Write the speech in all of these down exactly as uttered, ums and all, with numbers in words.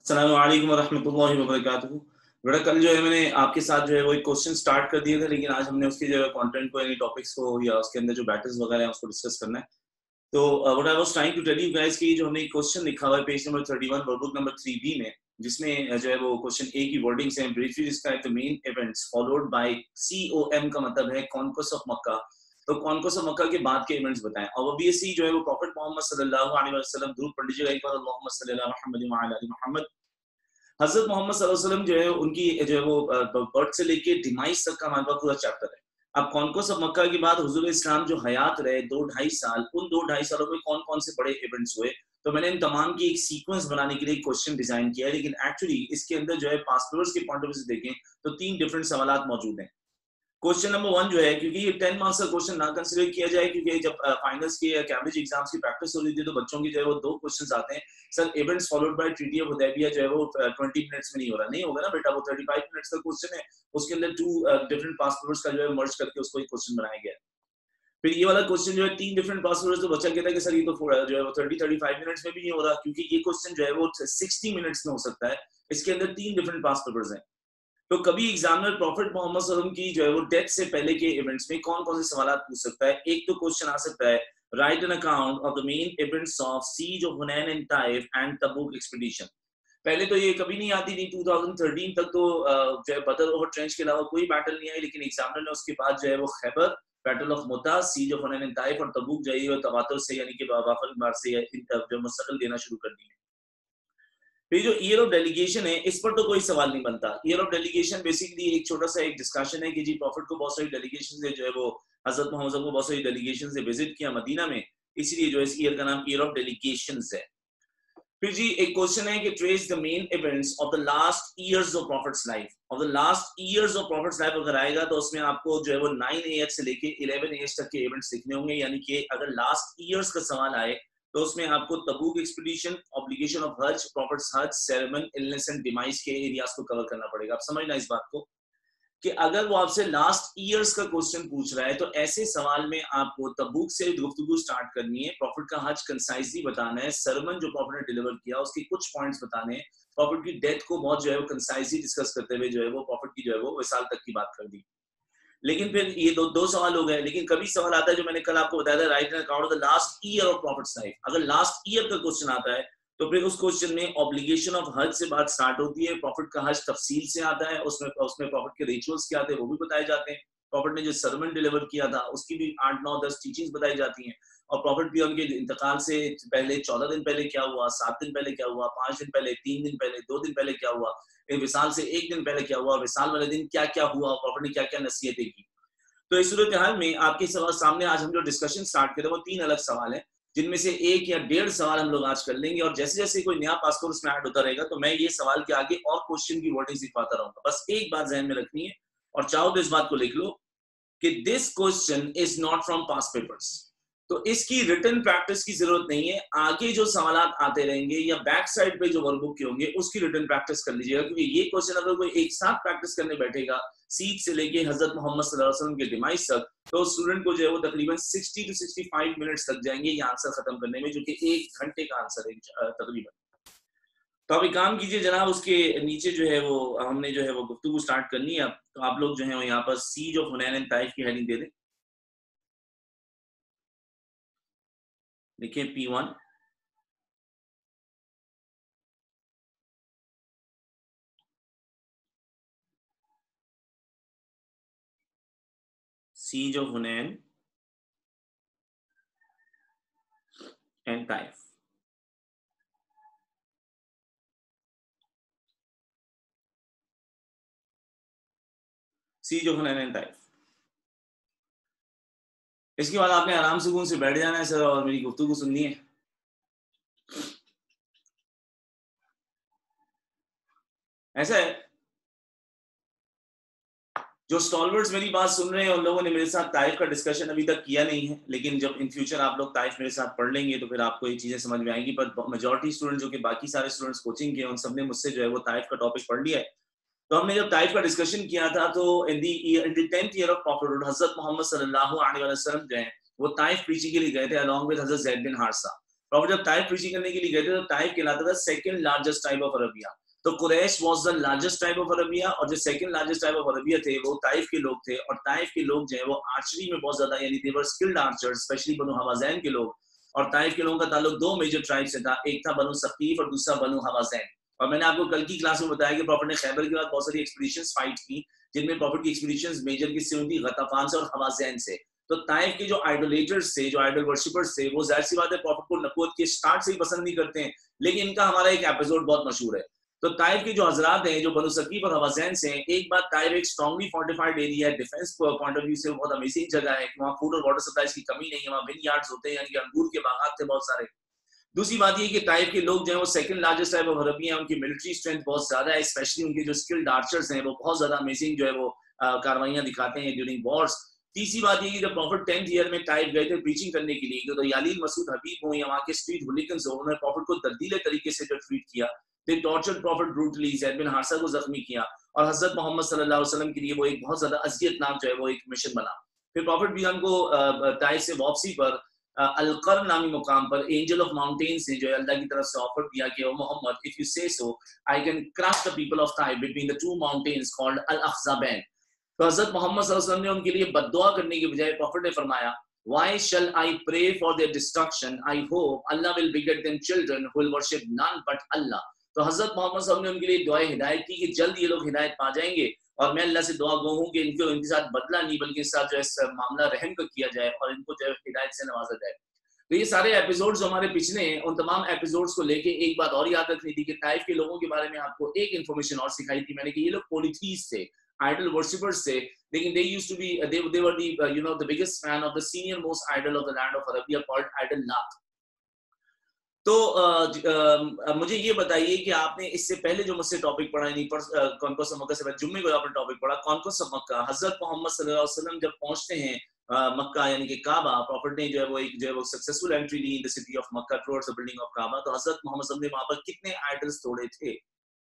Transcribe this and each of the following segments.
अस्सलामु अलैकुम वरहमतुल्लाहि वबरकातुहू। बेटा कल जो है मैंने आपके साथ जो है वो एक क्वेश्चन स्टार्ट कर दिए थे, लेकिन आज हमने उसके जो है कंटेंट को यानी टॉपिक्स को या उसके अंदर जो बैटल्स वगैरह हैं उसको डिस्कस करना है। तो what I was trying to tell you guys कि जो हमने एक क्वेश्चन लिखा हुआ है पेज नंबर इकतीस वर्कबुक नंबर थ्री बी में, जिसमें जो है वो क्वेश्चन ए की वर्डिंग्स हैं, briefly describe the main events followed by COM का मतलब है कॉन्क्वेस्ट ऑफ मक्का। तो कॉन्क्वेस्ट ऑफ मक्का के बाद के इवेंट्स बताएं। और ऑब्वियसली जो है वो प्रॉफेट मोहम्मद सल्लल्लाहु अलैहि वसल्लम, दुरूद पढ़ लीजिएगा एक बार, अल्लाहुम्मा सल्ली अला मुहम्मद व अला आलि मुहम्मद। हजरत मोहम्मद सल्लल्लाहु अलैहि वसल्लम जो है उनकी जो है वो बर्थ से लेके डिमाइस तक का हमारे पास पूरा चैप्टर है। अब कॉन्क्वेस्ट ऑफ मक्का के बाद हुजूर इस्लाम जो हयात रहे दो ढाई साल, उन दो ढाई सालों में कौन कौन से बड़े इवेंट्स हुए, तो मैंने इन तमाम की एक सीक्वेंस बनाने के लिए क्वेश्चन डिजाइन किया है। लेकिन एक्चुअली इसके अंदर जो है पास्ट पेपर्स के पॉइंट ऑफ व्यू से देखें तो तीन डिफरेंट सवालात मौजूद हैं। क्वेश्चन नंबर वन जो है, क्योंकि ये टेन मार्क्स का क्वेश्चन ना कंसिडर किया जाए, क्योंकि जब फाइनल्स के या कैम्ब्रिज एग्जाम्स की प्रैक्टिस हो रही थी तो बच्चों की जो है वो दो क्वेश्चंस आते हैं, sir events followed by treaty of Hudaibiya जो है वो ट्वेंटी मिनट्स में नहीं हो रहा, नहीं होगा ना बेटा, वो थर्टी फाइव मिनट्स का क्वेश्चन है, उसके अंदर टू डिफरेंट पास्ट पेपर्स का जो है मर्ज करके उसको एक क्वेश्चन बनाया गया। फिर ये वाला क्वेश्चन जो है तीन डिफरेंट पास्ट पेपर्स, तो बच्चा कहता है कि सर ये तो जो है वो थर्टी थर्टी फाइव मिनट्स में भी नहीं हो रहा, क्योंकि ये क्वेश्चन जो है वो सिक्सटी मिनट्स में हो सकता है, इसके अंदर तीन डिफरेंट पास्ट पेपर्स हैं। तो कभी एग्जामिनर प्रॉफिट मोहम्मद सल्लल्लाहु अलैहि वसल्लम की जो है वो डेथ से पहले के इवेंट्स में कौन कौन से सवाल पूछ सकता है। एक तो क्वेश्चन आ सकता है, write an account of the main events of siege of Hunain and Taif and Tabuk expedition. पहले तो ये कभी नहीं आती थी, टू थाउजेंड थर्टीन तक तो जो है बदर और ट्रेंच के अलावा कोई बैटल नहीं आई, लेकिन एग्जामिनर ने उसके बाद जो है वो Khaibar, battle of Mutah, siege of Hunain and Taif और तबूक जो है तवातुर से यानी कि वाफर मार से जो मुस्तकिल देना शुरू कर दी है। फिर जो ईयर ऑफ डेलीगेशन है, इस पर तो कोई सवाल नहीं बनता। ईयर ऑफ डेलीगेशन बेसिकली एक छोटा सा एक डिस्कशन है कि जी प्रॉफिट को बहुत सारी डेलीगेशन से जो है वो हजरत मोहम्मद को बहुत सारी डेलीगेशन से विजिट किया मदीना में, इसलिए जो इस ईयर का नाम ईयर ऑफ डेलीगेशन है। फिर जी एक क्वेश्चन है कि trace the main events of the last years of prophet's life. Of the last years of prophet's life अगर आएगा तो उसमें आपको जो है वो नाइन एज से लेके इलेवन एज तक के इवेंट्स लिखने होंगे, यानी कि अगर लास्ट ईयर्स का सवाल आए तो उसमें आपको Tabuk expedition, obligation of Hajj, prophet's Hajj, sermon, illness and demise के एरियाज को कवर करना पड़ेगा। आप समझना इस बात को कि अगर वो आपसे लास्ट ईयर्स का क्वेश्चन पूछ रहा है तो ऐसे सवाल में आपको तबूक से गुफ्तगू स्टार्ट करनी है, प्रॉफिट का हज कंसाइजली बताना है, सरमन जो प्रॉफिट ने डिलीवर किया उसके कुछ पॉइंट्स बताने हैं, प्रॉफिट की डेथ को बहुत जो है वो कंसाइजली डिस्कस करते हुए जो है वो प्रॉफिट की जो है वो विसाल तक की बात कर दी। लेकिन फिर ये दो दो सवाल हो गए, लेकिन कभी सवाल आता है जो मैंने कल आपको बताया था, write an account of the last year of prophet's life. अगर लास्ट ईयर का क्वेश्चन आता है तो फिर उस क्वेश्चन में ऑब्लिगेशन ऑफ हज से बात स्टार्ट होती है, प्रॉफिट का हज तफसील से आता है, उसमें उसमें प्रॉफिट के रिचुअल्स क्या थे वो भी बताए जाते हैं, प्रॉफिट ने जो सरमन डिलीवर किया था उसकी भी आठ नौ दस टीचिंग्स बताई जाती हैं, और प्रॉफिट भी उनके इंतकाल से पहले चौदह दिन पहले क्या हुआ, सात दिन पहले क्या हुआ, पांच दिन पहले, तीन दिन पहले, दो दिन पहले क्या हुआ, विसाल से एक दिन पहले क्या हुआ, विसाल वाले दिन क्या क्या हुआ, प्रॉफिट ने क्या क्या नसीहतें की। तो इस सूरत हाल में आपके सवाल सामने आज हम जो डिस्कशन स्टार्ट करें वो तीन अलग सवाल हैं, जिनमें से एक या डेढ़ सवाल हम लोग आज कर लेंगे, और जैसे जैसे कोई नया पासपोर्ट उसमें ऐड होता रहेगा तो मैं ये सवाल के आगे और क्वेश्चन की वर्डिंग सिखाता रहूंगा। बस एक बात ध्यान में रखनी है, और चाहो तो इस बात को लिख लो कि this question is not from past papers. तो इसकी रिटन प्रैक्टिस की जरूरत नहीं है, आगे जो सवाल आते रहेंगे या बैक साइड पे जो वर्कबुक के होंगे उसकी रिटन प्रैक्टिस कर लीजिएगा, क्योंकि ये क्वेश्चन अगर कोई एक साथ प्रैक्टिस करने बैठेगा सीख से लेके हजरत मोहम्मद सल्लल्लाहु अलैहि वसल्लम के डिमाइस तक, तो स्टूडेंट को जो है वो तकरीबन साठ टू पैंसठ मिनट्स लग जाएंगे ये आंसर खत्म करने में, जो कि एक घंटे का आंसर है तकरीबन। तो आप एक काम कीजिए जनाब, उसके नीचे जो है वो हमने जो है वो गुफ्तगू स्टार्ट करनी है, तो आप लोग जो है यहाँ पर siege of Hunain and Taif की हेडिंग दे दें, देखिए P one. Siege of Hunain and Taif. Siege of Hunain and Taif. इसके बाद आपने आराम सुकून से बैठ जाना है सर और मेरी गुफ्तगू सुननी है। ऐसा है, जो स्टॉलवर्ड्स मेरी बात सुन रहे हैं उन लोगों ने मेरे साथ ताइफ का डिस्कशन अभी तक किया नहीं है, लेकिन जब इन फ्यूचर आप लोग ताइफ मेरे साथ पढ़ लेंगे तो फिर आपको ये चीजें समझ में आएंगी। पर मेजॉरिटी स्टूडेंट जो कि बाकी सारे स्टूडेंट्स कोचिंग के उन सबने मुझसे जो है वो ताइफ का टॉपिक पढ़ लिया है। तो हमने जब ताइफ का डिस्कशन किया था तो in the in the tenth year of prophet हजरत मोहम्मद सल्लल्लाहु अलैहि वसल्लम जो है वो ताइफ प्रीचिंग के लिए गए थे अलॉन्ग विद हजरत ज़ैद बिन हारिसा। प्रॉफिट जब ताइफ प्रीचिंग करने के लिए गए थे तो ताइफ कहलाता था second largest tribe of Arabia. तो Quraysh was the largest tribe of Arabia, और जो second largest tribe of Arabia थे वो ताइफ के लोग थे। और ताइफ के लोग जो है वो आर्चरी में बहुत ज्यादा, यानी they were skilled archers, specially Banu Hawazin के लोग। और ताइफ के लोगों का ताल्लुक दो मेजर ट्राइब से था, एक था बनु सकीफ और दूसरा बनु हवाज़ैन। और मैंने आपको कल की क्लास में बताया कि प्रॉफिट ने खैबर के बाद बहुत सारी एक्सपीडिशंस फाइट की, जिनमें प्रॉफिट की एक्सपीडिशंस मेजर किससे हुई थी? गताफान से और हवाज़ैन से। तो ताइफ के जो आइडोलेटर्स थे, जो आइडल वर्शिपर्स थे, वो जाहिर सी बात है प्रॉफिट को नबूवत के स्टार्ट से ही पसंद नहीं करते हैं। लेकिन इनका हमारा एक एपिसोड बहुत मशहूर है। तो ताइफ के जो हजरात हैं, जो बनु सकीफ और हवाज़ैन से हैं, एक बात, ताइफ एक स्ट्रांगली फोर्टिफाइड एरिया है, डिफेंस पॉइंट ऑफ व्यू से बहुत अमेजिंग जगह है, वहाँ फूड और वाटर सप्लाई की कमी नहीं है, वहाँ विन यार्ड्स होते हैं, यानी कि अंगूर के बागात थे बहुत सारे। दूसरी बात ये कि ताइफ के लोग जो है वो second largest tribe of Arabia हैं, उनकी मिलिट्री स्ट्रेंथ बहुत ज्यादा है, स्पेशली उनके जो स्किल्ड आर्चर्स हैं वो बहुत ज्यादा अमेजिंग जो है वो कार्रवाइयां दिखाते हैं ड्यूरिंग वॉर्स। तीसरी बात ये कि जब प्रॉफिट टेंथ ईयर में ताइफ गए थे प्रीचिंग करने के लिए, तो यालील मसूद हबीब हो या वहाँ के स्ट्रीट हुलिगन्स हो, उन्होंने प्रॉफिट को दर्दीले तरीके से जो ट्रीट किया, they tortured prophet brutally, Zaid bin Haritha को जख्मी किया, और हजरत मोहम्मद सल्लल्लाहु अलैहि वसल्लम के लिए वो एक बहुत ज्यादा अज़ियतनाक जो है वो एक मिशन बना। फिर प्रॉफिट भी हमको ताइफ से वापसी पर अलकर नामी मुकाम पर एंजल ऑफ माउंटेन्स ने जो है अल्लाह की तरफ से ऑफर दिया कि ओ Mohammad, if you say so I can crush the people of Taif between the two mountains called Al Akhshabain. तो हजरत मोहम्मद सल्लल्लाहु अलैहि वसल्लम ने उनके लिए बद्दुआ करने के बजाय प्रॉफिट ने फरमाया, why shall I pray for their destruction, I hope Allah will beget them children who will worship none but Allah. तो हजरत मोहम्मद सल्लल्लाहु अलैहि वसल्लम ने उनके लिए दुआ हिदायत की कि जल्द ये लोग हिदायत पा जाएंगे, और मैं अल्लाह से दुआ गो हूँ कि इनके इनके साथ बदला नहीं बल्कि इनके साथ जो है मामला रहम का किया जाए और इनको जो है हिदायत से नवाजा जाए। तो ये सारे एपिसोड्स जो हमारे पिछले हैं, उन तमाम एपिसोड्स को लेके एक बात और याद रखनी थी कि ताइफ के लोगों के बारे में आपको एक इन्फॉर्मेशन और सिखाई थी मैंने कि ये लोग पॉलीथीस्ट थे, आइडल वर्शिपर्स थे, लेकिन they used to be they they were the you know the biggest fan of the senior most idol of the land of Arabia called idol Lat. तो uh, uh, मुझे ये बताइए कि आपने इससे पहले जो मुझसे टॉपिक पढ़ा, नहीं पर कॉन्कोस ऑफ मक्का से पहले जुम्मे को आपने टॉपिक पढ़ा कॉन्कोस ऑफ मक्का। हजरत मोहम्मद सल्लल्लाहु अलैहि वसल्लम जब पहुंचते हैं मक्का यानी कि काबा, प्रॉफिट ने जो है वो एक जो है वो सक्सेसफुल एंट्री ली in the city of Mecca towards the building of Kaaba. तो हजरत मोहम्मद सल्लल्लाहु अलैहि वसल्लम ने वहां पर कितने आइडल्स तोड़े थे?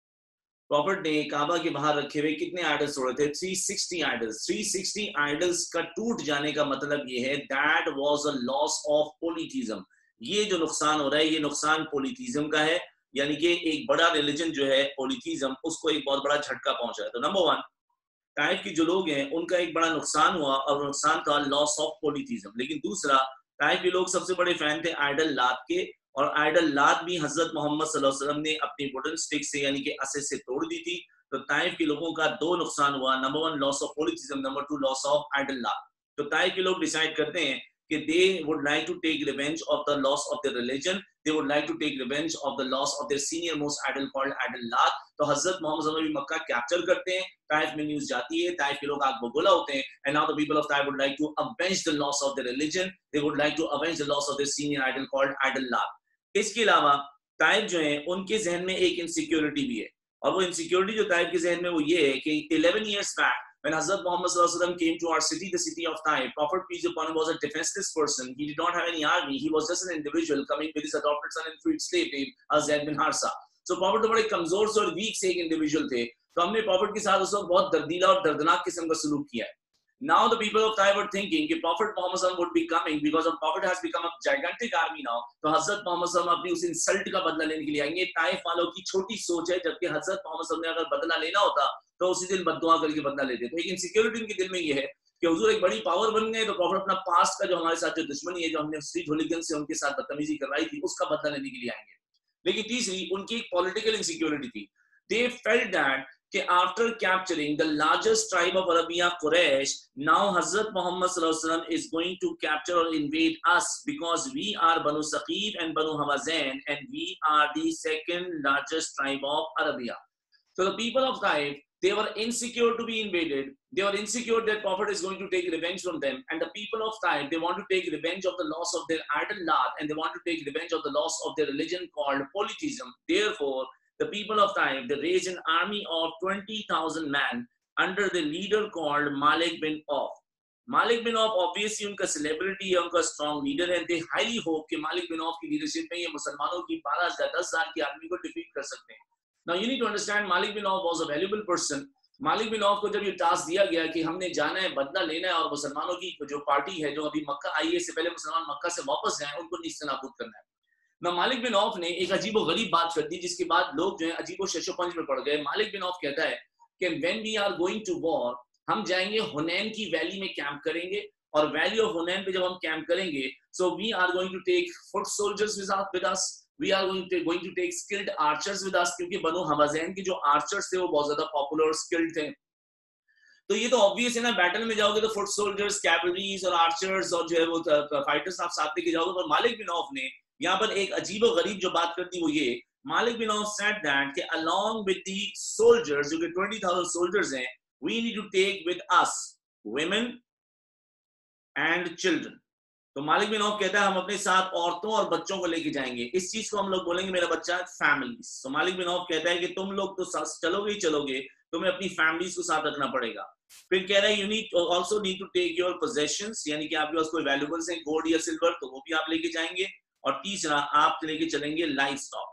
प्रॉफिट ने काबा के बाहर रखे हुए कितने आइडल्स तोड़े थे? तीन सौ साठ आइडल्स। तीन सौ साठ आइडल्स का टूट जाने का मतलब ये है that was a loss of polytheism. ये जो नुकसान हो रहा है ये नुकसान पॉलीथीज्म का है, यानी कि एक बड़ा रिलीजन जो है पॉलीथीज्म, उसको एक बहुत बड़ा झटका पहुंचा है। तो नंबर वन, ताइफ के जो लोग हैं उनका एक बड़ा नुकसान हुआ और नुकसान था लॉस ऑफ पॉलीथीज्म। लेकिन दूसरा, ताइफ के लोग सबसे बड़े फैन थे आइडल लात के, और आइडल लात भी हजरत मोहम्मद सल्लल्लाहु अलैहि वसल्लम ने अपनी वुडन स्टिक से यानी कि असे से तोड़ दी थी। तो ताइफ के लोगों का दो नुकसान हुआ, number one loss of polytheism, number two loss of idol Lat. तो ताइफ के लोग डिसाइड करते हैं कि they would like to take revenge of the loss of their religion, they would like to take revenge of the loss of their senior most idol called idol Lat। तो हजरत Muhammad सल्लल्लाहु अलैहि वसल्लम मक्का capture करते हैं, Taif में news जाती है, ताइफ के लोग आग बगोला होते हैं, and now the people of Taif would like to avenge the loss of their religion, they would like to avenge the loss of their senior idol called idol Lat। इसके अलावा Taif जो है उनके जहन में एक इनसिक्योरिटी भी है, और वो इनसिक्योरिटी जो ताइफ के जहन में वो ये है कि eleven years back when Hazrat Muhammad sallallahu alaihi wasallam came to our city, the city of Taif, Prophet peace upon him was a defenseless person. He did not have any army. He was just an individual coming with his adopted son and freed slave named Zaid bin Harisa. So Prophet तो बड़े कमजोर से और week से एक individual थे, तो हमने Prophet के साथ उस वक्त बहुत दर्दीला और दर्दनाक किस्म का सलूक किया है। Now the people of Taif were thinking कि Prophet Muhammad would be coming because the Prophet has become a gigantic army now. तो हजरत मोहम्मद अपनी उस इंसल्ट का बदला लेने के लिए आएंगे। ताइफ वालों की छोटी सोच है, जबकि हजरत मोहम्मद ने अगर बदला लेना होता तो उसी दिन बद्दुआ करके बदला लेते। तो एक इनसिक्योरिटी उनके दिल में ये है कि हुजूर एक बड़ी पावर बन गए, तो प्रॉफिट अपना पास्ट का जो हमारे साथ जो दुश्मनी है, जो हमने स्ट्रीट हुलिगन से उनके साथ बदतमीजी करवाई थी, उसका बदला लेने के लिए आएंगे। लेकिन तीसरी उनकी एक पॉलिटिकल इनसिक्योरिटी थी। दे फेल्ट दैट कि after capturing the largest tribe of Arabia, Quraysh, now Hazrat Muhammad sallallahu alaihi wasallam is going to capture or invade us because we are Banu Saqif and Banu Hawazin, and we are the second largest tribe of Arabia. So the people of Taif, they were insecure to be invaded. They were insecure that Prophet is going to take revenge from them. And the people of Taif, they want to take revenge of the loss of their idol Lat, and they want to take revenge of the loss of their religion called polytheism. Therefore, the people of Taif, they raised an army of twenty thousand men under the leader called Malik bin Auf. Malik bin Auf obviously उनका celebrity है, उनका strong leader है, and they highly hope कि Malik bin Auf की leadership में ये मुसलमानों की बारह हजार दस हजार की आर्मी को defeat कर सकते हैं। Now you need to understand Malik bin Auf was a valuable person. Malik bin Auf को जब ये टास्क दिया गया कि हमने जाना है, बदला लेना है, और मुसलमानों की जो पार्टी है जो अभी मक्का आई है, इससे पहले मुसलमान मक्का से वापस गए, उनको नीस्त नाबूद करना है। ना मालिक बिन औफ ने एक अजीबो गरीब बात कर दी जिसके बाद लोग जो है अजीबो शशोपंज में पड़ गए। मालिक बिन औफ कहता है कि when we are going to war, हम जाएंगे हुनैन की वैली में कैंप करेंगे, और वैली ऑफ हुनैन पे जब हम कैंप करेंगे, so we are going to take foot soldiers with us, we are going to take skilled archers with us, क्योंकि बनो हवाज़ैन के जो आर्चर्स थे वो बहुत ज्यादा पॉपुलर और स्किल्ड थे। तो ये तो ऑब्वियस है ना, बैटल में जाओगे तो फुट सोल्जर्स, कैवलरीज और आर्चर्स और जो है वो फाइटर्स आप साथ लेके जाओगे। पर मालिक बिन औफ ने यहाँ पर एक अजीब और गरीब जो बात कर दी वो ये, Malik bin Auf said that कि अलोंग विद द सोल्जर्स, जो कि ट्वेंटी थाउज़ेंड सोल्जर्स हैं, we need to take with us women and children. तो मालिक बिन औफ कहता है हम अपने साथ औरतों और बच्चों को लेके जाएंगे। इस चीज को हम लोग बोलेंगे मेरा बच्चा फैमिलीज। तो मालिक बिन औफ कहता है कि तुम लोग तो चलोगे ही चलोगे, तुम्हें अपनी फैमिलीज को साथ रखना पड़ेगा। फिर कह रहा है you need also need to take your possessions, यानी कि आपके पास कोई वैल्यूएबल्स हैं, गोल्ड या सिल्वर, तो वो भी आप लेके जाएंगे। और तीसरा आप लेके चलेंगे livestock.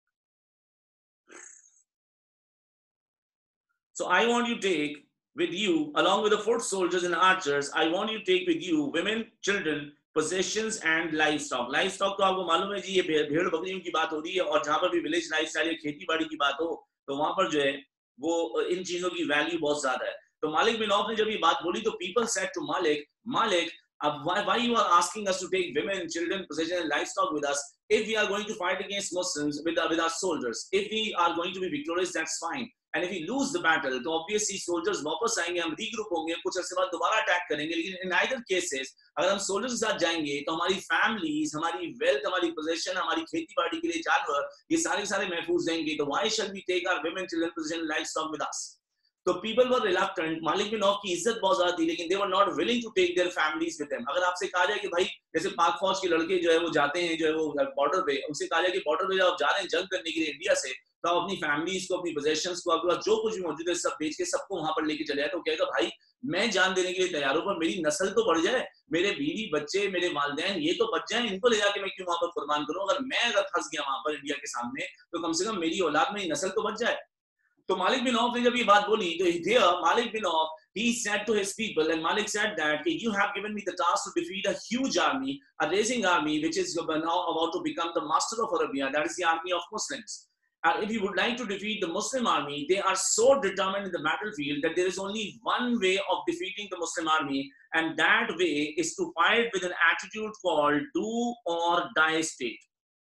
So I want you take with you along with the foot soldiers and archers, I want you to take with you women, children, possessions and livestock. livestock तो आपको मालूम है जी, ये भेड़ बकरियों की बात हो रही है, और जहां पर भी विलेज लाइफस्टाइल या खेती बाड़ी की बात हो तो वहां पर जो है वो इन चीजों की वैल्यू बहुत ज्यादा है। तो मालिक बिन औफ ने जब ये बात बोली तो पीपल सेड टू मालिक, मालिक अब why, why you are asking us to take women, children, possessions and livestock with us if we are going to fight against Muslims with, with our soldiers? If we are going to be victorious, that's fine. And if we lose the battle, तो obviously soldiers वापस आएंगे, हम regroup होंगे, कुछ अर्से बाद दोबारा attack करेंगे। लेकिन in either cases अगर हम soldiers के साथ जाएंगे तो हमारी families, हमारी wealth, हमारी possession, हमारी खेती बाड़ी के लिए जानवर, ये सारे सारे महफूज रहेंगे। तो why shall we take our women, children, possession, livestock with us? तो people were reluctant। मालिक बिन औफ की इज्जत बहुत ज्यादा थी, लेकिन they were not willing to take their families with them। अगर आपसे कहा जाए कि भाई जैसे पाक फौज के लड़के जो है वो जाते हैं जो है वो बॉर्डर पे, उनसे कहा जाए कि बॉर्डर पे जब आप जा रहे हैं जंग करने के लिए इंडिया से, तो आप अपनी फैमिलीज को, अपनी पोजेशंस को, आपके पास जो कुछ भी मौजूद है सब बेच के सबको वहां पर लेके चले जाए, तो कहेगा भाई मैं जान देने के लिए तैयार हूं, पर मेरी नस्ल तो बढ़ जाए, मेरे बीवी बच्चे, मेरे वालिदैन ये तो बच जाए, इनको ले जाके मैं क्यों वहां पर कुर्बान करूं? अगर मैं अगर फंस गया वहां पर इंडिया के सामने तो कम से कम मेरी औलाद, मेरी नस्ल तो बच जाए। तो मालिक बिन औफ ने जब ये बात बोली तो here Malik bin Auf, he said to his people, and Malik said that you have given me the task to defeat a huge army, a raging army which is now about to become the master of Arabia, that is the army of Muslims. And if you would like to defeat the Muslim army, they are so determined in the battlefield that there is only one way of defeating the Muslim army, and that way is to fight with an attitude called do or die state.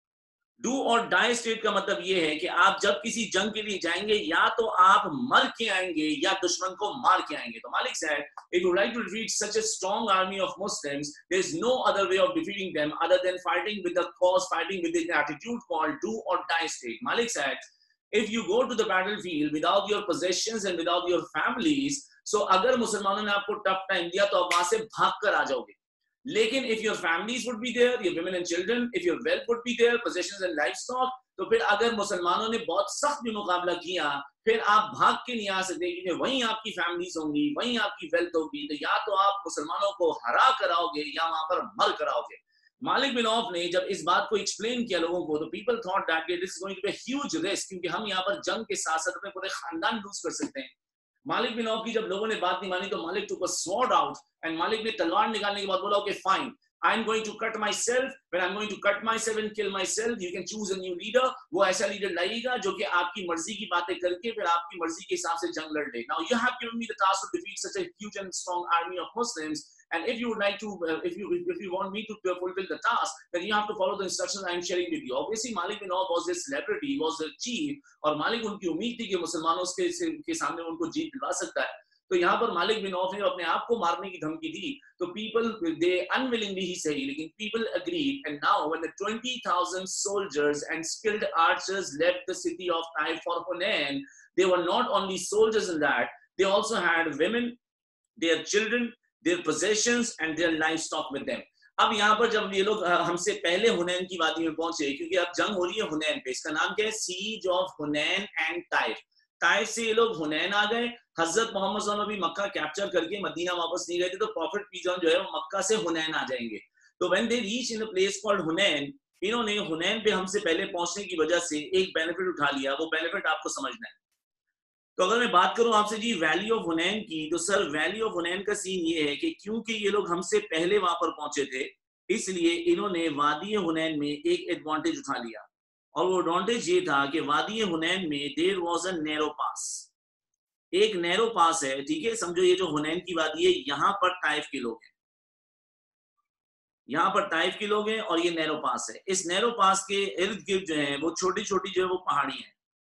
Do or die state का मतलब ये है कि आप जब किसी जंग के लिए जाएंगे या तो आप मर के आएंगे या दुश्मन को मार के आएंगे। तो मालिक said, if you would like to defeat such a strong army of Muslims, there is no other way of defeating them other than fighting with the cause, fighting with the attitude called do or die state. Malik said, if you go to the battlefield without your possessions and without your families, so अगर मुसलमानों ने आपको tough time दिया तो आप वहां से भाग कर आ जाओगे। लेकिन if your families would be there, your women and children, if your wealth would be there, possessions and livestock, तो फिर अगर मुसलमानों ने बहुत सख्त भी मुकाबला किया फिर आप भाग के नहीं आ सकते, क्योंकि वहीं आपकी फैमिलीज होंगी, वहीं आपकी वेल्थ होगी। तो या तो आप मुसलमानों को हरा कराओगे या वहां पर मर कराओगे। मालिक बिन औफ ने जब इस बात को एक्सप्लेन किया लोगों को तो people thought that this is going to be a huge risk, क्योंकि हम यहाँ पर जंग के साथ साथ अपने पूरे खानदान लूज कर सकते हैं। मालिक बिन औफ की जब लोगों ने बात नहीं मानी तो मालिक took a sword out, and मालिक ने तलवार निकालने के बाद बोला okay fine, I'm going to cut myself. When I'm going to cut myself and kill myself, you can choose a new leader. वो ऐसा लीडर लाइएगा जो कि आपकी मर्जी की बातें करके फिर आपकी मर्जी के हिसाब से जंग लड़ ले। Now you have given me the task to defeat such a huge and strong army of Muslims, and if you would like to, uh, if you if you want me to fulfill the task, then you have to follow the instructions I am sharing with you. Obviously, Malik bin Auf was a celebrity, was a chief, और मालिक उनकी उम्मीद थी कि मुसलमानों के के सामने उनको जीत दिलवा सकता है। तो यहाँ पर मालिक बिन औफ ने अपने आप को मारने की धमकी दी तो people they unwillingly ही सही लेकिन people agreed, and now when the twenty thousand soldiers and skilled archers left the city of Taif for Hunain, they were not only soldiers in that, they also had women, their children, their possessions and their livestock with them. अब यहाँ पर जब ये लोग हमसे पहले हुनैन की वादी में पहुंचे, क्योंकि अब जंग हो रही है हुनैन पे, इसका नाम क्या है, siege of Hunain and Taif. Taif से ये लोग हुनैन आ गए। हजरत मोहम्मद सल्लल्लाहु अलैहि वसल्लम भी मक्का कैप्चर करके मदीना वापस नहीं गए थे, तो प्रॉफिट पीस जो है वो मक्का से हुनैन आ जाएंगे। तो when they reach in a place called Hunain, इन्होंने हुनैन पे हमसे पहले पहुंचने की वजह से एक बेनिफिट उठा लिया। वो बेनिफिट आपको समझना है। तो अगर मैं बात करूं आपसे जी वैली ऑफ हुनैन की, तो सर वैली ऑफ हुनैन का सीन ये है कि क्योंकि ये लोग हमसे पहले वहां पर पहुंचे थे इसलिए इन्होंने वादी हुनैन में एक एडवांटेज उठा लिया, और वो एडवांटेज ये था कि वादी हुनैन में there was a narrow pass, एक नैरो पास है, ठीक है। समझो ये जो हुनैन की वादी है, यहाँ पर ताइफ के लोग हैं, यहाँ पर ताइफ के लोग हैं, और ये नैरो पास है। इस नैरो पास के इर्द गिर्द जो है वो छोटी छोटी जो है वो पहाड़ी है।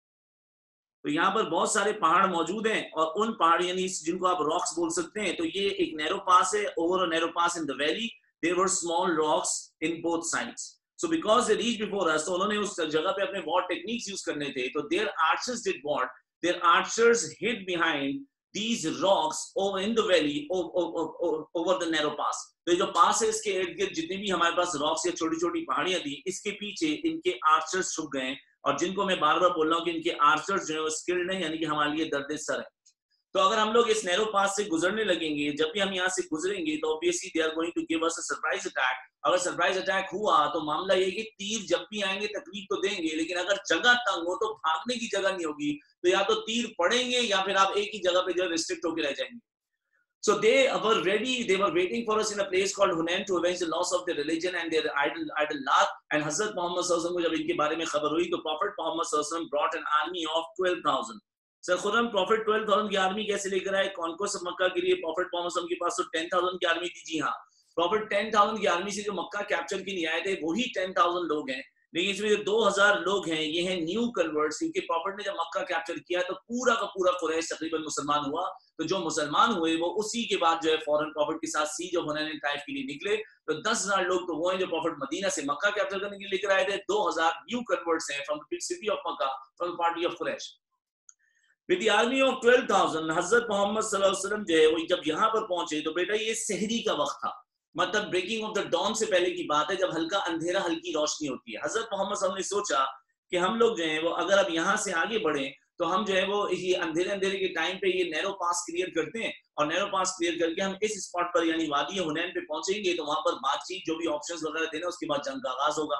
तो यहाँ पर बहुत सारे पहाड़ मौजूद हैं, और उन पहाड़ यानी जिनको आप रॉक्स बोल सकते हैं। तो ये एक नैरो पास है, over a narrow pass in the valley there were small rocks in both sides. So because they reach before us, तो उन्होंने उस जगह पे अपने वॉर टेक्निक्स यूज करने थे। तो their archers did what, their archers hid behind these rocks over in the valley over, over, over the narrow pass। तो ये जो पास है इसके इर्द गिर्द जितनी भी हमारे पास रॉक्स या छोटी छोटी पहाड़ियां थी, इसके पीछे इनके आर्चर्स छुप गए, और जिनको मैं बार बार बोल रहा हूँ कि इनके आर्चर्स जो है वो स्किल्ड है, यानी कि हमारे लिए दर्द सर है। तो अगर हम लोग इस नैरो पास से गुजरने लगेंगे, जब भी हम यहाँ से गुजरेंगे, तो obviously they are going to give us a surprise attack. अगर सरप्राइज अटैक हुआ तो मामला ये कि तीर जब भी आएंगे तकलीफ तो देंगे, लेकिन अगर जगह तंग हो तो भागने की जगह नहीं होगी, तो या तो तीर पड़ेंगे या फिर आप एक ही जगह पे जो रिस्ट्रिक्ट होकर रह जाएंगे। So they were ready, they were waiting for us in a place called Hunain to avenge the loss of their religion and their idol, idol Lat. And Hazrat Muhammad sallallahu alaihi wasallam को जब इनके बारे में खबर हुई, तो Prophet Muhammad sallallahu alaihi wasallam brought an army of twelve thousand. Sir Khurram prophet twelve thousand की army कैसे लेकर आए? कौन कौन सा मक्का के लिए प्रॉफिट मोहम्मद सल्लल्लाहु अलैहि वसल्लम के पास तो ten thousand की आर्मी थी। जी हाँ, प्रॉफिट ten thousand की आर्मी से जो मक्का कैप्चर के लिए आए थे वही ten thousand लोग हैं, लेकिन इसमें जो two thousand लोग हैं ये हैं न्यू कन्वर्ट्स। क्योंकि प्रॉफिट ने जब मक्का कैप्चर किया तो पूरा का पूरा कुरैश तकरीबन मुसलमान हुआ। तो जो मुसलमान हुए वो उसी के बाद जो है फौरन प्रॉफिट के साथ सी जो हुनैन ताइफ के लिए निकले। तो दस हजार लोग तो वो हैं जो प्रॉफिट मदीना से मक्का कैप्चर करने के लिए लेकर आए थे। two thousand न्यू कन्वर्ट्स हैं from the big city of Mecca, from the party of Quraysh. With the army of twelve thousand Hazrat Muhammad सल्लल्लाहु अलैहि वसल्लम जो है वो जब यहाँ पर पहुंचे, तो बेटा ये सहरी का वक्त था, मतलब ब्रेकिंग ऑफ द डॉन से पहले की बात है, जब हल्का अंधेरा हल्की रोशनी होती है। हजरत मोहम्मद सल्लल्लाहु अलैहि वसल्लम ने सोचा कि हम लोग जो है वो अगर अब यहाँ से आगे बढ़े तो हम जो है वो ये अंधेरे अंधेरे के टाइम पे ये नैरो पास क्लियर करते हैं, और नैरो पास क्लियर करके हम इस स्पॉट पर यानी वादी हुनैन पे पहुंचेंगे, तो वहां पर बातचीत जो भी ऑप्शंस वगैरह देना, उसके बाद जंग का आगाज होगा।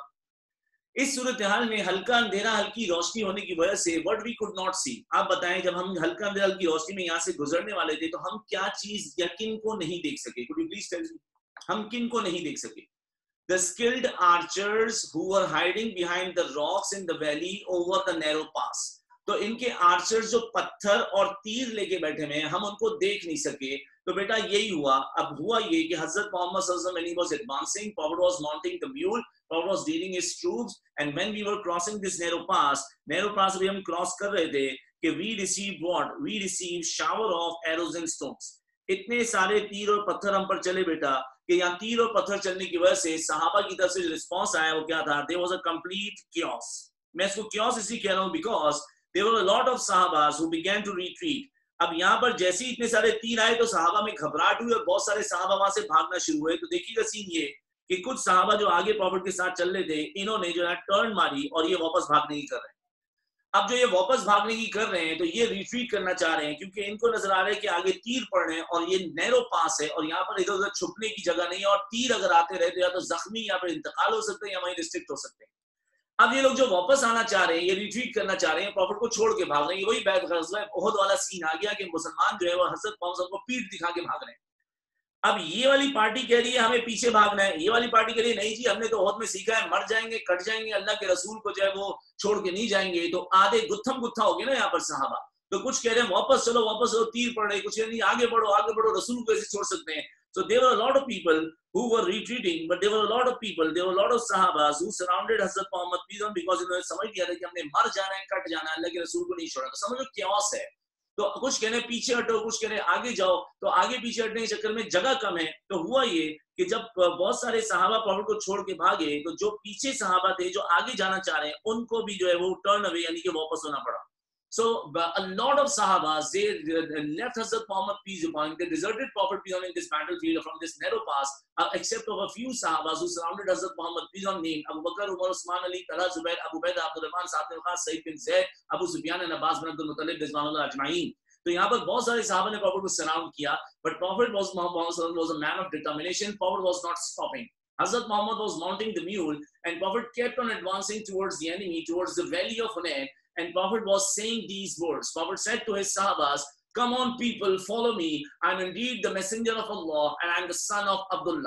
इस सूरत हाल में हल्का अंधेरा हल्की रोशनी होने की वजह से what we could not see, आप बताएं जब हम हल्का अंधेरा हल्की रोशनी में यहाँ से गुजरने वाले थे तो हम क्या चीज या किन को नहीं देख सके? Could you please tell me, हम किन को नहीं देख सके? The skilled archers who were hiding behind the rocks in the valley over the narrow pass। तो इनके आर्चर्स जो पत्थर और तीर लेके बैठे हुए हैं, हम उनको देख नहीं सके। तो बेटा यही हुआ। अब हुआ ये कि हजरत मोहम्मद सल्लल्लाहु अलैहि वसल्लम when he was advancing, Prophet was mounting the mule, Prophet was leading his troops, and when we were crossing this narrow pass, narrow pass भी हम क्रॉस कर रहे थे कि we received what? We received shower of arrows and stones। इतने सारे तीर और पत्थर हम पर चले बेटा कि यहाँ तीर और पत्थर चलने की वजह से सहाबा की तरफ से जो रिस्पॉन्स आया वो क्या था? There was a complete chaos। मैं इसको chaos इसलिए कह रहा हूँ because there were a lot of sahabas who began to retreat। अब यहाँ पर जैसे ही इतने सारे तीर आए तो सहाबा में घबराहट हुई और बहुत सारे सहाबा वहां से भागना शुरू हुए। तो देखिएगा सीन ये कि कुछ सहाबा जो आगे प्रॉफिट के साथ चल रहे थे, इन्होंने जो है टर्न मारी और ये वापस भागने की कर रहे हैं। अब जो ये वापस भागने की कर रहे हैं तो ये रिट्रीट करना चाह रहे हैं, क्योंकि इनको नजर आ रहा है कि आगे तीर पड़ रहे हैं और ये नैरो पास है और यहाँ पर इधर उधर छुपने की जगह नहीं है, और तीर अगर आते रहे तो या तो जख्मी या फिर इंतकाल हो सकते हैं या वहीं रिस्ट्रिक्ट हो सकते हैं। अब ये लोग जो वापस आना चाह रहे हैं, ये रिट्रीट करना चाह रहे हैं, प्रॉफिट को छोड़ के भाग रहे हैं। वही बैत गज़वा उहद वाला सीन आ गया कि मुसलमान जो है वो हजरत मोहम्मद को पीठ दिखा के भाग रहे हैं। अब ये वाली पार्टी कह रही है हमें पीछे भागना है, ये वाली पार्टी कह रही है नहीं जी हमने तो उहद में सीखा है मर जाएंगे कट जाएंगे, अल्लाह के रसूल को जो है वो छोड़ के नहीं जाएंगे। तो आधे गुत्थम गुत्था हो गए ना यहाँ पर सहाबा। तो कुछ कह रहे हैं वापस चलो वापस चलो तीर पड़ रहे, कुछ कह रहे हैं आगे बढ़ो आगे बढ़ो, रसूल को कैसे छोड़ सकते हैं। So there were a lot of people who were retreating, but there were a lot of people, there were a lot of sahabas who surrounded Hazrat Muhammad peace on, because उन्होंने समझ लिया था कि हमने मर जाना है कट जाना है, अल्लाह के रसूल को नहीं छोड़ा। तो समझो chaos है। तो कुछ कह रहे हैं पीछे हटो, कुछ कह रहे हैं आगे जाओ। तो आगे पीछे हटने के चक्कर में जगह कम है। तो हुआ ये कि जब बहुत सारे सहाबा प्रॉफिट को छोड़ के भागे तो जो पीछे सहाबा थे जो आगे जाना चाह रहे हैं उनको भी जो है वो टर्न अवे यानी कि वापस होना पड़ा। So a lot of Sahabas, they left Hazrat Muhammad peace upon him. They deserted Prophet peace on him in this battlefield from this narrow pass, uh, except of a few Sahabas who surrounded Hazrat Muhammad peace on him. Abu Bakr, Umar, Usman, Ali, Talha, Zubair, Abu Ubaidah, Abdul Rahman, Sa'd bin Waqas, Sa'id bin Zaid, Abu Sufyan and Abbas bin Abdul Muttalib, Rizwanullah Ajma'in. तो यहाँ पर बहुत सारे सहाबा ने profit को surround किया, but Prophet was Muhammad was a man of determination. Prophet was not stopping. Hazrat Muhammad was mounting the mule, and Prophet kept on advancing towards the enemy, towards the valley of Hunain. And Prophet was saying these words. Prophet said to his Sahabas, come on people, follow me. I'm indeed the messenger of Allah and I'm the son of Abdullah.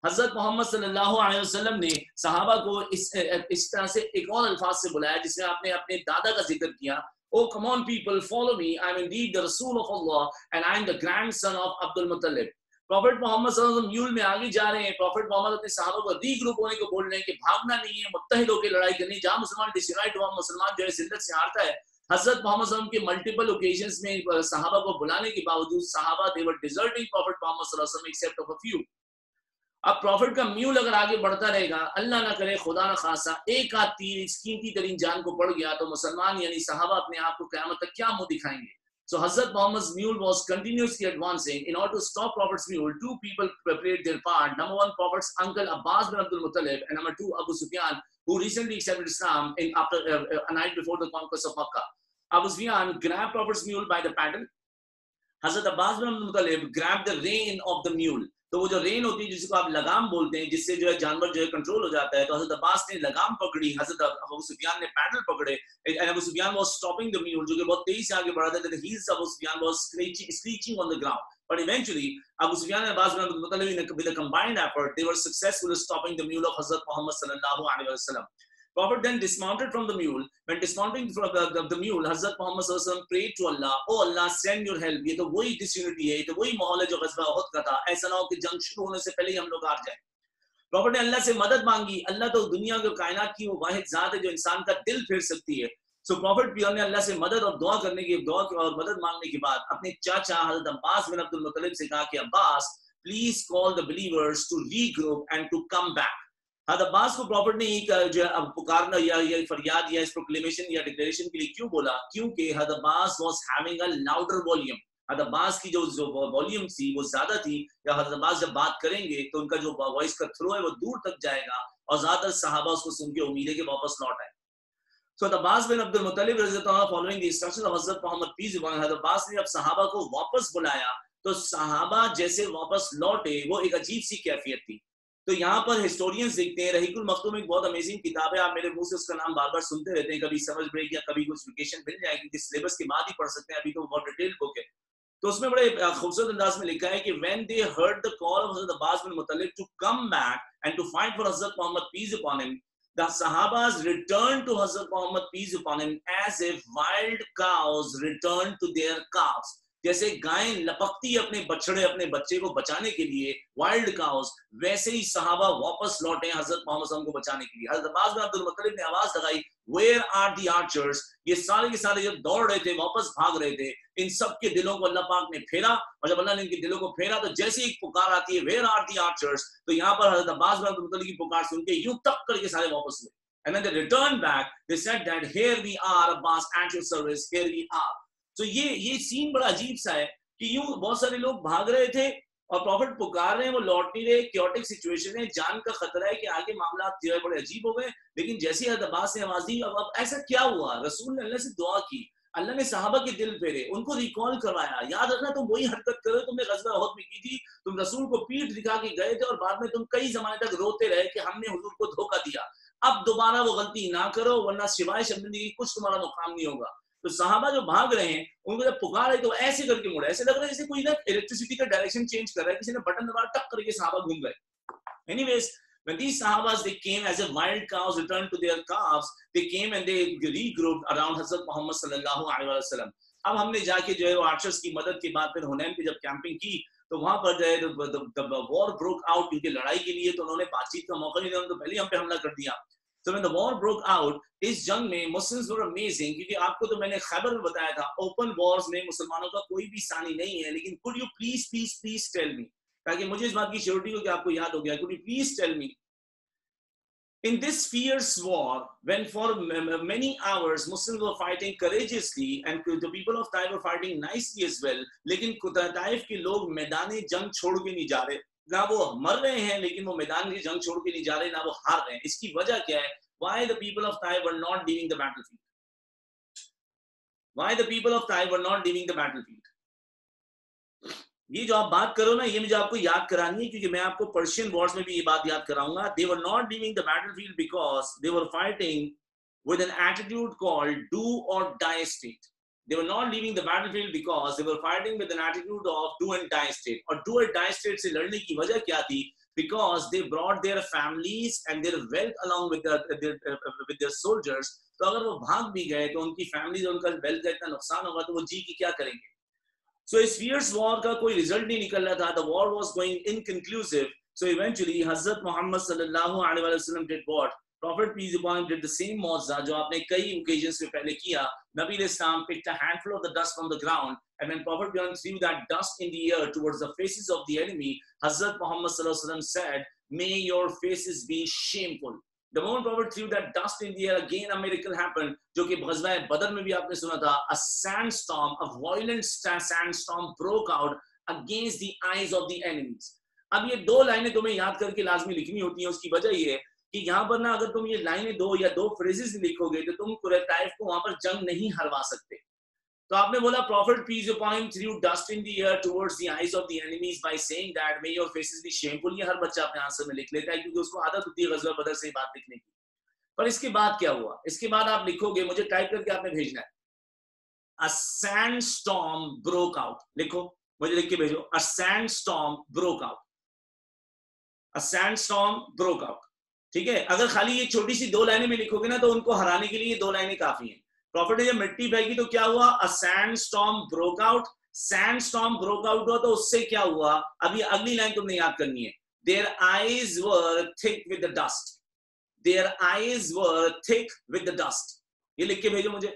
Hazrat Muhammad सल्लल्लाहु अलैहि वसल्लम ने सहाबा को इस इस तरह से एक और अल्फाज से बुलाया जिसमें आपने अपने दादा का जिक्र किया. Oh, come on, people, follow me. I am indeed the Rasul of Allah, and I am the grandson of Abdul Muttalib. Prophet Muhammad सल्लल्लाहु अलैहि वसल्लम म्यूल में आगे जा रहे हैं. प्रॉफिट मोहम्मद अपने सहाबा को रीग्रुप होने को बोल रहे हैं कि भागना नहीं है, मुत्तहिद होकर लड़ाई करनी. जहां मुसलमान डिसयूनाइट हुआ, मुसलमान जो है जिल्लत से हारता है. हजरत मोहम्मद सल्लल्लाहु अलैहि वसल्लम के मल्टीपल ओकेजन्स में सहाबा को बुलाने के बावजूद सहाबा दे वर डिजर्टिंग प्रॉफिट मोहम्मद सल्लल्लाहु अलैहि वसल्लम एक्सेप्ट ऑफ अ फ्यू. अब प्रॉफिट का म्यूल अगर आगे बढ़ता रहेगा, अल्लाह ना करे, खुदा ना खासा, एक आध तीर इस कीमती तरीन जान को पड़ गया तो मुसलमान यानी सहाबा अपने आप को क़यामत तक क्या मुंह दिखाएंगे. So Hazrat Muhammad's mule was continuously advancing. In order to stop Prophet's mule, two people played their part. Number one, Prophet's uncle Abbas bin Abdul Muttalib, and number two, Abu Sufyan, who recently accepted Islam in after uh, a night before the conquest of Makkah. Abu Sufyan grabbed Prophet's mule by the paddle. Hazrat Abbas bin Abdul Muttalib grabbed the rein of the mule. तो वो जो rain होती है जिसको आप लगाम बोलते हैं, जिससे जो है जानवर जो है कंट्रोल हो जाता है, तो हजरत अब्बास ने लगाम पकड़ी, हजरत अबू सुफियान ने पैडल पकड़े, and Abu Sufyan was stopping the mule, जो कि बहुत तेजी से आगे बढ़ रहा था. The heels of Abu Sufyan was screeching screeching on the ground, but eventually Abu Sufyan and Abbas bin Abdul Muttalib, with a combined effort, they were successful in stopping the mule of Hazrat Muhammad sallallahu alaihi wasallam. Prophet then dismounted from the mule. When dismounting from the, the, the mule, Hazrat Muhammad sallallahu alaihi wasallam prayed to Allah, "Oh Allah, send your help." ये तो वही disunity है, ये तो वही माहौल है जो ग़ज़वा उहद का था. ऐसा ना हो कि जंग शुरू होने से पहले ही हम लोग हार जाएं. प्रॉफिट ने अल्लाह से मदद मांगी. अल्लाह तो दुनिया के कायनात की वो वाहिद ज़ात है जो इंसान का दिल फेर सकती है. सो प्रॉफिट पियर ने अल्लाह से मदद और दुआ करने की दुआ और मदद मांगने के बाद अपने चाचा हज़रत अब्बास बिन अब्दुल मुत्तलिब से कहा कि Abbas, please call the believers to regroup and to come back. हज़रत अब्बास को प्रॉफिट ने ये जो अब पुकारना या ये फरियाद या इस प्रोक्लेमेशन या डिक्लेरेशन के लिए क्यों बोला? क्योंकि हज़रत Abbas was having a louder volume. हज़रत अब्बास की जो जो वॉल्यूम थी वो ज्यादा थी, या हज़रत अब्बास जब बात करेंगे तो उनका जो वॉइस का थ्रो है वो दूर तक जाएगा और ज्यादातर सहाबा उसको सुन के उम्मीद है कि वापस लौट आए. So the Abbas bin Abdul Muttalib following the instructions of Hazrat Muhammad peace be upon him, Hazrat Abbas ने जब सहाबा को वापस बुलाया तो सहाबा जैसे वापस लौटे वो एक अजीब सी कैफियत थी. तो यहाँ पर हिस्टोरियंस देखते हैं, रहीकुल मखतूम एक बहुत अमेजिंग किताब है, आप मेरे मुंह से उसका नाम बार बार सुनते रहते हैं, कभी समझ ब्रेक या कभी कुछ वेकेशन मिल जाएगी कि सिलेबस के बाद ही पढ़ सकते हैं, अभी तो बहुत डिटेल बुक है. तो उसमें बड़े खूबसूरत अंदाज में लिखा है कि when they heard the call of Hazrat Abbas bin Muttalib to come back and to fight for Hazrat Muhammad peace upon him, the Sahabas returned to Hazrat Muhammad peace upon him as if wild cows returned to their calves. जैसे गायें लपकती अपने बछड़े अपने बच्चे को बचाने के लिए, वाइल्ड काउस, वैसे ही सहाबा वापस लौटे हजरत मोहम्मद सल्लल्लाहु अलैहि वसल्लम को बचाने के लिए. हजरत अब्बास बिन अब्दुल मुत्तलिब ने आवाज लगाई, वेयर आर द आर्चर्स. ये सारे के सारे जब दौड़ रहे थे, वापस भाग रहे थे, इन सब के दिलों को अल्लाह पाक ने फेरा, और जब अल्लाह ने इनके दिलों को फेरा तो जैसे ही पुकार आती है, वेयर आर द आर्चर्स, तो यहाँ पर हजरत अब्बास बिन अब्दुल मुत्तलिब की पुकार सुन के यूं तक करके सारे वापस हुए. And when they returned back, they said that here we are, Abbas, at your service, here we are. So ये ये सीन बड़ा अजीब सा है कि यूं बहुत सारे लोग भाग रहे थे और प्रॉफिट पुकार रहे हैं, वो लौट नहीं रहे, क्योटिक सिचुएशन है, जान का खतरा है कि आगे मामला जो है बड़े अजीब हो गए. लेकिन जैसे हज़रत अब्बास ने आवाज दी, अब अब ऐसा क्या हुआ? रसूल ने अल्लाह से दुआ की, अल्लाह ने सहाबा के दिल फेरे, उनको रिकॉल करवाया, याद रखना तुम वही हरकत करो तुमने ग़ज़वा उहद में की थी, तुम रसूल को पीठ दिखा के गए थे और बाद में तुम कई जमाने तक रोते रहे कि हमने हुजूर को धोखा दिया. अब दोबारा वो गलती ना करो, वरना सिवाय शर्मिंदगी कुछ तुम्हारा मुकाम नहीं होगा. तो सहाबा जो भाग रहे हैं उनको जब पुकार है तो ऐसे करके मुड़े, ऐसे लग रहा है जैसे कोई ना इलेक्ट्रिसिटी का डायरेक्शन चेंज कर रहा है, किसी ने बटन दबा टक करके सहाबा घूम गए. Anyways, when these sahabas they came as a wild cows returned to their calves, they came and they regrouped around Hazrat Muhammad sallallahu alaihi wasallam. अब हमने जाके जो है वो आर्चर्स की मदद के बाद फिर हुनैन पे जब कैंपिंग की तो वहां पर जो है द वॉर ब्रोक आउट, क्योंकि लड़ाई के लिए तो उन्होंने बातचीत का मौका नहीं दिया, तो पहले हम पे हमला कर दिया. So when the war broke out, इस जंग में Muslims were amazing, क्योंकि आपको तो मैंने खैबर में बताया था, ओपन वॉर्स में मुसलमानों का कोई भी सानी नहीं है, लेकिन could you please please please tell me, ताकि मुझे इस बात की श्योरिटी हो कि आपको याद हो गया, could you please tell me, in this fierce war, when for many hours Muslims were fighting courageously and the people of Taif were fighting nicely as well, लेकिन ताइफ के लोग मैदान जंग छोड़ के नहीं जा रहे, ना वो मर रहे हैं लेकिन वो मैदान की जंग छोड़ के नहीं जा रहे, ना वो हार रहे हैं. इसकी वजह क्या है? Why the people of Taif were not leaving the battlefield? Why the people of Taif were not leaving the battlefield? ये जो आप बात करो ना, ये मुझे आपको याद करानी है, क्योंकि मैं आपको पर्शियन वॉर्स में भी ये बात याद कराऊंगा. They were not leaving the battlefield because they were fighting with an attitude called do or die state. They were not leaving the battlefield because they were fighting with an attitude of do and die state. और do and die state से लड़ने की वजह क्या थी? Because they brought their families and their wealth along with their, their uh, with their soldiers. तो अगर वो भाग भी गए तो उनकी families और उनका wealth का इतना नुकसान होगा तो वो जी की क्या करेंगे? So इस fierce war का कोई result नहीं निकल रहा था. The war was going inconclusive. So eventually Hazrat Muhammad sallallahu alaihi wasallam did what? Prophet peace upon him did the same mauza जो आपने कई occasions में पहले किया. Nabi Islam picked a handful of the dust from the ground, and when Prophet threw that dust in the air towards the faces of the enemy, Hazrat Muhammad sallallahu alaihi wasallam said, "May your faces be shameful." The moment Prophet threw that dust in the air, again a miracle happened, जो कि ग़ज़वा बदर में भी आपने सुना था. A sandstorm, a violent sandstorm broke out against the eyes of the enemies. अब ये दो लाइनें तुम्हें याद करके लाजमी लिखनी होती हैं. उसकी वजह ये है कि यहाँ पर ना अगर तुम ये लाइनें दो या दो फ्रेजेस लिखोगे तो तुम कुरैश ताइफ को वहां पर जंग नहीं हरवा सकते. तो आपने बोला Prophet peace upon him threw dust in the air towards the eyes of the enemies by saying that may your faces be shameful. ये हर बच्चा अपने आंसर में लिख लेता है क्योंकि उसको आदत होती है ग़ज़वा बदर से बात लिखने की. पर इसके बाद क्या हुआ? इसके बाद आप लिखोगे, मुझे टाइप करके आपने भेजना है. A sandstorm broke out. लिखो, मुझे लिख के भेजो. A sandstorm broke out. A sandstorm broke out. ठीक है. अगर खाली ये छोटी सी दो लाइनें में लिखोगे ना तो उनको हराने के लिए दो लाइनें काफी हैं. प्रॉफिट ने जब मिट्टी फेंकी तो क्या हुआ? A sandstorm broke out. Sandstorm broke out हुआ तो उससे क्या हुआ? अभी अगली लाइन तुमने याद करनी है. Their eyes were thick with the dust. Their eyes were thick with the dust. ये लिख के भेजो मुझे.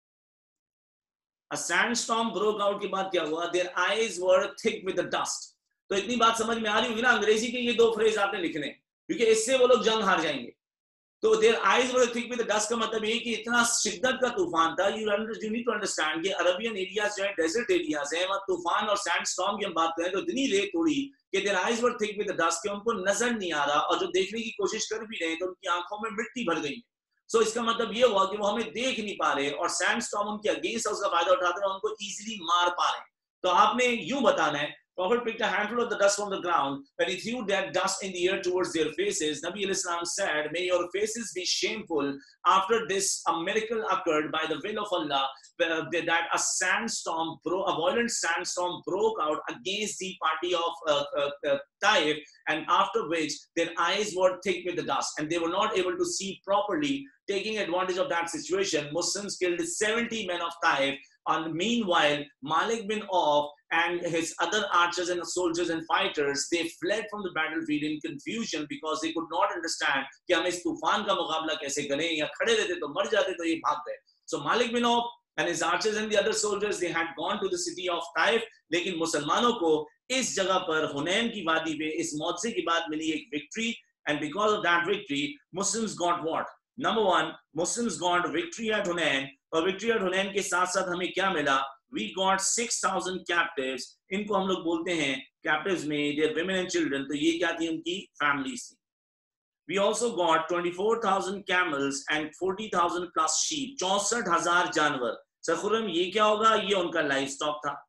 A sandstorm broke out के बाद क्या हुआ? Their eyes were thick with the dust. तो इतनी बात समझ में आ रही होगी ना. अंग्रेजी के ये दो फ्रेज आपने लिखने क्योंकि इससे वो लोग जंग हार जाएंगे. तो their eyes were thick with the dust का मतलब ये कि इतना शिद्दत का तूफान था. You you need to understand कि अरबियन एरियाज जो है डेजर्ट एरियाज हैं, वहां तूफान और सैंडस्टॉर्म की हम बात करें तो इतनी रेत उड़ी कि their eyes were thick with the dust कि उनको नजर नहीं आ रहा और जो देखने की कोशिश कर भी रहे हैं तो उनकी आंखों में मिट्टी भर गई है. सो so, इसका मतलब ये हुआ कि वो हमें देख नहीं पा रहे और सैंडस्टॉर्म उनके अगेंस्ट उसका फायदा उठाते हैं और उनको इजीली मार पा रहे हैं. तो आपने यूं बताना है Prophet picked a handful of the dust from the ground. When he threw that dust in the air towards their faces, Nabi al-Islam said, may your faces be shameful. After this, a miracle occurred by the will of Allah, that a sandstorm, a violent sandstorm broke out against the party of uh, uh, uh, Taif, and after which their eyes were thick with the dust, and they were not able to see properly. Taking advantage of that situation, Muslims killed seventy men of Taif. And meanwhile, Malik bin Auf and his other archers and soldiers and fighters, they fled from the battlefield in confusion because they could not understand कि हम इस तूफान का मुकाबला कैसे करें या खड़े रहते तो मर जाते तो ये भाग गए. So Malik bin Auf and his archers and the other soldiers, they had gone to the city of Taif. लेकिन मुसलमानों को इस जगह पर हुनैन की वादी पे इस मौजे के बाद मिली एक victory, and because of that victory, Muslims got what? Number one, Muslims got victory at Hunain. और विक्ट्री एट हुनैन के साथ साथ हमें क्या मिला? We got six thousand captives. इनको हम लोग बोलते हैं captives में their women and children. तो ये क्या थी? उनकी families थी. We also got twenty-four thousand camels and forty thousand plus sheep. चौसठ हजार जानवर. सखुरम ये क्या होगा? ये उनका लाइफ स्टॉक था.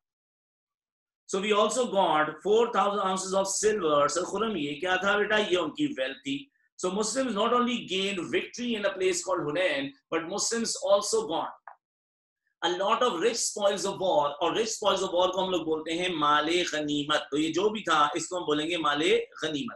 So we also got four thousand ounces of silver. सखुरम ये क्या था बेटा? ये उनकी wealth थी. So Muslims not only gained victory in a place called Hunain, but Muslims also got a lot of rich spoils of war. और rich spoils of war को हम लोग बोलते हैं माले गनीमत. तो ये जो भी था इसको हम बोलेंगे माले गनीमत.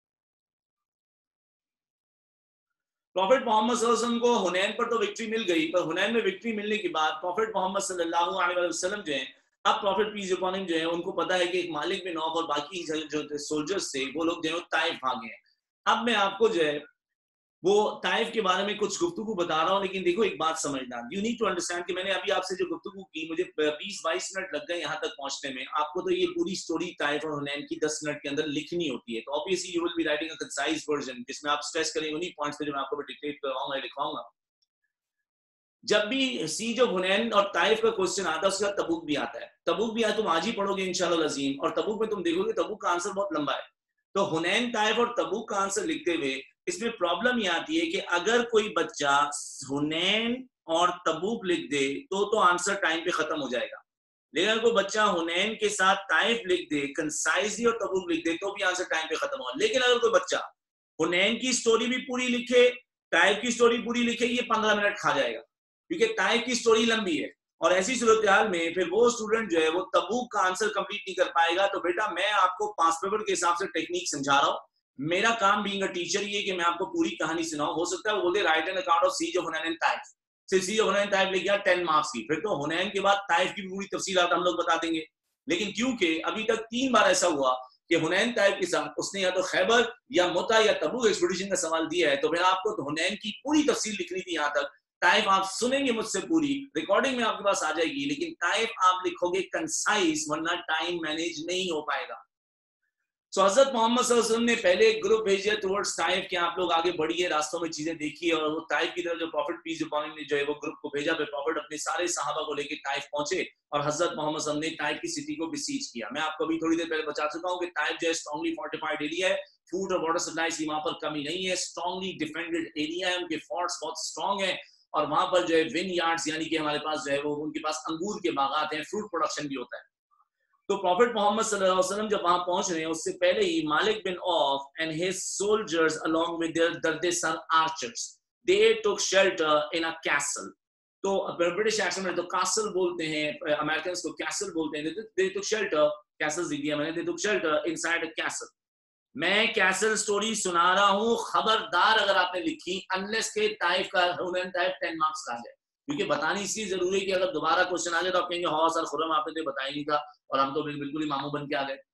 प्रॉफिट मोहम्मद सल्लल्लाहु अलैहि वसल्लम को हुनैन पर तो विक्ट्री मिल गई, पर हुनैन में विक्ट्री मिलने के बाद प्रॉफिट मोहम्मद सल्लल्लाहु अलैहि वसल्लम जो है, अब प्रॉफिट पीस अपॉन हिम जो है, उनको पता है कि एक मालिक बिन औफ और बाकी जो सोल्जर्स थे वो लोग जो है ताइफ भागे हैं. अब मैं आपको जो है वो ताइफ के बारे में कुछ गुफ्तगू बता रहा हूँ, लेकिन देखो एक बात समझना. यू नीड टू अंडरस्टैंड कि मैंने अभी आपसे जो गुफ्तगू की मुझे बीस बाईस मिनट लग गए यहाँ तक पहुंचने में. आपको तो ये पूरी स्टोरी ताइफ और हुनैन की दस मिनट के अंदर लिखनी होती है. तो obviously you will be writing a concise version जिसमें आप स्ट्रेस करेंगे उन्हीं पॉइंट्स पे जो मैं आपको डिक्टेट करवाऊंगा लिखवाऊंगा. जब भी सी जो हुनैन और ताइफ का क्वेश्चन आता है उसके बाद तबूक भी आता है. तबूक भी आया तुम आज ही पढ़ोगे इंशाअल्लाह अज़ीम, और तबूक में तुम देखोगे तबूक का आंसर बहुत लंबा है. तो हुनैन, ताइफ और तबूक का आंसर लिखते हुए इसमें प्रॉब्लम ये आती है कि अगर कोई बच्चा हुनैन और तबूक लिख दे तो तो आंसर टाइम पे खत्म हो जाएगा. लेकिन अगर कोई बच्चा हुनैन के साथ ताइफ लिख दे, कंसाइजली और तबूक लिख दे तो भी आंसर टाइम पे खत्म होगा. लेकिन अगर कोई बच्चा हुनैन की स्टोरी भी पूरी लिखे, ताइफ की स्टोरी पूरी लिखे, ये पंद्रह मिनट खा जाएगा क्योंकि ताइफ की स्टोरी लंबी है और ऐसी सूरत हाल में फिर वो स्टूडेंट जो है वो तबूक का आंसर कंप्लीट नहीं कर पाएगा। तो बेटा मैं आपको पास पेपर के हिसाब से टेक्निक समझा रहा हूँ। मेरा काम बीइंग अ टीचर ये कि मैं आपको पूरी कहानी सुनाऊं। हो सकता है वो बोले write an account of siege of Hunain and Taif, सिर्फ सीज ऑफ हुनैन ताइफ लिख गया टेन मार्क्स की, फिर तो हुनैन के बाद ताइफ की पूरी तफसीलात हम लोग बता देंगे। लेकिन क्योंकि अभी तक तीन बार ऐसा हुआ कि हुनैन ताइफ के साथ उसने या तो खैबर या मुता या तबूक एक्सपीडिशन का सवाल दिया है, तो फिर आपको तो हुनैन की पूरी तफसील लिखनी थी। यहाँ तक ताइफ आप सुनेंगे मुझसे पूरी रिकॉर्डिंग में आपके पास आ जाएगी, लेकिन ताइफ आप लिखोगे कंसाइज, वरना टाइम मैनेज नहीं हो पाएगा। सो so, हजरत मोहम्मद सल्लल्लाहु अलैहि वसल्लम ने पहले एक ग्रुप भेजा टुवर्ड्स ताइफ कि आप लोग आगे बढ़िए, रास्तों में चीजें देखिए। और वो ताइफ की तरफ जो प्रॉफिट पीस अपॉन हिम ने जो है वो ग्रुप को भेजा, फिर प्रॉफिट अपने सारे सहाबा को लेकर ताइफ पहुंचे और हजरत मोहम्मद सल्लल्लाहु अलैहि वसल्लम ने ताइफ की सिटी को बिसीज किया। मैं आपको अभी थोड़ी देर पहले बता चुका हूं कि ताइफ जो है स्ट्रांगली फोर्टिफाइड एरिया है, फूड और वाटर सप्लाई की वहां पर कमी नहीं है, स्ट्रांगली डिफेंडेड एरिया है, उनके फोर्ट्स बहुत स्ट्रांग है। और वहां पर जो है विन यार्ड्स यानी कि हमारे पास जो है वो उनके पास अंगूर के बागात हैं, फ्रूट प्रोडक्शन भी होता है। तो प्रॉफिट मोहम्मद सल्लल्लाहु अलैहि वसल्लम जब वहां पहुंच रहे हैं उससे पहले ही Malik bin Auf and his soldiers along with their दर्देसर archers they took shelter in a castle. तो ब्रिटिश एक्सेंट में तो कासल बोलते हैं, अमेरिकन को कैसल बोलते हैं। दे टुक शेल्टर, कैसल लिख दिया मैंने, they took shelter inside a castle. मैं कैसल स्टोरी सुना रहा हूं, खबरदार अगर आपने लिखी अनलेस के ताइफ का हुनैन ताइफ टेन मार्क्स का है, क्योंकि बतानी इसलिए जरूरी है कि अगर दोबारा क्वेश्चन आ जाए तो आप कहेंगे हाँ सर खुर्रम आपने तो बताया नहीं था और हम तो बिल्कुल ही मामू बन के आ गए।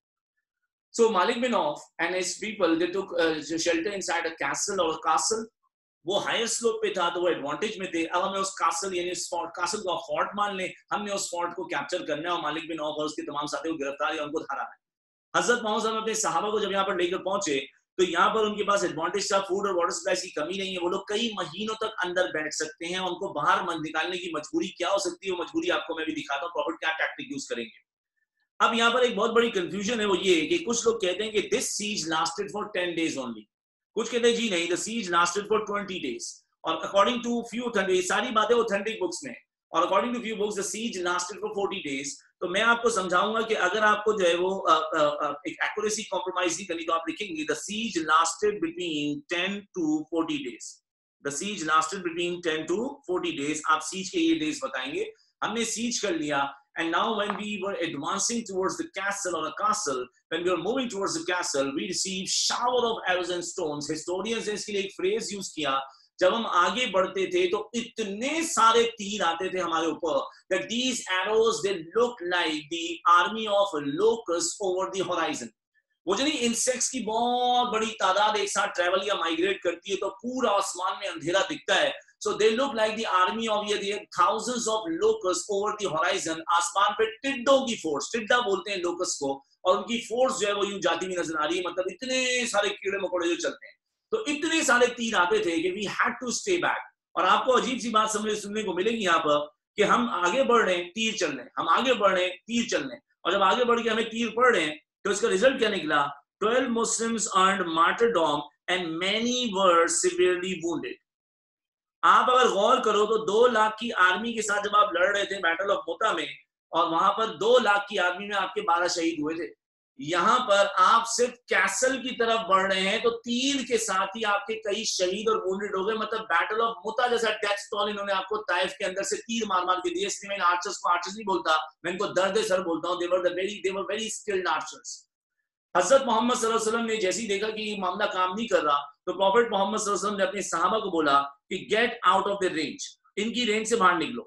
So Malik bin Auf and his people they took shelter inside a castle, और कासल वो हायर स्लोप पे था तो वो एडवांटेज में थे। अब हमें उस कासल यानी उस फोर्ट, कासल को फोर्ट मान ले, हमने उस फोर्ट को कैप्चर करना है और मालिक बिन औफ और उसके तमाम साथियों को गिरफ्तार या उनको हराना है। हजरत मोहम्मद सल्लल्लाहु अलैहि वसल्लम अपने सहाबा को जब यहाँ पर लेकर पहुंचे तो यहाँ पर उनके पास एडवांटेज था, फूड और वाटर सप्लाई की कमी नहीं है, वो लोग कई महीनों तक अंदर बैठ सकते हैं, उनको बाहर मत निकालने की मजबूरी क्या हो सकती है, वो मजबूरी आपको मैं भी दिखाता हूँ प्रॉफिट क्या टैक्टिक यूज करेंगे। अब यहाँ पर एक बहुत बड़ी कंफ्यूजन है, वो ये कि कुछ लोग कहते हैं कि this siege lasted for ten days only, कुछ कहते हैं जी नहीं, the siege lasted for twenty days, और अकॉर्डिंग टू फ्यू ऑथेंटिक, सारी बातें ऑथेंटिक बुक्स में, और according to few books the siege lasted for forty days. तो मैं आपको समझाऊंगा कि अगर आपको जो है वो आ, आ, आ, एक एक्यूरेसी कॉम्प्रोमाइज नहीं करनी तो आप लिखेंगे the siege lasted between ten to forty days, the siege lasted between ten to forty days. आप सीज के ये डेज बताएंगे। हमने सीज कर लिया, and now when we were advancing towards the castle or a castle, when we were moving towards the castle, we received shower of arrows and stones. Historians ने इसके लिए एक phrase use किया, जब हम आगे बढ़ते थे तो इतने सारे तीर आते थे हमारे ऊपर, that these arrows they look like the army of locusts over the horizon. वो जो नहीं इंसेक्ट्स की बहुत बड़ी तादाद एक साथ ट्रैवल या माइग्रेट करती है तो पूरा आसमान में अंधेरा दिखता है। So they look like the army of ये thousands of locusts over the horizon. आसमान पे टिड्डों की फोर्स, टिड्डा बोलते हैं लोकस को, और उनकी फोर्स जो है वो यूं जाती हुई नजर आ रही है, मतलब इतने सारे कीड़े मकोड़े जो चलते हैं। तो इतने सारे तीर आते थे कि we had to stay back। और आपको अजीब सी बात समझ सुनने को मिलेगी यहाँ पर कि हम आगे बढ़ रहे हैं तीर चल रहे हैं, हम आगे बढ़ रहे हैं तीर चल रहे हैं, और जब आगे बढ़ के हमें तीर पड़ रहे हैं तो इसका रिजल्ट क्या निकला? Twelve Muslims earned martyrdom and many were severely wounded. आप अगर गौर करो तो दो लाख की आर्मी के साथ जब आप लड़ रहे थे बैटल ऑफ मोता में, और वहां पर दो लाख की आर्मी में आपके बारह शहीद हुए थे, यहाँ पर आप सिर्फ कैसल की तरफ बढ़ रहे हैं तो तीर के साथ ही आपके कई शहीद और वुंडेड हो गए। मतलब बैटल ऑफ मुता जैसा डेथ टोल इन्होंने आपको ताइफ के अंदर से तीर मार मार के दिए। इसलिए मैं आर्चर्स को आर्चर्स नहीं बोलता, मैं इनको दर्द सर बोलता हूँ। They were the very they were very skilled archers. हजरत मोहम्मद सल्लल्लाहु अलैहि वसल्लम ने जैसे ही देखा कि ये मामला काम नहीं कर रहा तो प्रॉफिट मोहम्मद सल्लल्लाहु अलैहि वसल्लम ने अपने सहाबा को बोला कि get out of the range, इनकी रेंज से बाहर निकलो।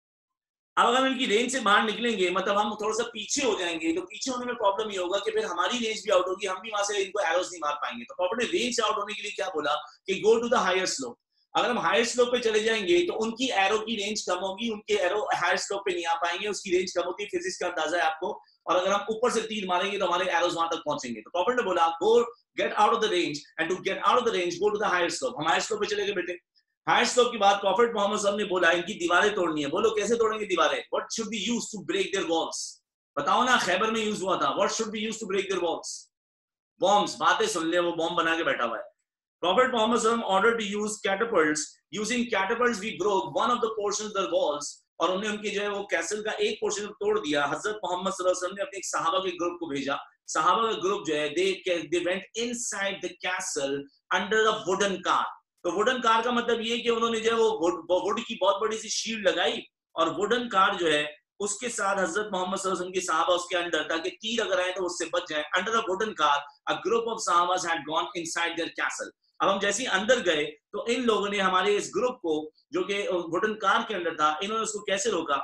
अब अगर हम इनकी रेंज से बाहर निकलेंगे मतलब हम थोड़ा सा पीछे हो जाएंगे, तो पीछे होने में प्रॉब्लम ये होगा कि फिर हमारी रेंज भी आउट होगी, हम भी वहां से इनको एरोस नहीं मार पाएंगे। तो प्रॉफिट ने रेंज से आउट होने के लिए क्या बोला कि go to the higher slope. अगर हम हायर स्लोप पे चले जाएंगे तो उनकी एरो की रेंज कम होगी, उनके एरो हायर स्लोप पे नहीं आ पाएंगे, उसकी रेंज कम होती है, फिजिक्स का अंदाजा है आपको। और अगर हम ऊपर से तीर मारेंगे तो हमारे एरोस वहां तक पहुंचेंगे। तो प्रॉफिट ने बोला go get out of the range, and to get out of the range go to the higher slope. हम हायर स्लोप पे चले गए बेटे। हायर स्लोप की बात प्रॉफिट मोहम्मद सल्लल्लाहु अलैहि वसल्लम ने बोला इनकी दीवारें तोड़नी है। बोलो कैसे तोड़ेंगे दीवारें? What should be used to break their walls? बताओ ना, खैबर में यूज हुआ था। What should be used to break their walls? Bombs. बातें सुन ले, वो बॉम्ब बना के बैठा हुआ है। प्रॉफिट मोहम्मद सल्लल्लाहु अलैहि वसल्लम order to use catapults. Using catapults we broke one of the portions of the walls। और उन्हें उनके जो है वो कैसल का एक पोर्शन तोड़ दिया। हजरत मोहम्मद सल्लल्लाहु अलैहि वसल्लम ने अपने एक सहाबा के ग्रुप को भेजा। सहाबा का ग्रुप जो है they they went inside the castle under a wooden car. तो वुडन कार का मतलब ये कि उन्होंने जो है वो वुड की बहुत बड़ी सी शील्ड लगाई और वुडन कार जो है उसके साथ हजरत मोहम्मद सल्लल्लाहु अलैहि वसल्लम के सहाबा उसके अंदर, ताकि तीर अगर आए तो उससे बच जाए। Under a wooden car a group of सहाबास had gone inside their castle. अब हम जैसे ही अंदर गए तो इन लोगों ने हमारे इस ग्रुप को, जो कि वुडन कार के अंदर था, इन्होंने उसको कैसे रोका?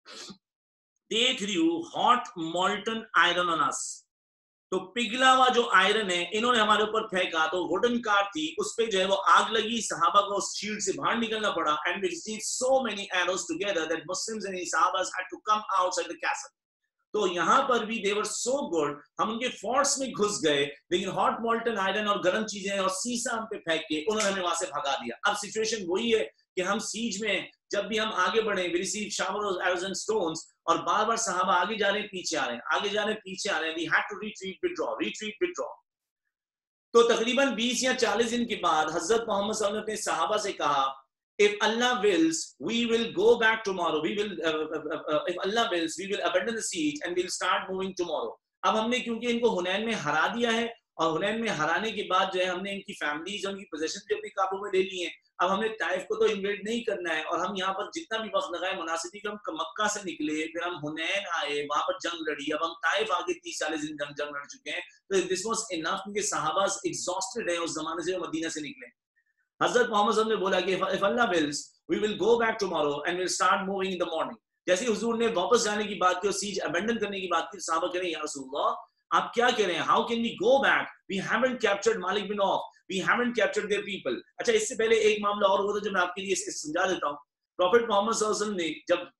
They threw hot molten iron on us. तो पिघला हुआ जो आयरन है इन्होंने हमारे ऊपर फेंका, तो वुडन कार थी उस पे जो है वो आग लगी, सहाबा को उस शील्ड से बाहर निकलना पड़ा। And we received so many arrows together that Muslims and Sahabas had to come outside the castle. तो यहाँ पर भी they were so good, हम उनके फोर्ट्स में घुस गए, लेकिन हॉट मोल्टन आयरन और गर्म चीजें और सीसा हम पे फेंक के उन्होंने हमें वहां से भगा दिया। अब सिचुएशन वही है कि हम सीज में जब भी हम आगे बढ़े, we received showers of arrows and stones, और बार बार सहाबा आगे जा रहे हैं पीछे आ रहे हैं, आगे जा रहे हैं पीछे आ रहे हैं, we had to retreat withdraw retreat withdraw। तो तकरीबन बीस या चालीस दिन के बाद हजरत मोहम्मद सल्लल्लाहु अलैहि वसल्लम ने अपने सहाबा से कहा, if Allah wills we will go back tomorrow, we will uh, uh, uh, if Allah wills we will abandon the siege and we'll start moving tomorrow। अब हमने क्योंकि इनको हुनैन में हरा दिया है, और हुनैन में हराने के बाद जो है हमने इनकी फैमिलीज और उनकी पोजीशन भी अपने काबू में ले ली हैं। अब हमने ताइफ को तो इन्वेड नहीं करना है, और हम यहाँ पर जितना भी वक्त लगाए मुनासिब कि हम मक्का से निकले, फिर हम हुनैन आए, वहां पर जंग लड़ी, अब हम ताइफ आगे तीस चालीस दिन जंग जंग लड़ चुके हैं। तो दिस वाज इनफ, क्योंकि सहाबा एग्जॉस्टेड है उस जमाने से, मदीना से निकले। हजरत मोहम्मद ने बोला कि if Allah wills we will go back tomorrow and we'll start moving in the morning। जैसे हुजूर ने वापस जाने की बात की और सीज अबैंडन करने की बात की, सहाबा कह रहे हैं या रसूलल्लाह आप क्या कह रहे हैं, how can we go back, we haven't captured Malik bin Auf, we haven't captured their people. अच्छा, इससे पहले एक मामला और हुआ था जो मैं आपके लिए समझा देता हूँ। प्रॉफिट मोहम्मद सल्लल्लाहु अलैहि वसल्लम ने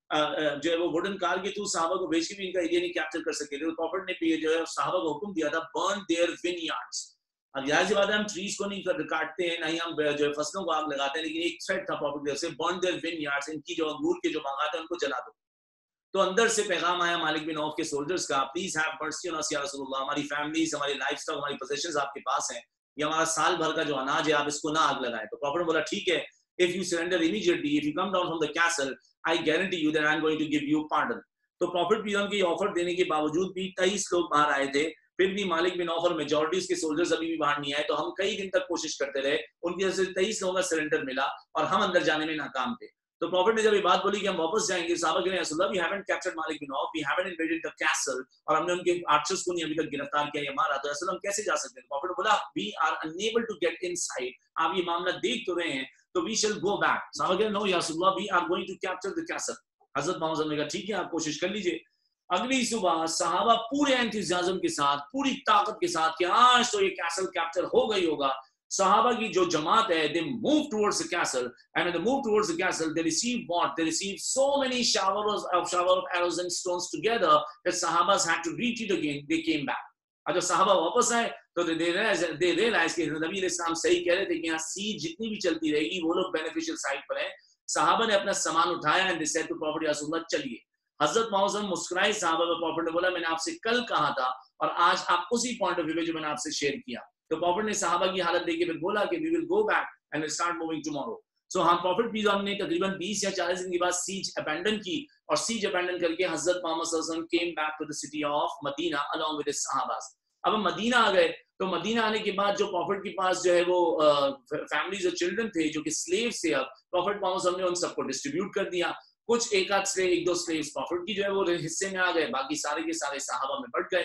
जब जो है वो वुडन कार के थ्रू सहाबा को भेज के भी इनका एरिया नहीं कैप्चर कर सके थे, तो प्रॉफिट ने जो है सहाबा को हुक्म दिया था, बर्न देयर विनयार्ड्स। अब जाहिर सी बात है हम ट्रीज को नहीं काटते हैं, ना ही हम जो है फसलों को आग लगाते हैं, लेकिन एक थ्रेट था प्रॉफिट से, बर्न देयर विनयार्ड्स, इनकी जो अंगूर के जो बागात है उनको जला दो। तो अंदर से पैगाम आया मालिक बिन औफ के सोल्जर्स का, please have mercy on us या रसूलुल्लाह, हमारी फैमिलीज, हमारी लाइफस्टाइल, हमारी पोजीशंस आपके पास हैं, ये हमारा साल भर का जो अनाज है आप इसको ना आग लगाएं। तो प्रॉफिट ने बोला ठीक है, if you surrender immediately, if you come down from the castle, I guarantee you that I'm going to give you pardon। तो प्रॉफिट भी उनकी ऑफर देने के बावजूद भी तेईस लोग बाहर आए थे, फिर भी मालिक बिन औफ और मेजॉरिटी के सोल्जर्स अभी भी बाहर नहीं आए। तो हम कई दिन तक कोशिश करते रहे, उनकी वजह से तेईस लोगों का सरेंडर मिला और हम अंदर जाने में नाकाम थे। तो प्रॉफिट ने जब ये बात बोली कि हम वापस जाएंगे, सहाबा कह रहे हैं रसूलल्लाह we haven't captured Malik bin Auf, we haven't invaded the castle, और हमने उनके आर्चर्स को नहीं अभी तक गिरफ्तार किया या मारा, तो रसूल हम कैसे जा सकते हैं? प्रॉफिट ने बोला we are unable to get inside, आप ये मामला देख तो रहे हैं, तो वी शैल गो बैक। सहाबा कह रहे नो या रसूलल्लाह we are going to capture the castle. हजरत मोहम्मद ने कहा ठीक है आप कोशिश कर लीजिए। अगली सुबह सहाबा पूरे एंथुसियाज्म के साथ, पूरी ताकत के साथ कि आज तो ये कैसल कैप्चर हो गई होगा, सहाबा की जो जमात है, they move towards the castle, and when they move towards the castle they receive what, they receive so many showers of shower of arrows and stones together that sahabas had to retreat again, they came back। अब जब सहाबा वापस आए तो they realized they realized कि नबी अलैहिस्सलाम सही कह रहे थे कि यहाँ सीज जितनी भी चलती रहेगी वो लोग बेनिफिशियल साइड पर हैं। सहाबा ने अपना सामान उठाया and they said to Prophet या रसूलल्लाह चलिए। हजरत मोहम्मद मुस्कुराए सहाबा को, प्रॉफिट ने बोला मैंने आपसे कल कहा था और आज आप उसी पॉइंट ऑफ व्यू में जो मैंने आपसे शेयर किया। तो प्रॉफिट ने सहाबा की हालत देख के फिर बोला कि we will go back and will start moving tomorrow. So हम प्रॉफिट भी हमने तकरीबन बीस या चालीस दिन के बाद सीज अबैंडन की, और सीज अबैंडन करके हजरत मोहम्मद सल्लल्लाहु अलैहि वसल्लम came back to the city of Medina along with his सहाबास। अब हम मदीना आ गए, तो मदीना आने के बाद जो प्रॉफिट के पास जो है वो फैमिलीज और चिल्ड्रन थे जो कि स्लेव्स थे, अब प्रॉफिट मोहम्मद सल्लल्लाहु अलैहि वसल्लम ने उन सबको डिस्ट्रीब्यूट कर दिया। कुछ एक आध स्लेव, एक दो स्लेव्स प्रॉफिट की जो है वो हिस्से में आ गए, बाकी सारे के सारे सहाबा में बढ़ गए।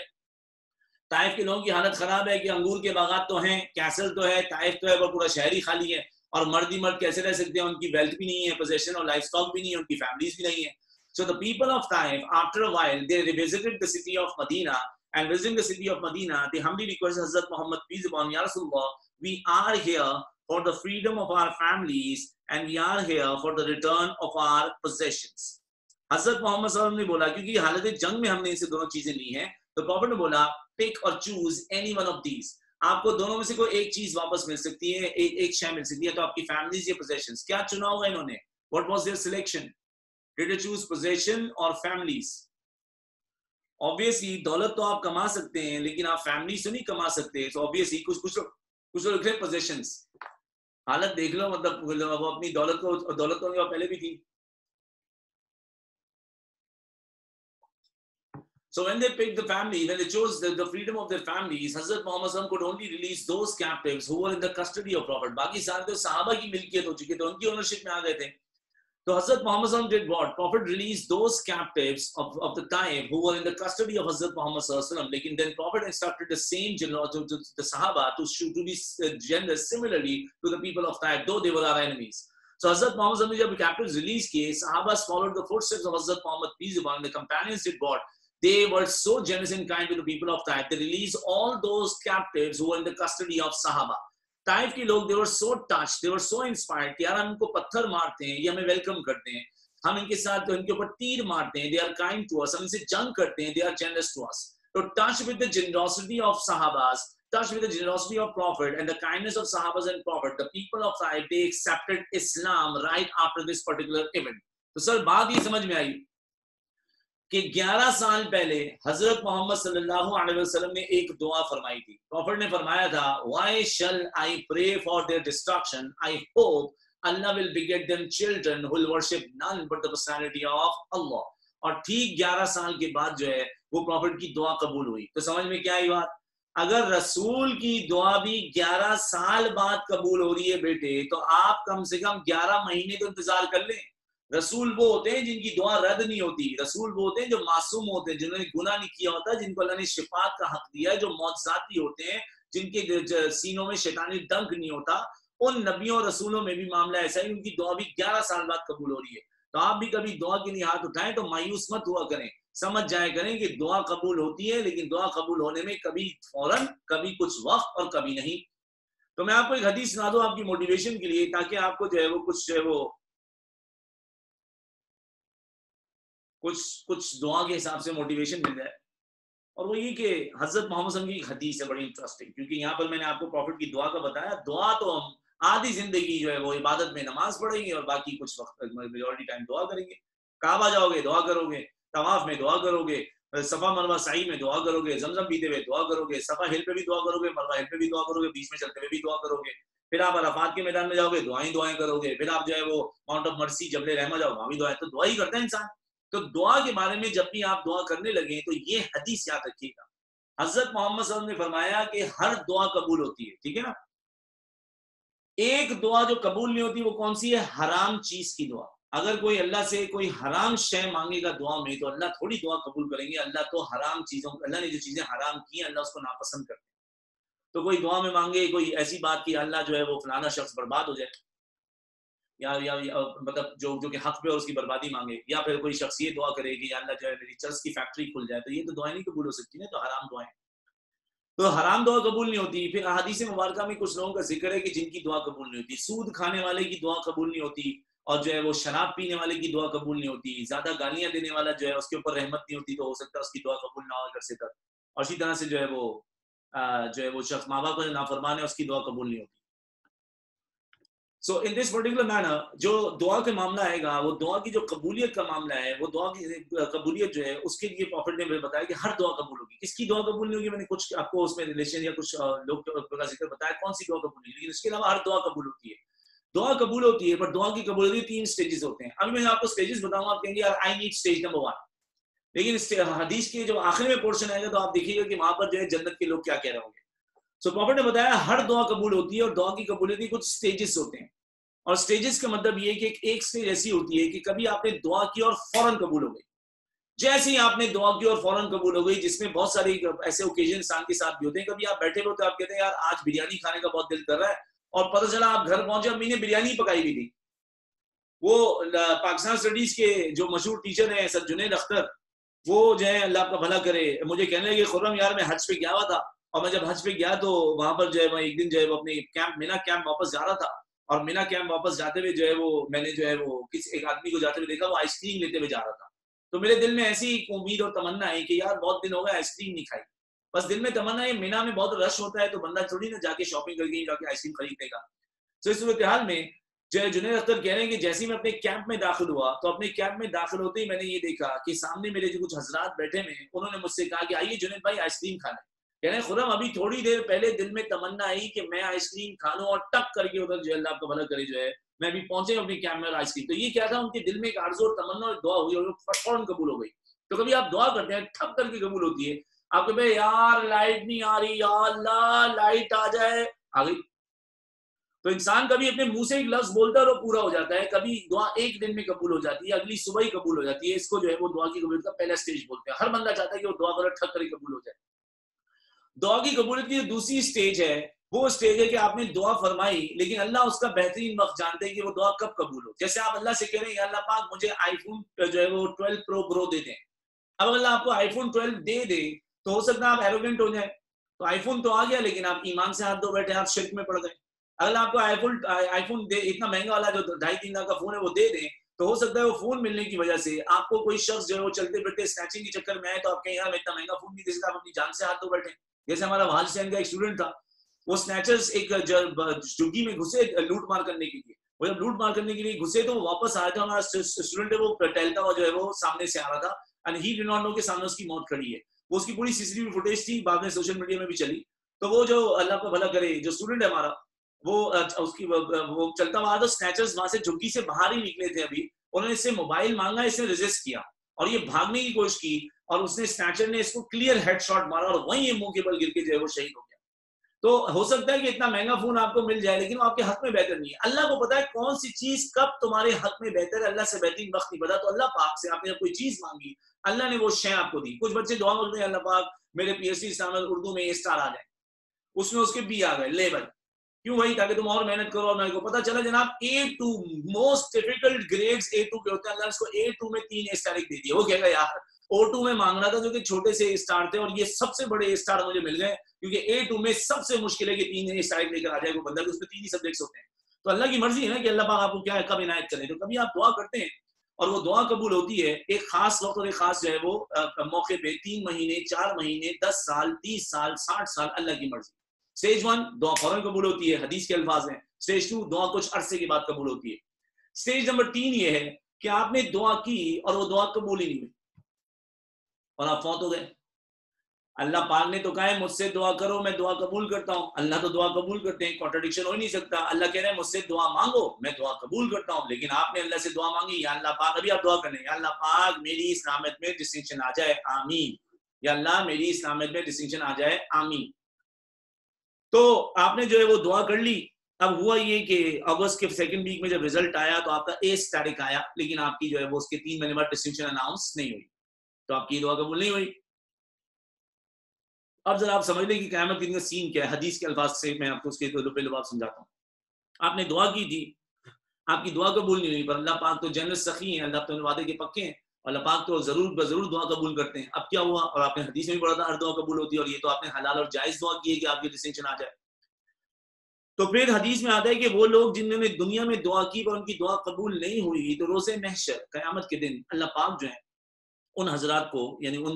ताइफ के लोगों की हालत खराब है कि अंगूर के बागात तो हैं, कैसल तो है, ताइफ तो है, वो पूरा शहर ही खाली है, और मर्द ही मर्द कैसे रह सकते हैं, उनकी वेल्थ भी नहीं है, पोजेशन और लाइफ स्टॉक भी नहीं है, उनकी फैमिलीज भी नहीं है। So the people of Taif, after a while, they revisited the city of Medina, and visiting the city of Medina, they humbly requested Hazrat Muhammad peace upon him, Ya Rasulullah, we are here for the freedom of our families, and we are here for the return of our possessions। Hazrat Muhammad सल्लल्लाहु अलैहि वसल्लम ने बोला क्योंकि हालत जंग में हमने इनसे दोनों चीजें ली हैं, तो प्रॉफिट ने बोला पिक और choose any one of these, आपको दोनों में से कोई एक चीज वापस मिल सकती है, एक एक शय मिल सकती है, तो आपकी फैमिलीज या पोजेशंस। क्या चुना होगा इन्होंने? What was their selection? Did they choose possession और फैमिलीज? ऑब्वियसली दौलत तो आप कमा सकते हैं लेकिन आप फैमिली से नहीं कमा सकते, तो ऑब्वियसली कुछ कुछ कुछ लोग लिखे पोजेशंस। हालत देख लो, मतलब वो अपनी दौलत को, दौलत तो उनके पहले भी थी। So when they picked the family, when they chose the, the freedom of their families, Hazrat Muhammad could only release those captives who were in the custody of Prophet। बाकी सारे तो सहाबा की मिल्कियत हो चुकी थे, उनकी ओनरशिप में आ गए थे। तो हजरत Muhammad did what? Prophet released those captives of, of the time who were in the custody of Hazrat Muhammad sallallahu alaihi wasallam. Lekin then Prophet instructed the same general to, to, to the Sahaba to to be generous similarly to the people of Taif, though they were our enemies. So Hazrat Muhammad जब captives release किए, Sahabas followed the footsteps of Hazrat Muhammad peace be upon him. The companions did what? They were so generous and kind to the people of Taif. They released all those captives who were in the custody of Sahaba. Taif के लोग they were so touched, they were so inspired कि यार हम इनको पत्थर मारते हैं, ये हमें वेलकम करते हैं, हम इनके साथ इनके ऊपर तीर मारते हैं, they are kind to us, हम इनसे जंग करते हैं, they are generous to us. So touched with the generosity of Sahabas, touched with the generosity of Prophet and the kindness of Sahabas and Prophet, the people of Taif they accepted Islam right after this particular event. तो sir बात ये समझ में आई कि ग्यारह साल पहले हजरत Muhammad सल्लल्लाहु अलैहि वसल्लम ने एक दुआ फरमाई थी. प्रॉफिट ने फरमाया था, why shall I pray for their destruction? I hope Allah will beget them children who will worship none but the personality of Allah. और ठीक ग्यारह साल के बाद जो है वो प्रॉफिट की दुआ कबूल हुई. तो समझ में क्या आई बात? अगर रसूल की दुआ भी ग्यारह साल बाद कबूल हो रही है बेटे, तो आप कम से कम ग्यारह महीने तो इंतजार कर लें. रसूल वो होते हैं जिनकी दुआ रद्द नहीं होती. रसूल वो होते हैं जो मासूम होते हैं, जिन्होंने गुनाह नहीं किया होता, जिनको अल्लाह ने शिफात का हक दिया है, जो मौजज़ाती होते हैं, जिनके सीनों में शैतानी डंक नहीं होता. उन नबियों और रसूलों में भी मामला ऐसा ही, उनकी दुआ भी ग्यारह साल बाद कबूल हो रही है. तो आप भी कभी दुआ के लिए हाथ उठाएं तो मायूस मत हुआ करें, समझ जाया करें कि दुआ कबूल होती है, लेकिन दुआ कबूल होने में कभी फौरन, कभी कुछ वक्त और कभी नहीं. तो मैं आपको एक हदीस सुना दूं आपकी मोटिवेशन के लिए, ताकि आपको जो है वो कुछ जो है वो कुछ कुछ दुआ के हिसाब से मोटिवेशन मिल जाए. और वो ये कि हजरत मोहम्मद सल्लल्लाहु अलैहि वसल्लम की हदीस है बड़ी इंटरेस्टिंग, क्योंकि यहाँ पर मैंने आपको प्रॉफिट की दुआ का बताया. दुआ तो हम आधी जिंदगी जो है वो इबादत में नमाज पढ़ेंगे और बाकी कुछ वक्त मेजॉरिटी टाइम दुआ करेंगे. काबा जाओगे दुआ करोगे, तवाफ में दुआ करोगे, सफा मरवा साई में दुआ करोगे, जमजम पीते हुए दुआ करोगे, सफा हिल पे भी दुआ करोगे, मरवा हिल पे भी दुआ करोगे, बीच में चलते हुए भी दुआ करोगे. फिर आप अराफात के मैदान में जाओगे, दुआएं दुआएं करोगे. फिर आप जो है वो माउंट ऑफ मर्सी जबले रहमा जाओ, वहां भी दुआएं. तो दुआ ही करता है इंसान. तो दुआ के बारे में जब भी आप दुआ करने लगे तो ये हदीस याद रखिएगा. हजरत मोहम्मद सल्लल्लाहु अलैहि वसल्लम ने फरमाया कि हर दुआ कबूल होती है, ठीक है ना. एक दुआ जो कबूल नहीं होती वो कौन सी है? हराम चीज की दुआ. अगर कोई अल्लाह से कोई हराम शय मांगेगा दुआ में, तो अल्लाह थोड़ी दुआ कबूल करेंगे. अल्लाह तो हराम चीजों, अल्लाह ने जो चीजें हराम की हैं अल्लाह उसको नापसंद करते हैं. तो कोई दुआ में मांगे कोई ऐसी बात की अल्लाह जो है वो फलाना शख्स बर्बाद हो जाए, या या, या मतलब जो जो कि हक पे और उसकी बर्बादी मांगे, या फिर कोई शख्स ये दुआ करे कि अल्लाह जो है मेरी चर्च की फैक्ट्री खुल जाए, तो ये तो दुआएं नहीं कबूल हो सकती ना. तो हराम दुआएं, तो हराम दुआ कबूल नहीं होती. फिर हदीस मुबारका में कुछ लोगों का जिक्र है कि जिनकी दुआ कबूल नहीं होती. सूद खाने वाले की दुआ कबूल नहीं होती, और जो है वो शराब पीने वाले की दुआ कबूल नहीं होती. ज्यादा गालियां देने वाला जो है उसके ऊपर रहमत नहीं होती, तो हो सकता है उसकी दुआ कबूल ना हो इधर से तक. और इसी तरह से जो है वो जो है वो शख्स माँ बाप का नाफरमान है, उसकी दुआ कबूल नहीं होती. So in this particular manner जो दुआ का मामला आएगा, वो दुआ की जो कबूलियत का मामला है, वो दुआ की कबूलियत जो है उसके लिए प्रॉफिट ने बताया कि हर दुआ कबूल होगी. किसकी दुआ कबूल नहीं होगी मैंने कुछ आपको उसमें रिलेशन या कुछ लोग का जिक्र बताया कौन सी दुआ कबूल नहीं, लेकिन इसके अलावा हर दुआ कबूल होती है. दुआ कबूल होती है, पर दुआ की कबूलियत तीन स्टेजेस होते हैं. अभी मैं आपको स्टेजेस बताऊंगा, आप कहेंगे यार I need stage number one. लेकिन हदीस के जो आखिर में पोर्शन आएगा तो आप देखिएगा कि वहां पर जो है जन्नत के लोग क्या कह रहे होंगे. सो प्रॉफिट ने बताया हर दुआ कबूल होती है, और दुआ की कबूलियत के कुछ स्टेजेस होते हैं. और स्टेजेस का मतलब ये कि एक स्टेज ऐसी होती है कि कभी आपने दुआ की और फौरन कबूल हो गई. जैसे ही आपने दुआ की और फौरन कबूल हो गई, जिसमें बहुत सारे ऐसे ओकेजन इंसान के साथ भी होते हैं. कभी आप बैठे हो तो आप कहते हैं यार आज बिरयानी खाने का बहुत दिल कर रहा है, और पता चला आप घर पहुंचे अम्मी ने बिरयानी पकाई हुई थी. वो पाकिस्तान स्टडीज के जो मशहूर टीचर हैं सर जुनैद अख्तर, वो जो है अल्लाह आपका भला करे, मुझे कहने लगे खुर्रम यार मैं हज पे गया हुआ था, और मैं जब हज पे गया तो वहां पर जो है मैं एक दिन जो है वो अपने कैंप मीना कैंप वापस जा रहा था, और मीना कैंप वापस जाते हुए जो है वो मैंने जो है वो किसी एक आदमी को जाते हुए देखा, वो आइसक्रीम लेते हुए जा रहा था. तो मेरे दिल में ऐसी उम्मीद और तमन्ना है कि यार बहुत दिन हो गए आइसक्रीम नहीं खाई. बस दिल में तमन्ना है, मीना में बहुत रश होता है तो बंदा थोड़ी ना जाके शॉपिंग करके जाके आइसक्रीम खरीदेगा. तो इस सूरत हाल में जो है जुनैद अख्तर कह रहे हैं कि जैसे ही मैं अपने कैंप में दाखिल हुआ, तो अपने कैंप में दाखिल होते ही मैंने ये देखा कि सामने मेरे जो कुछ हजरात बैठे हुए, उन्होंने मुझसे कहा कि आइए जुनैद भाई आइसक्रीम खाने. कह रहे हैं खुर्रम अभी थोड़ी देर पहले दिल में तमन्ना आई कि मैं आइसक्रीम खा लूं, और टक करके उधर जो अल्लाह आपको भला करे जो है मैं भी पहुंचे अपने कैंप में आइसक्रीम. तो ये क्या था, उनके दिल में एक आरज़ू और तमन्ना और दुआ हुई, और फौरन कबूल हो गई. तो कभी आप दुआ करते हैं ठप करके कबूल होती है. आपके भाई यार लाइट नहीं आ रही, या अल्लाह लाइट आ जाए, आ गई. तो इंसान कभी अपने मुंह से एक लफ्ज बोलता है और वो पूरा हो जाता है, कभी दुआ एक दिन में कबूल हो जाती है, अगली सुबह ही कबूल हो जाती है। इसको जो है वो दुआ की कबूलियत का पहला स्टेज बोलते हैं। हर बंदा चाहता है कि वो दुआ करे ठक करे कबूल हो जाए। दुआ की कबूलियत की जो दूसरी स्टेज है वो स्टेज है कि आपने दुआ फरमाई, लेकिन अल्लाह उसका बेहतरीन वक्त जानते हैं कि वो दुआ कब कबूल हो। जैसे आप अल्लाह से कह रहे हैं अल्लाह पाक मुझे आईफोन जो है वो ट्वेल्व प्रो प्रो दे दें। अब अल्लाह आपको आईफोन ट्वेल्व दे दे तो हो सकता है आप एरोगेंट हो जाए, तो आईफोन तो आ गया लेकिन आप ईमान से हाथ धो बैठे, आप शिर्क में पड़ गए। अगर आपको आईफोन आईफोन दे, इतना महंगा वाला जो ढाई तीन लाख का फोन है वो दे दें, तो हो सकता है वो फोन मिलने की वजह से आपको कोई शख्स जो है वो चलते फिरते स्नैचिंग के चक्कर में आए, तो आप कहें यार मैं इतना महंगा फोन नहीं दे सकता, आप अपनी जान से हाथ धो बैठे। जैसे हमारा वाल हुसैन का एक स्टूडेंट था, वो स्नैचर्स एक झुग्गी में घुसे लूट मार करने के लिए। वो जब लूट मार करने के लिए घुसे तो वो वापस आया था, हमारा स्टूडेंट है वो टहलता हुआ जो है वो सामने से आ रहा था, and he did not know के सामने उसकी मौत खड़ी है। वो उसकी पूरी सीसीटीवी फुटेज थी, बाद में सोशल मीडिया में भी चली। तो वो जो अल्लाह का भला करे जो स्टूडेंट है हमारा, वो उसकी वो चलता हुआ तो स्नैचर्स वहां से झुग्गी से बाहर ही निकले थे, अभी उन्होंने इससे मोबाइल मांगा, इसने रेजिस्ट किया और ये भागने की कोशिश की, और उसने स्नैचर ने इसको क्लियर हेडशॉट मारा और वहीं ये मुंह के बल गिर के जो है वो शहीद हो गया। तो हो सकता है कि इतना महंगा फोन आपको मिल जाए, लेकिन वो आपके हक में बेहतर नहीं है। अल्लाह को पता है कौन सी चीज कब तुम्हारे हक में बेहतर है, अल्लाह से बेहतरीन वक्त नहीं पता। तो अल्लाह पाक से आपने कोई चीज मांगी, अल्लाह ने वो शय आपको दी। कुछ बच्चे दुआ मांगते हैं अल्लाह पाक मेरे पीएचडी इस्लाम उर्दू में ए स्टार आ जाए, उसमें उसके बी आ गए लेवल, क्यों भाई? ताकि तुम और मेहनत करो। और मेरे को पता चला जनाब A two most difficult grades A two के होते हैं, अल्लाह ने उसको ए टू में तीन ए स्टार दे दिए। वो कहेगा यार ओ टू में मांग रहा था जो कि छोटे से स्टार थे, और ये सबसे बड़े स्टार मुझे मिल गए, क्योंकि ए टू में सबसे मुश्किल है कि तीन स्टार लेकर आ जाए वो बंदा, उसमें तीन ही सब्जेक्ट्स होते हैं। तो अल्लाह की मर्जी है ना कि अल्लाह पाक आपको क्या है कब इनायत करे। तो कभी आप दुआ करते हैं और वो दुआ कबूल होती है एक खास वक्त और एक खास जो है वो मौके पे, तीन महीने चार महीने दस साल तीस साल साठ साल, अल्लाह की मर्जी। स्टेज वन दुआ फौरन कबूल होती है, हदीस के अल्फाज हैं। स्टेज टू दुआ कुछ अरसे के बाद कबूल होती है। स्टेज नंबर तीन ये है कि आपने दुआ की और वो दुआ कबूल ही नहीं हुई और आप फौत हो गए। अल्लाह पाक ने तो कहा है मुझसे दुआ करो मैं दुआ कबूल करता हूँ, अल्लाह तो दुआ कबूल करते हैं, कॉन्ट्रडिक्शन हो ही नहीं सकता। अल्लाह कह रहे हैं मुझसे दुआ मांगो मैं दुआ कबूल करता हूँ, लेकिन आपने अल्लाह से दुआ मांगी, या अल्लाह पाक, अभी आप दुआ कर लें, या अल्लाह पाक मेरी इस्लामियत में डिस्टिंक्शन आ जाए आमीन, या अल्लाह मेरी इस्लामियत में डिस्टिंक्शन आ जाए आमीन। तो आपने जो है वो दुआ कर ली। अब हुआ ये कि अगस्त के सेकंड वीक में जब रिजल्ट आया तो आपका ए स्टैटिक आया, लेकिन आपकी जो है वो उसके तीन महीने बाद डिस्टिंक्शन अनाउंस नहीं हुई, तो आपकी दुआ कबूल नहीं हुई। अब जरा आप समझ लें कि क़यामत के दिन का सीन क्या है। हदीस के अल्फाज से मैं आपको उसके पहले बात समझाता हूँ। आपने दुआ की थी, आपकी दुआ कबूल नहीं हुई, पर अल्लाह पाक तो जन्नत सखी है, अल्लाह तो वादे के पक्के हैं, अल्लाह पाक तो जरूर जरूर दुआ कबूल करते हैं। अब क्या हुआ, और आपने हदीस में भी पढ़ा था हर दुआ कबूल होती है, और ये तो आपने हलाल और जायज दुआ की है कि आपकी डिस्टिंक्शन आ जाए। तो फिर हदीस में आता है कि वो लोग जिन्होंने दुनिया में दुआ की पर उनकी दुआ कबूल नहीं हुई, तो रोज़े महशर क़यामत के दिन अल्लाह पाक जो है उन हजरात को, यानी उन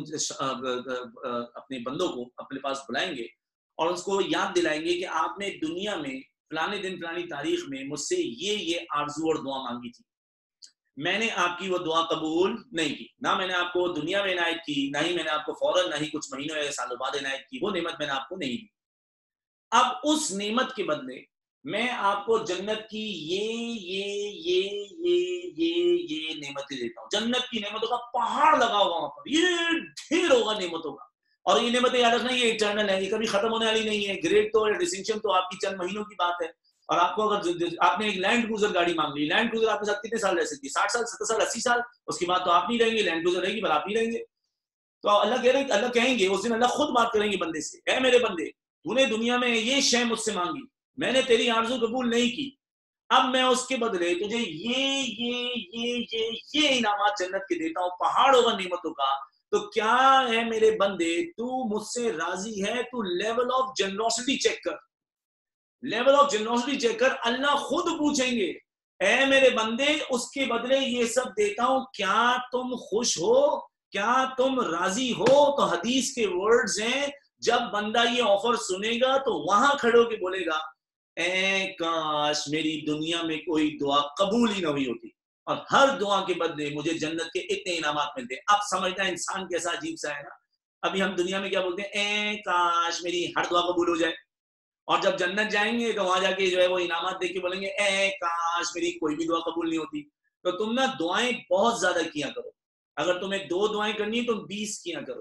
अपने बंदों को अपने पास बुलाएंगे और उसको याद दिलाएंगे कि आपने दुनिया में फलाने दिन फलानी तारीख में मुझसे ये ये आरजू और दुआ मांगी थी, मैंने आपकी वो दुआ कबूल नहीं की। ना मैंने आपको दुनिया में इनायत की, ना ही मैंने आपको फौरन, ना ही कुछ महीनों या सालों बाद इनायत की, वो नेमत मैंने आपको नहीं दी। अब उस नेमत के बदले मैं आपको जन्नत की ये ये ये ये ये ये नेमतें देता हूँ। जन्नत की नेमतों का पहाड़ लगा होगा वहां पर, ये ढेर होगा नेमतों का। और ये नेमतें याद रखना ये इटर्नल है, ये कभी खत्म होने वाली नहीं है। ग्रेड तो डिस्टिंक्शन तो आपकी चंद महीनों की बात है। और आपको अगर आपने एक लैंड क्रूजर गाड़ी मांग ली, लैंड क्रूजर आपके साथ कितने साल रह सकती है? साठ साल, सत्तर साल, अस्सी साल, उसके बाद तो आप नहीं रहेंगे, लैंड क्रूजर रहेगी पर आप नहीं रहेंगे। तो अल्लाह कह रहे अल्लाह कहेंगे उस दिन, अल्लाह खुद बात करेंगे बंदे से, ऐ मेरे बंदे तूने दुनिया में ये शय मुझसे मांगी, मैंने तेरी आरज़ू कबूल नहीं की, अब मैं उसके बदले तुझे ये ये ये ये ये इनामात जन्नत के देता हूँ, पहाड़ होगा नेमतों का। तो क्या है मेरे बंदे, तू मुझसे राजी है? तू लेवल ऑफ जनरॉसिटी चेक कर, लेवल ऑफ जनरॉसिटी चेक कर। अल्लाह खुद पूछेंगे, ऐ मेरे बंदे उसके बदले ये सब देता हूं, क्या तुम खुश हो? क्या तुम राजी हो? तो हदीस के वर्ड्स हैं, जब बंदा ये ऑफर सुनेगा तो वहां खड़े होकर बोलेगा, ऐ काश मेरी दुनिया में कोई दुआ कबूल ही न हुई होती और हर दुआ के बदले मुझे जन्नत के इतने इनामात मिलते। अब समझना इंसान कैसा अजीब सा है ना। अभी हम दुनिया में क्या बोलते हैं, ऐ काश मेरी हर दुआ कबूल हो जाए, और जब जन्नत जाएंगे तो वहां जाके जो है वो इनामात देख के बोलेंगे, ऐ काश मेरी कोई भी दुआ कबूल नहीं होती। तो तुम ना दुआएं बहुत ज्यादा किया करो, अगर तुम्हें दो दुआएं करनी है तो बीस किया करो,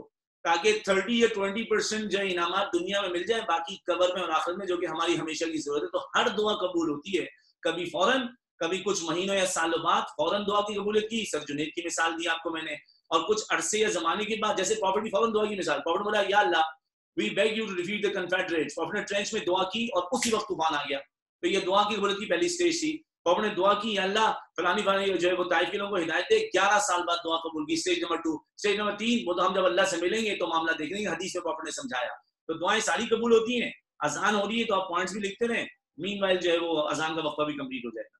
ताकि थर्टी या ट्वेंटी परसेंट जो इनामात दुनिया में मिल जाए, बाकी कबर में और आखिर में, जो कि हमारी हमेशा की जरूरत है। तो हर दुआ कबूल होती है, कभी फौरन, कभी कुछ महीनों या सालों बाद फौरन दुआ की कबूलियत की। सर जुनैद की मिसाल दी आपको मैंने, और कुछ अरसे या जमाने के बाद, जैसे प्रॉपर्टी फौरन दुआ की मिसाल, प्रॉपर्टी बोला या Allah we beg you to defeat the confederates, prophet ने ट्रेंच में दुआ की और उसी वक्त तूफान आ गया। तो ये दुआ की कबूलियत की पहली स्टेज थी। प्रॉपर्टी ने दुआ की, अल्लाह फलानी फलानी जो है वो ताइफ के लोगों को हिदायत दे, ग्यारह साल बाद दुआ कबूल की, stage number two. Stage number तीन, वो तो हम जब अल्लाह से मिलेंगे तो मामला देखेंगे, हदीस में प्रॉपर्टी ने समझाया। तो दुआएं सारी कबूल होती हैं। अजान हो रही है तो आप पॉइंट्स भी लिखते रहें, मीनवाइल जो है वो अजान का वक्फा भी कंप्लीट हो जाएगा।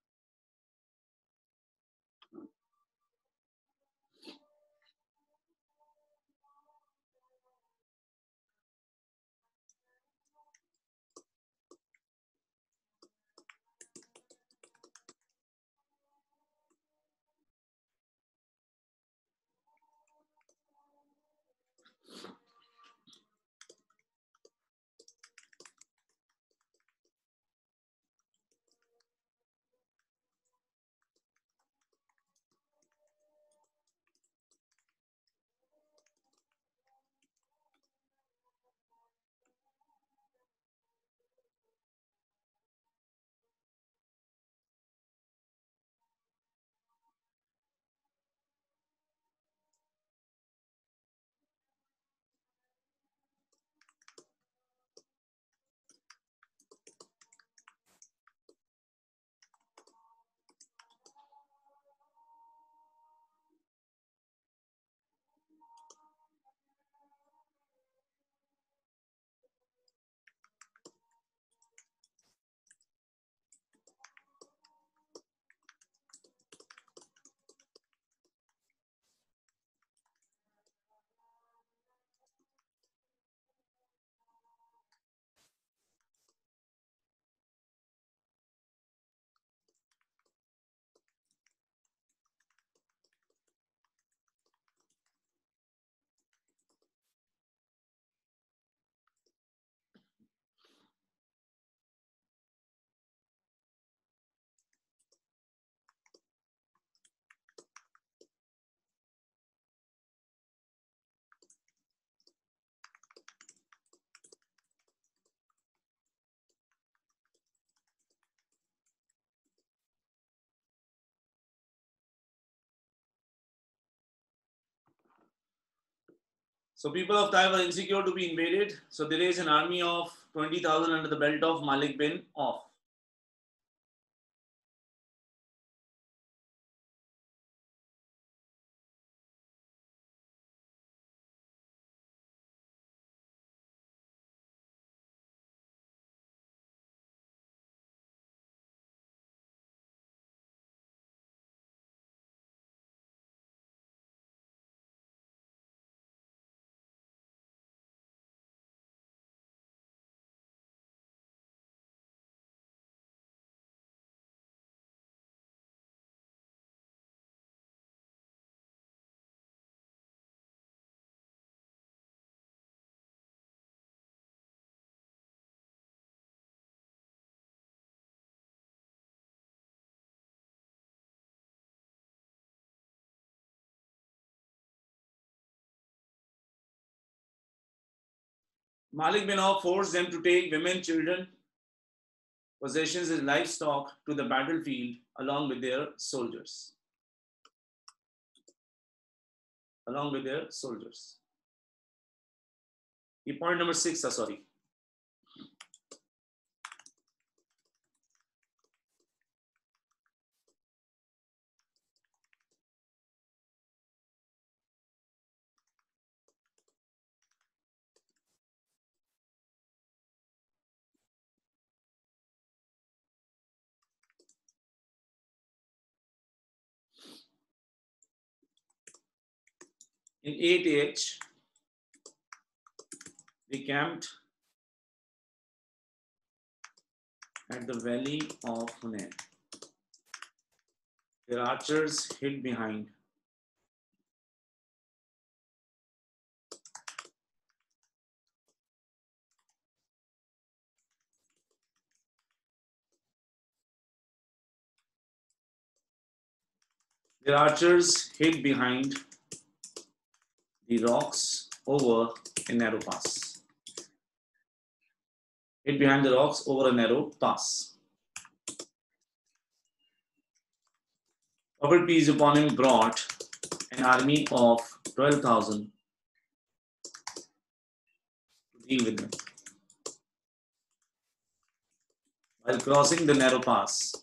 So people of Taif are insecure to be invaded. So there is an army of twenty thousand under the belt of Malik bin Auf. Malik bin Auf forced them to take women, children, possessions and livestock to the battlefield along with their soldiers. Along with their soldiers. Point number six, uh, sorry. In eight H, they camped at the valley of Hunain. Their archers hid behind Their archers hid behind the rocks over a narrow pass. Hid behind the rocks over a narrow pass. Prophet peace upon him brought an army of twelve thousand to deal with them. While crossing the narrow pass,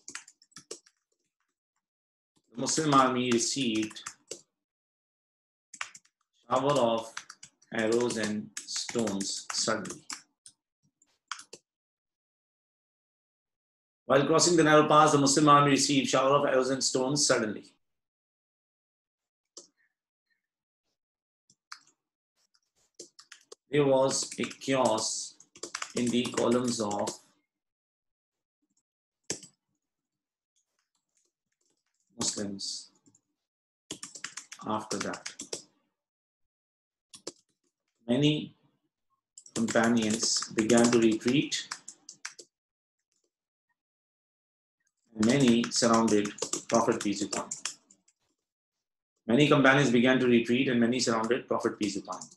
the Muslim army received a shower of arrows and stones suddenly. While crossing the narrow pass, the Muslim army received a shower of arrows and stones suddenly. There was a chaos in the columns of Muslims after that. Many companions began to retreat, and many surrounded Prophet peace upon him. Many companions began to retreat, and many surrounded Prophet peace upon him.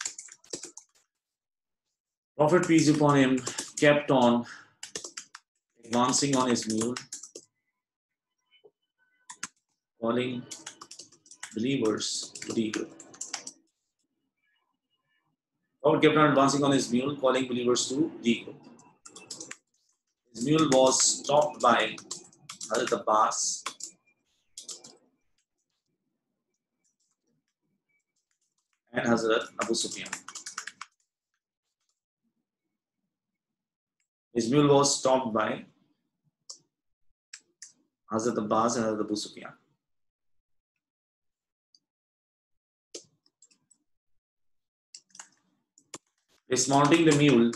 Prophet peace upon him kept on advancing on his mule, calling believers to regroup. Prophet kept on advancing on his mule, calling believers to regroup. His mule was stopped by Hazrat Abbas and Hazrat Abu Sufyan. His mule was stopped by Hazrat Abbas and Hazrat Abu Sufyan. Dismounting the mule,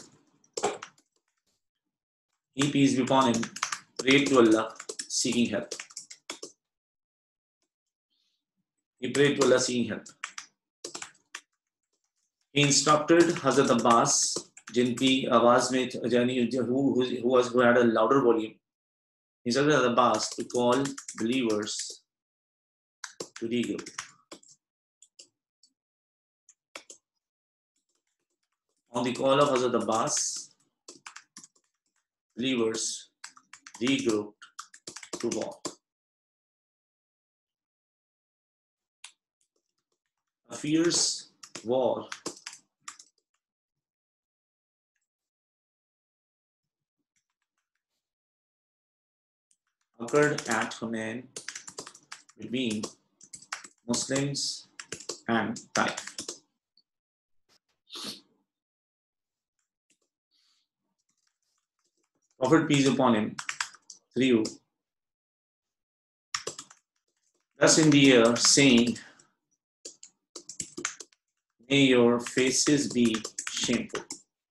he, peace be upon him, prayed to Allah, seeking help. He prayed to Allah, seeking help. He instructed Hazrat Abbas, jinki आवाज में who who was who had a louder volume. He instructed Hazrat Abbas to call believers to regroup. On the call of Hazrat Abbas, believers regrouped to walk. A fierce war occurred at Hunain between Muslims and Taif. Prophet peace upon him threw dust in the air, saying, "May your faces be shameful."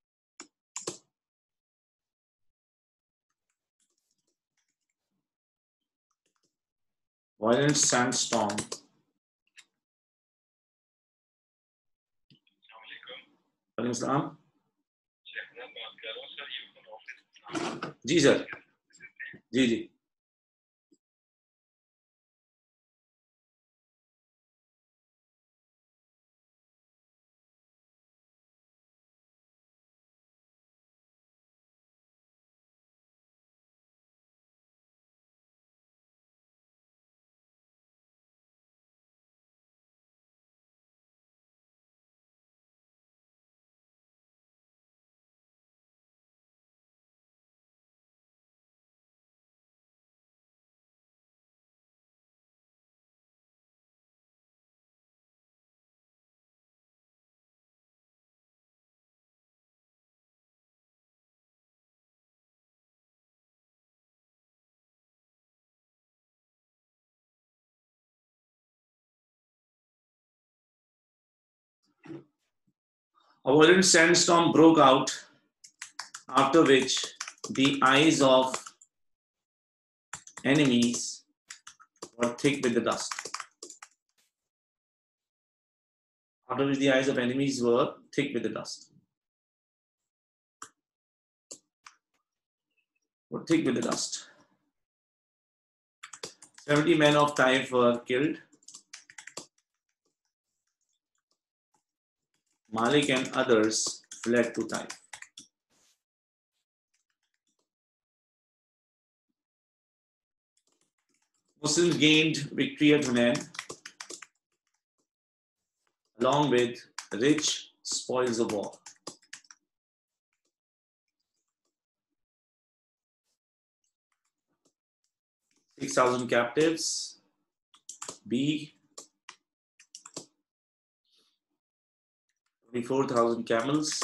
Violent sandstorm Assalamualaikum. जी sir, जी जी A violent sandstorm broke out, after which the eyes of enemies were thick with the dust. After which the eyes of enemies were thick with the dust. Were thick with the dust. Seventy men of Taif were killed. Malik and others fled to Taif. Muslims gained victory at Hunain along with rich spoils of war. six thousand captives. B. twenty-four thousand camels.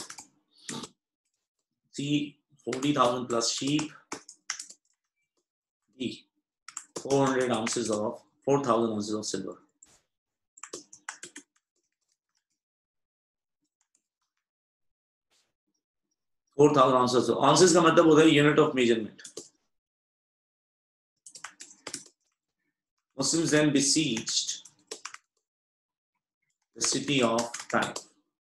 C. forty thousand plus sheep. D. four hundred ounces of, four thousand ounces of silver. four thousand ounces. So ounces का मतलब होता है unit of measurement. Muslims then besieged the city of Taif.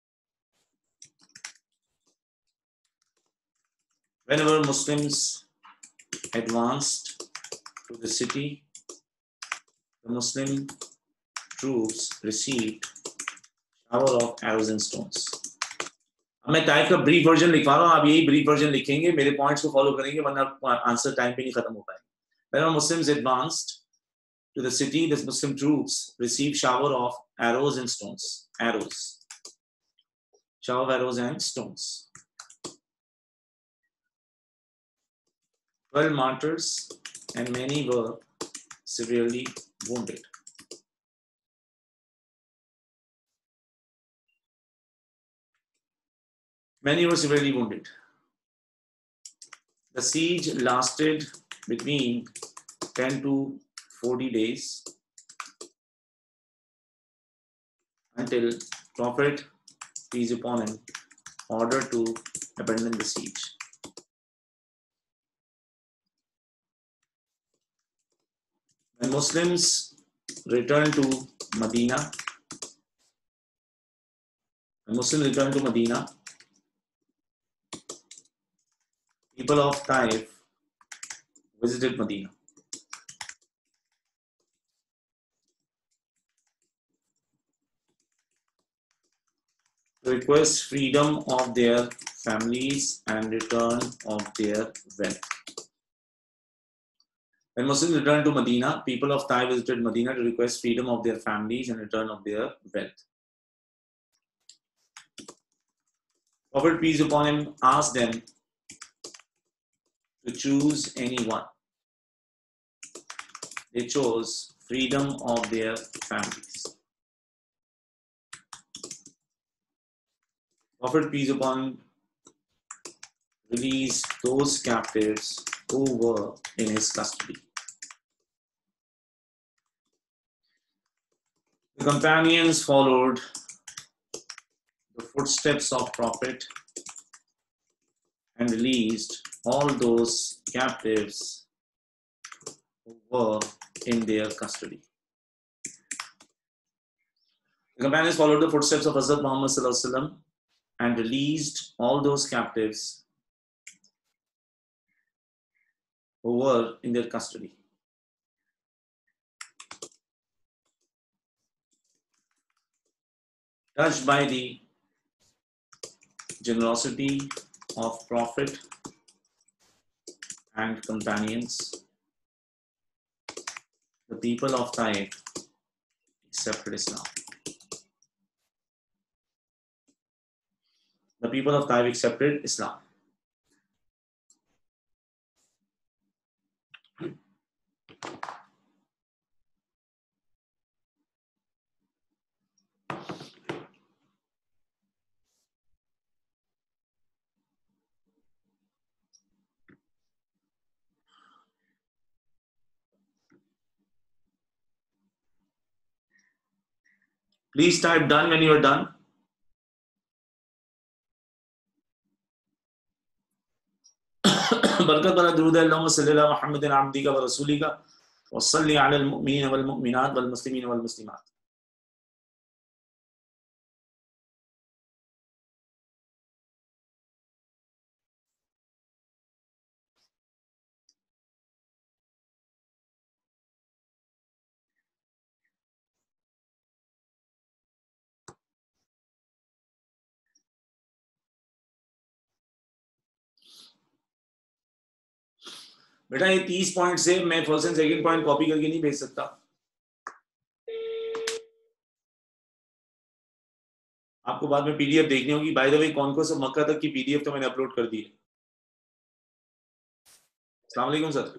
Whenever Muslims advanced to the city, the Muslim troops received shower of arrows and stones. अब मैं type का brief version लिखवा रहा हूँ, आप यही ब्रीफ वर्जन लिखेंगे, मेरे पॉइंट्स को फॉलो करेंगे, वरना आंसर टाइम पे नहीं खत्म हो पाएगा. Whenever Muslims advanced to the city, the Muslim troops received shower of arrows and stones. Arrows. Shower of arrows and stones. twelve martyrs and many were severely wounded. Many were severely wounded. The siege lasted between ten to forty days until Prophet, peace upon him, ordered to abandon the siege. When Muslims returned to Medina, when Muslims returned to Medina, people of Taif visited Medina. To request freedom of their families and return of their wealth. When Muslims returned to Medina, people of Taif visited Medina to request freedom of their families and return of their wealth. Prophet, peace upon him, asked them to choose anyone. They chose freedom of their families. Prophet, peace upon him, released those captives who were in his custody. The companions followed the footsteps of Prophet and released all those captives who were in their custody. The companions followed the footsteps of Hazrat Muhammad Sallallahu Alaihi Wasallam and released all those captives who were in their custody. Touched by the generosity of Prophet and companions, the people of Taif accepted Islam. The people of Taif accepted Islam. Please type done when you are done. बरकत वाला दुरूद है अल्लाहुम्मा सल्ली अला मुहम्मदिन अब्दिका व रसूलिका व सल्ली अलल मुमिनीन वल मुमिनात वल मुस्लिमीन वल मुस्लिमात. बेटा ये तीस पॉइंट से मैं first and second point copy करके नहीं भेज सकता। आपको बाद में पीडीएफ देखनी होगी। By the way conquest of Mecca तक की पीडीएफ तो मैंने अपलोड कर दी है। अस्सलाम वालेकुम सर।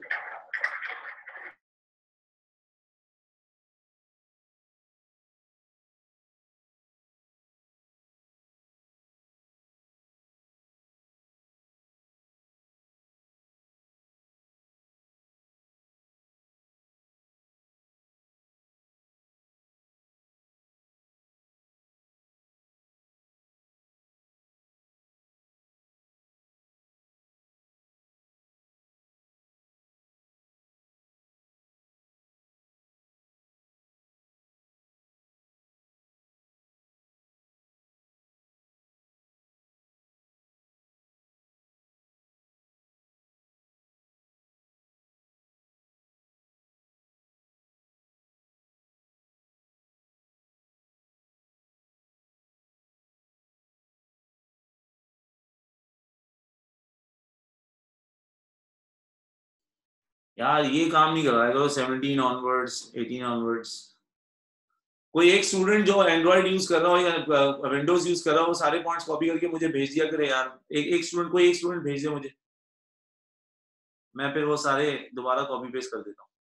यार ये काम नहीं कर रहा है करो। Seventeen onwards, eighteen onwards. कोई एक स्टूडेंट जो एंड्रॉइड यूज कर रहा हो या विंडोज यूज कर रहा हो वो सारे पॉइंट्स कॉपी करके मुझे भेज दिया करे यार। एक एक स्टूडेंट कोई एक स्टूडेंट भेज दे मुझे, मैं फिर वो सारे दोबारा कॉपी पेस्ट कर देता हूँ।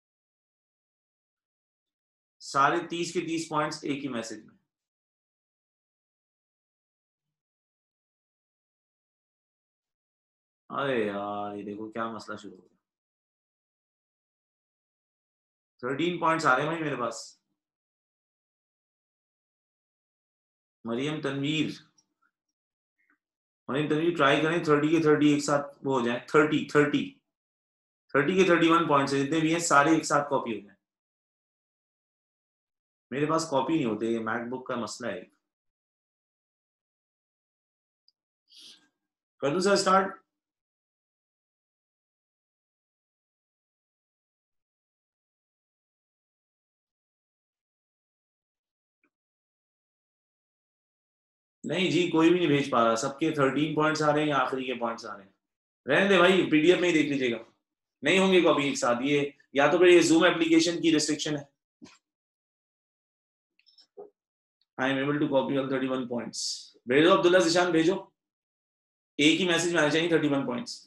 सारे तीस के तीस पॉइंट्स एक ही मैसेज में। अरे यार ये देखो क्या मसला शुरू हो गया। थर्टीन पॉइंट्स आ रहे हैं भाई मेरे पास। मरियम तनवीर, मरियम तनवीर ट्राई करें थर्टी के थर्टी एक साथ वो हो जाए। थर्टी थर्टी थर्टी के थर्टी वन पॉइंट्स जितने भी हैं सारे एक साथ कॉपी हो जाए। मेरे पास कॉपी नहीं होते, ये मैकबुक का मसला है। कर दूं सर स्टार्ट? नहीं जी कोई भी नहीं भेज पा रहा। सबके थर्टीन पॉइंट्स आ रहे हैं या आखिरी के पॉइंट्स आ रहे हैं। रहने दे भाई, पीडीएफ में ही देख लीजिएगा। नहीं होंगे कॉपी एक साथ ये, या तो फिर ये जूम एप्लीकेशन की रिस्ट्रिक्शन है। I am able to copy all thirty one points. भेजो अब्दुल्ला जिशान भेजो, एक ही मैसेज में आना चाहिए थर्टी वन पॉइंट्स।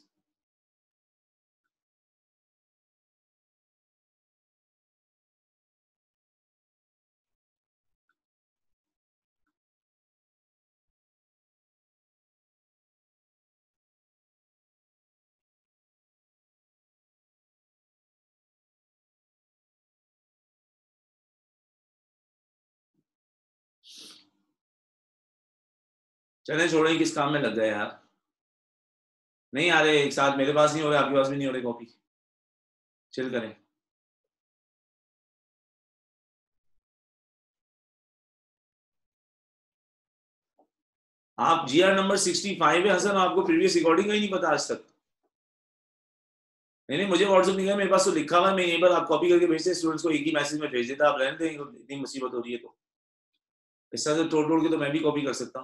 चले छोड़े, किस काम में लग गए यार। नहीं आ रहे एक साथ, मेरे पास नहीं हो रहे, आपके पास भी नहीं हो रहे कॉपी। चिल करें। आप जीआर नंबर सिक्सटी फाइव है हसन, आपको प्रीवियस रिकॉर्डिंग का ही नहीं पता आज तक। नहीं नहीं मुझे व्हाट्सएप नहीं है, मेरे पास तो लिखा हुआ है। मैं यहीं पर आप कॉपी करके भेजते स्टूडेंट्स को, एक ही मैसेज में भेज देता। आप रहने देंगे, इतनी मुसीबत हो रही है तो इस तरह से तोड़ तोड़ के तो मैं भी कॉपी कर सकता हूँ।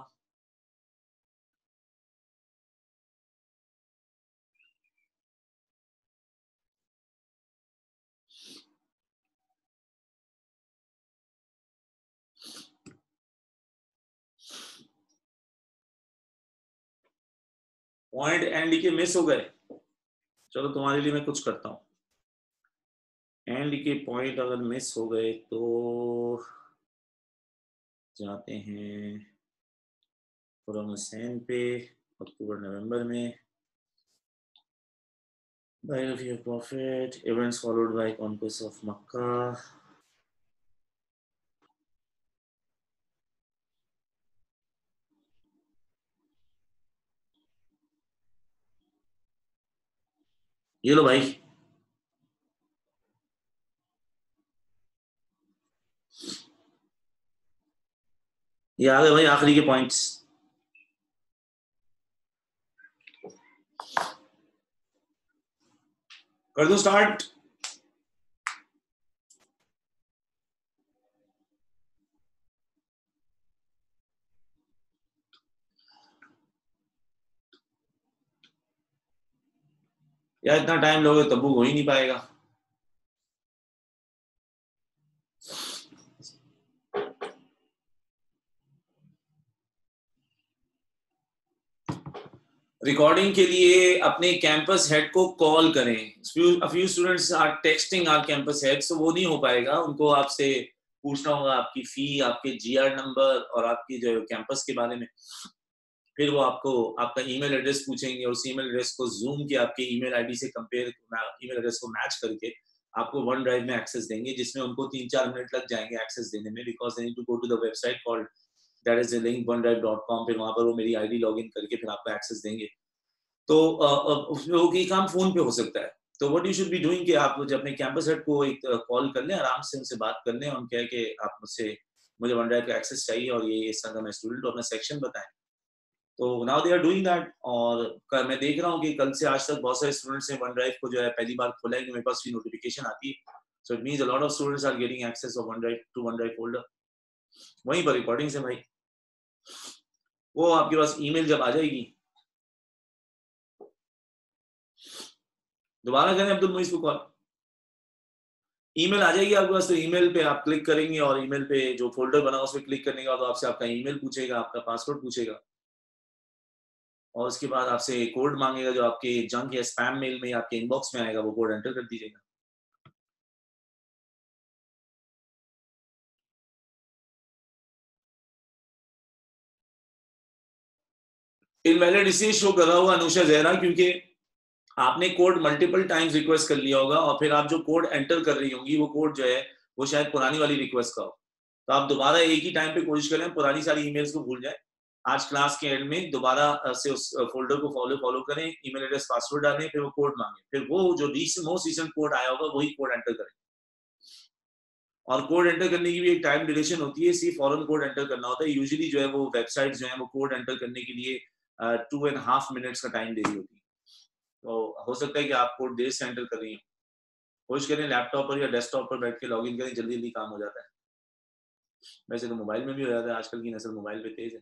पॉइंट एंड के मिस हो गए। चलो तुम्हारे लिए मैं कुछ करता हूँ। एंड के पॉइंट अगर मिस हो गए तो जाते हैं खुरम हुसैन पे। अक्टूबर नवंबर में biography of prophet, events followed by conquest of Makkah. ये लो भाई, ये आ गए भाई आखिरी के पॉइंट्स। कर दो स्टार्ट। या इतना टाइम लोगे तब्बू हो ही नहीं पाएगा। रिकॉर्डिंग के लिए अपने कैंपस हेड को कॉल करें। a few students are texting our campus head, so वो नहीं हो पाएगा। उनको आपसे पूछना होगा आपकी फी, आपके जीआर नंबर और आपकी जो कैंपस के बारे में। फिर वो आपको आपका ईमेल एड्रेस पूछेंगे और उस ईमेल एड्रेस को जूम के आपके ईमेल आईडी से कंपेयर ईमेल एड्रेस को मैच करके आपको वन ड्राइव में एक्सेस देंगे, जिसमें उनको तीन चार मिनट लग जाएंगे एक्सेस देने में, because they need to go to the website called that is link one drive dot com. फिर वहां पर वो मेरी आईडी लॉगिन करके फिर आपको एक्सेस देंगे। तो वो की काम फोन पे हो सकता है। तो what you should be doing कि आप जब अपने कैंपस हेड को एक कॉल कर लें, आराम से उनसे बात कर लें, उनके कि आप मुझसे मुझे वन ड्राइव का एक्सेस चाहिए और ये इस तरह का मैं स्टूडेंट और अपना सेक्शन बताएं। तो now they are doing that. और मैं देख रहा हूँ कि कल से आज तक बहुत सारे स्टूडेंट्स ने वन ड्राइव को जो है पहली बार खोला है कि मेरे पास भी नोटिफिकेशन आती है। So it means a lot of students are getting access of one drive to one drive folder. वहीं पर रिकॉर्डिंग्स है भाई, वो आपके पास ईमेल जब आ जाएगी, दोबारा करें अब्दुल मुईस को कॉल, ईमेल आ जाएगी आपके पास। तो ईमेल पे आप क्लिक करेंगे और ईमेल पे जो फोल्डर बना उस पर क्लिक करने के बाद आपसे आपका ईमेल पूछेगा, आपका पासवर्ड पूछेगा और उसके बाद आपसे कोड मांगेगा जो आपके जंक या स्पैम मेल में आपके इनबॉक्स में आएगा, वो कोड एंटर कर दीजिएगा। इनवैलिड इसलिए शो कर रहा होगा अनुषा जहरा क्योंकि आपने कोड मल्टीपल टाइम्स रिक्वेस्ट कर लिया होगा और फिर आप जो कोड एंटर कर रही होंगी वो कोड जो है वो शायद पुरानी वाली रिक्वेस्ट का हो। तो आप दोबारा एक ही टाइम पे कोशिश करें, पुरानी सारी ईमेल्स को भूल जाएं। आज क्लास के एंड में दोबारा से उस फोल्डर को फॉलो फॉलो करें, ईमेल एड्रेस पासवर्ड डालें, फिर वो कोड मांगे, फिर वो जो रीसेंट मोस्ट रीसेंट कोड आया होगा वही कोड एंटर करें। और कोड एंटर करने की भी एक टाइम ड्यूरेशन होती है, सिर्फ फॉरन कोड एंटर करना होता है। यूजुअली जो है वो वेबसाइट जो है वो कोड एंटर करने के लिए टू एंड हाफ मिनट्स का टाइम दे रही होती है। तो हो सकता है कि आप कोड देर से एंटर कर रही हो। कोशिश करें लैपटॉप पर या डेस्कटॉप पर बैठ के लॉगिन करें, जल्दी जल्दी काम हो जाता है। वैसे तो मोबाइल में भी हो जाता है, आजकल की नस्ल मोबाइल पे तेज है।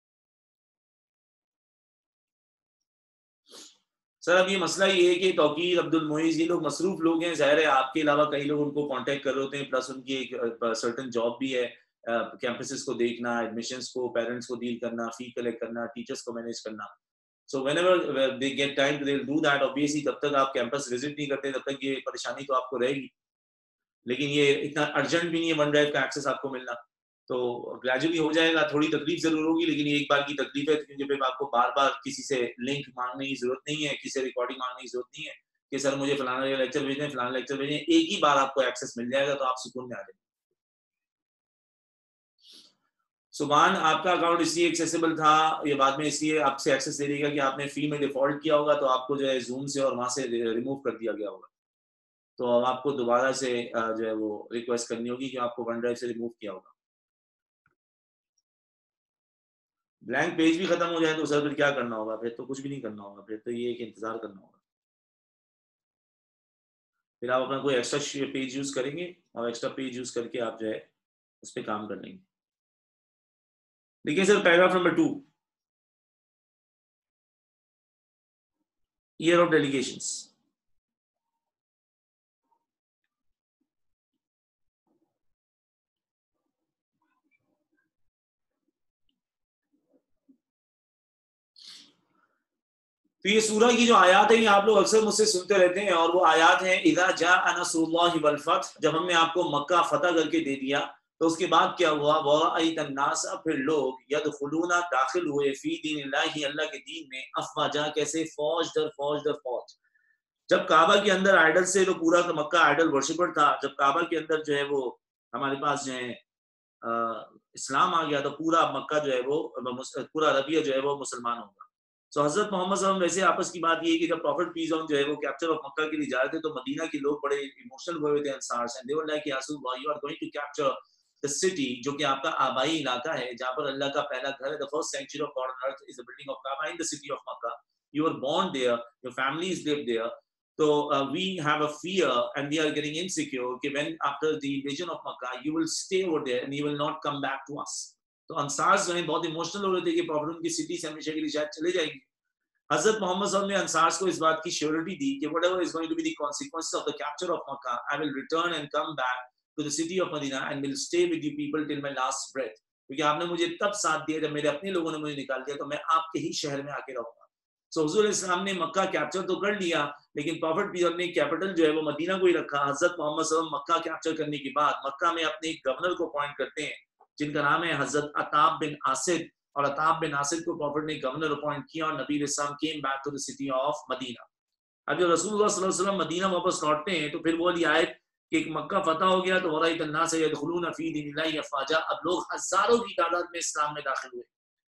सर अब ये मसला ये है कि तौकीर, अब्दुल मोइज, ये लोग मसरूफ लोग हैं, जाहिर है आपके अलावा कई लोग उनको कांटेक्ट कर रहे होते हैं, प्लस उनकी एक सर्टेन जॉब भी है, कैंपसेस को देखना, एडमिशंस को, पेरेंट्स को डील करना, फी कलेक्ट करना, टीचर्स को मैनेज करना। So whenever they get time they will do that. Obviously जब तक आप कैंपस विजिट नहीं करते तब तक ये परेशानी तो आपको रहेगी, लेकिन ये इतना अर्जेंट भी नहीं है वन ड्राइव का एक्सेस आपको मिलना। तो ग्रेजुअली हो जाएगा, थोड़ी तकलीफ जरूर होगी, लेकिन ये एक बार की तकलीफ है क्योंकि फिर आपको बार बार किसी से लिंक मांगने की जरूरत नहीं है, किसी से रिकॉर्डिंग मांगने की जरूरत नहीं है कि सर मुझे फलाना लेक्चर भेजें, फलाना लेक्चर भेजें। एक ही बार आपको एक्सेस मिल जाएगा तो आप सुकून में आ जाएंगे। सुभान आपका अकाउंट इसलिए एक्सेसिबल था, ये बाद में इसलिए आपसे एक्सेस दे देगा कि आपने फी में डिफॉल्ट किया होगा, तो आपको जो है जूम से और वहां से रिमूव कर दिया गया होगा। तो अब आपको दोबारा से जो है वो रिक्वेस्ट करनी होगी कि आपको वन ड्राइव से रिमूव किया होगा। ब्लैंक पेज भी खत्म हो जाए तो सर फिर क्या करना होगा? फिर तो कुछ भी नहीं करना होगा, फिर तो ये कि इंतजार करना होगा। फिर आप अपना कोई एक्स्ट्रा पेज यूज करेंगे और एक्स्ट्रा पेज यूज करके आप जो है उस पर काम कर लेंगे। देखिए sir paragraph number two, year of delegations. तो ये सूरह की जो आयात है ये आप लोग अक्सर मुझसे सुनते रहते हैं और वो आयात है इज़ा जाअ नस्रुल्लाहि वल फथ, जब हमने आपको मक्का फतह करके दे दिया तो उसके बाद क्या हुआ? वरअयतन नास, फिर लोग यदखुलूना दाखिल हुए फी दीनिल्लाहि, अल्लाह के दीन में, अफवाजा, कैसे? फौज दर फौज दर फौज। जब काबा के अंदर आइडल से तो पूरा का मक्का आइडल वर्शिपर था, जब काबा के अंदर जो है वो हमारे पास जो है इस्लाम आ गया तो पूरा मक्का जो है वो पूरा अरबिया जो है वो मुसलमान होगा। सो हजरत मोहम्मद सल्लल्लाहु अलैहि वसल्लम, वैसे आपस की बात ये है कि जब प्रॉफिट पीस ऑन जो है वो कैप्चर ऑफ मक्का के लिए जा रहे थे तो मदीना के लोग बड़े इमोशनल हुए थे अंसार से। दे वर लाइक या रसूल अल्लाह, you are going to capture the city, जो कि आपका आबाई इलाका है, जहां पर अल्लाह का पहला घर है। The first century of God on earth is the building of Kaaba in the city of Makkah. You are born there, your families live there. So uh, we have a fear and we are getting insecure कि when after the invasion of Makkah you will stay over there and you will not come back to us। तो अंसार जो है बहुत emotional हो रहे थे कि problem की सिटी से हमेशा के लिए शायद चले जाएंगे। हजरत मोहम्मद सल्लल्लाहु अलैहि वसल्लम ने अंसार को इस बात की श्योरिटी दी कि whatever is going to be the consequences of the capture of Makkah, I will return and come back to the city of Medina and will stay with you people till my last breath. क्योंकि आपने मुझे तब साथ दिया जब मेरे अपने लोगों ने मुझे निकाल दिया, तो मैं आपके ही शहर में आके रहूंगा. So हुजूर इस्लाम ने मक्का कैप्चर तो कर लिया, लेकिन प्रॉफिट पीस अपने कैपिटल जो है वो मदीना को ही रखा. हजरत मोहम्मद सल्लल्लाहु अलैहि वसल्लम मक्का कैप्चर करने के बाद मक्का में अपने एक गवर्नर को अपॉइंट करते हैं जिनका नाम है हजरत अताब बिन आसिद, और अताब बिन आसिद को प्रॉफिट ने गवर्नर अपॉइंट किया और नबी इस्लाम came back to the city of Medina. अब जब रसूलुल्लाह सल्लल्लाहु अलैहि वसल्लम मदीना वापस लौटते हैं तो फिर वो वाली आयत कि एक मक्का फतह हो गया तो वराइत अन्नास यदखुलून फी दीनिल्लाहि अफवाजा, अब लोग हजारों की तादाद में इस्लाम में दाखिल हुए.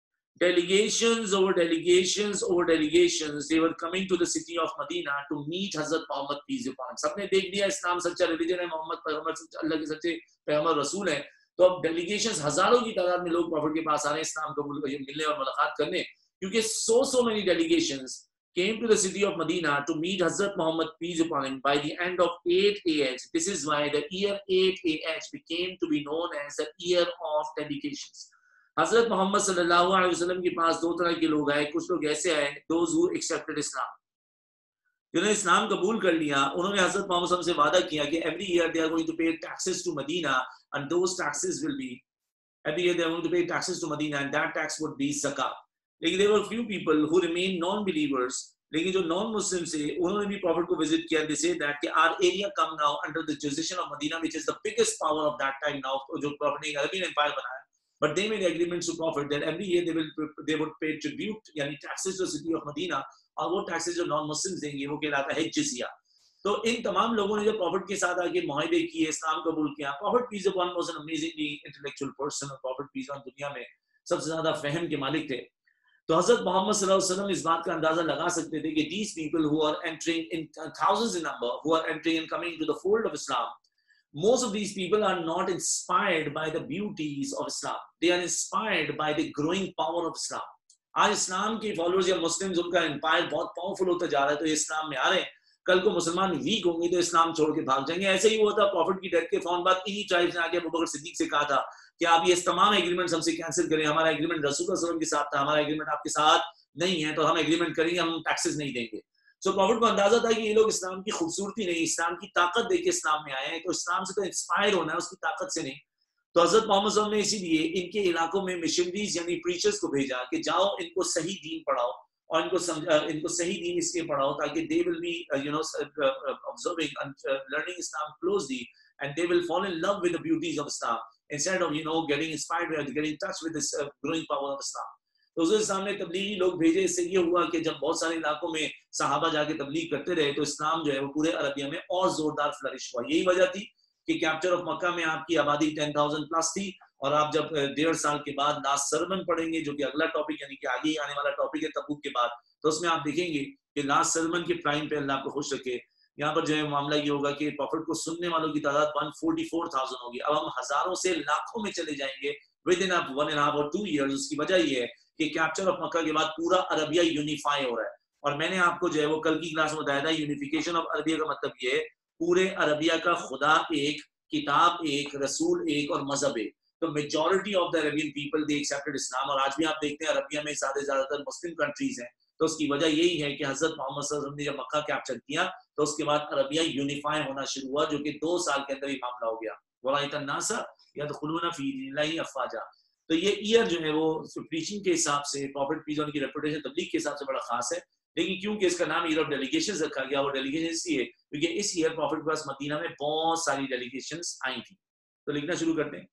Delegations over delegations over delegations, they were coming to the city of Medina to meet Hazrat Muhammad peace upon him. सबने देख लिया इस्लाम सच्चा रिलीजन है, मोहम्मद पैगंबर अल्लाह के सच्चे पैगंबर रसूल हैं, तो अब डेलीगेशंस हजारों की तादाद में लोग प्रॉफिट के पास आ रहे हैं इस्लाम कबूल मिलने और मुलाकात करने, क्योंकि so so many delegations came to the city of Medina to meet Hazrat Muhammad peace upon him by the end of eight A H. This is why the year eight A H became to be known as the year of delegations. Hazrat Muhammad सल्लल्लाहु अलैहि वसल्लम के पास दो तरह के लोग आए. कुछ लोग ऐसे आए, those who accepted Islam, जिन्होंने इस्लाम कबूल कर लिया. उन्होंने हजरत मोहम्मद सल्लल्लाहु अलैहि वसल्लम से वादा किया कि every year they are going to pay taxes to Medina, and those taxes will be every year they are going to pay taxes to Medina, and that tax would be zakat. लेकिन there were few people who remained non-believers, लेकिन जो non Muslim से उन्होंने भी profit को visit किया. They say that कि our area come now under the jurisdiction of Medina, which is the biggest power of that time now, जो prophet ने अरबियन एम्पायर बनाया. But they made agreements to Prophet that every year they will they would pay tribute, यानी taxes to the city of Medina, और वो taxes जो non Muslims देंगे वो कहलाता है जिजिया. तो इन तमाम लोगों ने जब प्रॉफिट के साथ आके मुआहदे किए, इस्लाम कबूल किया. Prophet peace upon was an amazingly intellectual person, और प्रॉफिट पीस अपॉन दुनिया में सबसे ज्यादा फहम के मालिक थे. तो हजरत मोहम्मद सल्लल्लाहु अलैहि वसल्लम इस बात का अंदाजा लगा सकते थे कि these people who are entering in thousands in number, who are entering and coming into the fold of Islam, most of these people are not inspired by the beauties of Islam. They are inspired by the growing power of Islam. आज इस्लाम के followers या Muslims उनका empire बहुत powerful होता जा रहा है, तो ये इस्लाम में आ रहे हैं. कल को मुसलमान वीक होंगे तो इस्लाम छोड़ के भाग जाएंगे. ऐसे ही हुआ था प्रॉफिट की डेथ के फौरन बाद इन्हीं ट्राइब्स ने आके अबू बकर सिद्दीक से कहा था कि आप ये तमाम एग्रीमेंट्स हमसे कैंसिल करें. हमारा एग्रीमेंट रसूल सल्लल्लाहु अलैहि वसल्लम के साथ था, हमारा एग्रीमेंट आपके साथ नहीं है, तो हम एग्रीमेंट करेंगे, हम टैक्सेस नहीं देंगे. सो प्रॉफिट को अंदाजा था कि ये लोग इस्लाम की खूबसूरती नहीं, इस्लाम की ताकत देख के इस्लाम में आए हैं, तो इस्लाम से तो इंस्पायर होना है, उसकी ताकत से नहीं. तो हजरत मोहम्मद सल्लल्लाहु अलैहि वसल्लम ने इसीलिए इनके इलाकों में मिशनरीज यानी प्रीचर्स को भेजा कि जाओ इनको सही दीन पढ़ाओ, और इनको समझा, इनको सही दीन इसलिए पढ़ाओ ताकि they will be you know observing and learning Islam closely, and they will fall in love with the beauties of Islam instead of you know getting inspired and getting in touch with this uh, growing power of Islam. तो उसके सामने तबलीगी लोग भेजे. इससे ये हुआ कि जब बहुत सारे इलाकों में सहाबा जाके तबलीग करते रहे तो इस्लाम जो है वो पूरे अरबिया में और जोरदार फ्लरिश हुआ. यही वजह थी कि कैप्चर ऑफ मक्का में आपकी आबादी टेन थाउजेंड प्लस थी, और आप जब डेढ़ साल के बाद लास्ट सरमन पढ़ेंगे, जो कि अगला टॉपिक यानी कि आगे ही आने वाला टॉपिक है तबूक के बाद, तो उसमें आप देखेंगे कि लास्ट सरमन के प्राइम पे अल्लाह आपको खुश रखे. यहाँ पर जो है मामला ये होगा कि प्रॉफिट को सुनने वालों की तादाद वन फोर्टी फोर थाउजेंड होगी. अब हम हजारों से लाखों में चले जाएंगे within one and half और टू ईयर्स. उसकी वजह ये है कि कैप्चर ऑफ मक्का के बाद पूरा अरबिया यूनिफाई हो रहा है. और मैंने आपको जो है वो कल की क्लास में बताया था, यूनिफिकेशन ऑफ अरबिया का मतलब ये है पूरे अरबिया का खुदा एक, किताब एक, रसूल एक और मजहब एक. तो majority of the Arabian people they accepted Islam. और आज भी आप देखते हैं अरबिया में ज्यादा ज्यादातर मुस्लिम कंट्रीज हैं. तो उसकी वजह यही है कि हजरत मोहम्मद सल्लल्लाहु अलैहि वसल्लम ने जब मक्का कैप्चर किया तो उसके बाद अरबिया यूनिफाई होना शुरू हुआ, जो कि दो साल के अंदर ही मामला हो गया. वराइत अन्नास यदखुलून फी दीनिल्लाहि अफवाजा. तो ये ईयर जो है वो प्रीचिंग के हिसाब से, प्रॉफिट पीस की रेपुटेशन तबलीग के हिसाब से बड़ा खास है. लेकिन क्योंकि इसका नाम ईयर ऑफ डेलीगेशंस रखा गया, वो डेलीगेशन इसलिए क्योंकि इस ईयर प्रॉफिट के पास मदीना में बहुत सारी डेलीगेशंस आई थी. तो लिखना शुरू करते हैं.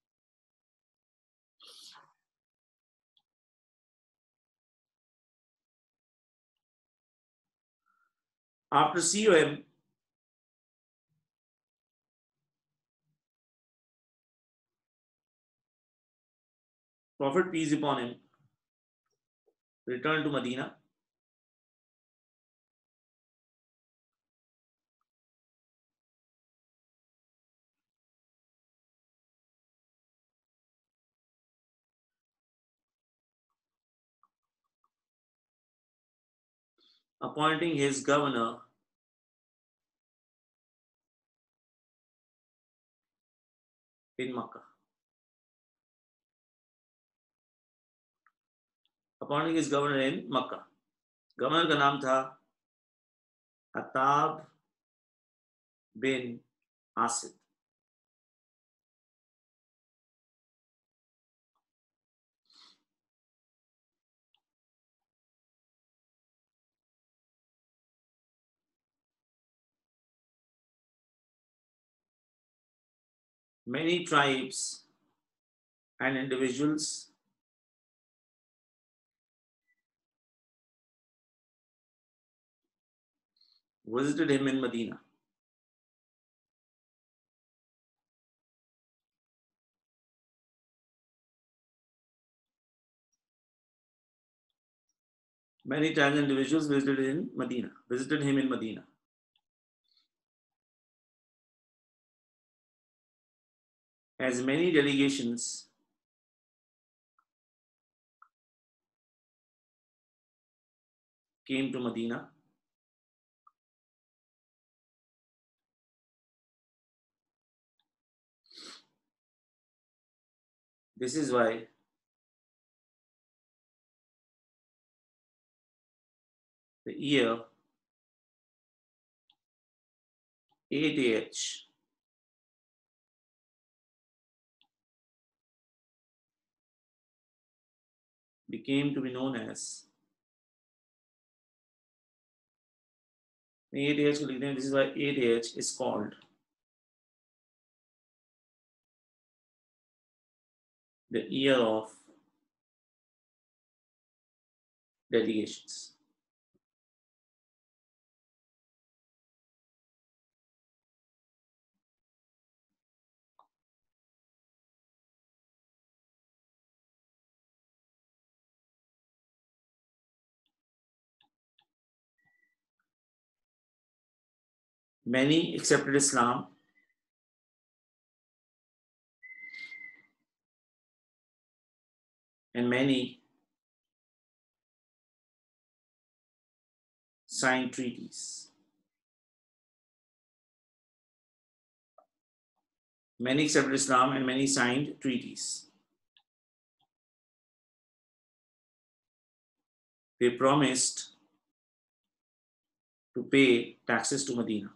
After C O M, Prophet peace upon him returned to Medina. Appointing his governor in Makkah. Appointing his governor in Makkah. Governor का नाम था अताब बिन Asid. Many tribes and individuals visited him in Medina. Many tribes and individuals visited in Medina. Visited him in Medina. As many delegations came to Medina, this is why the year eight A H became to be known as eight A H. This is why eight A H is called the year of delegations. Many accepted Islam and many signed treaties. Many accepted Islam and many signed treaties. They promised to pay taxes to Medina.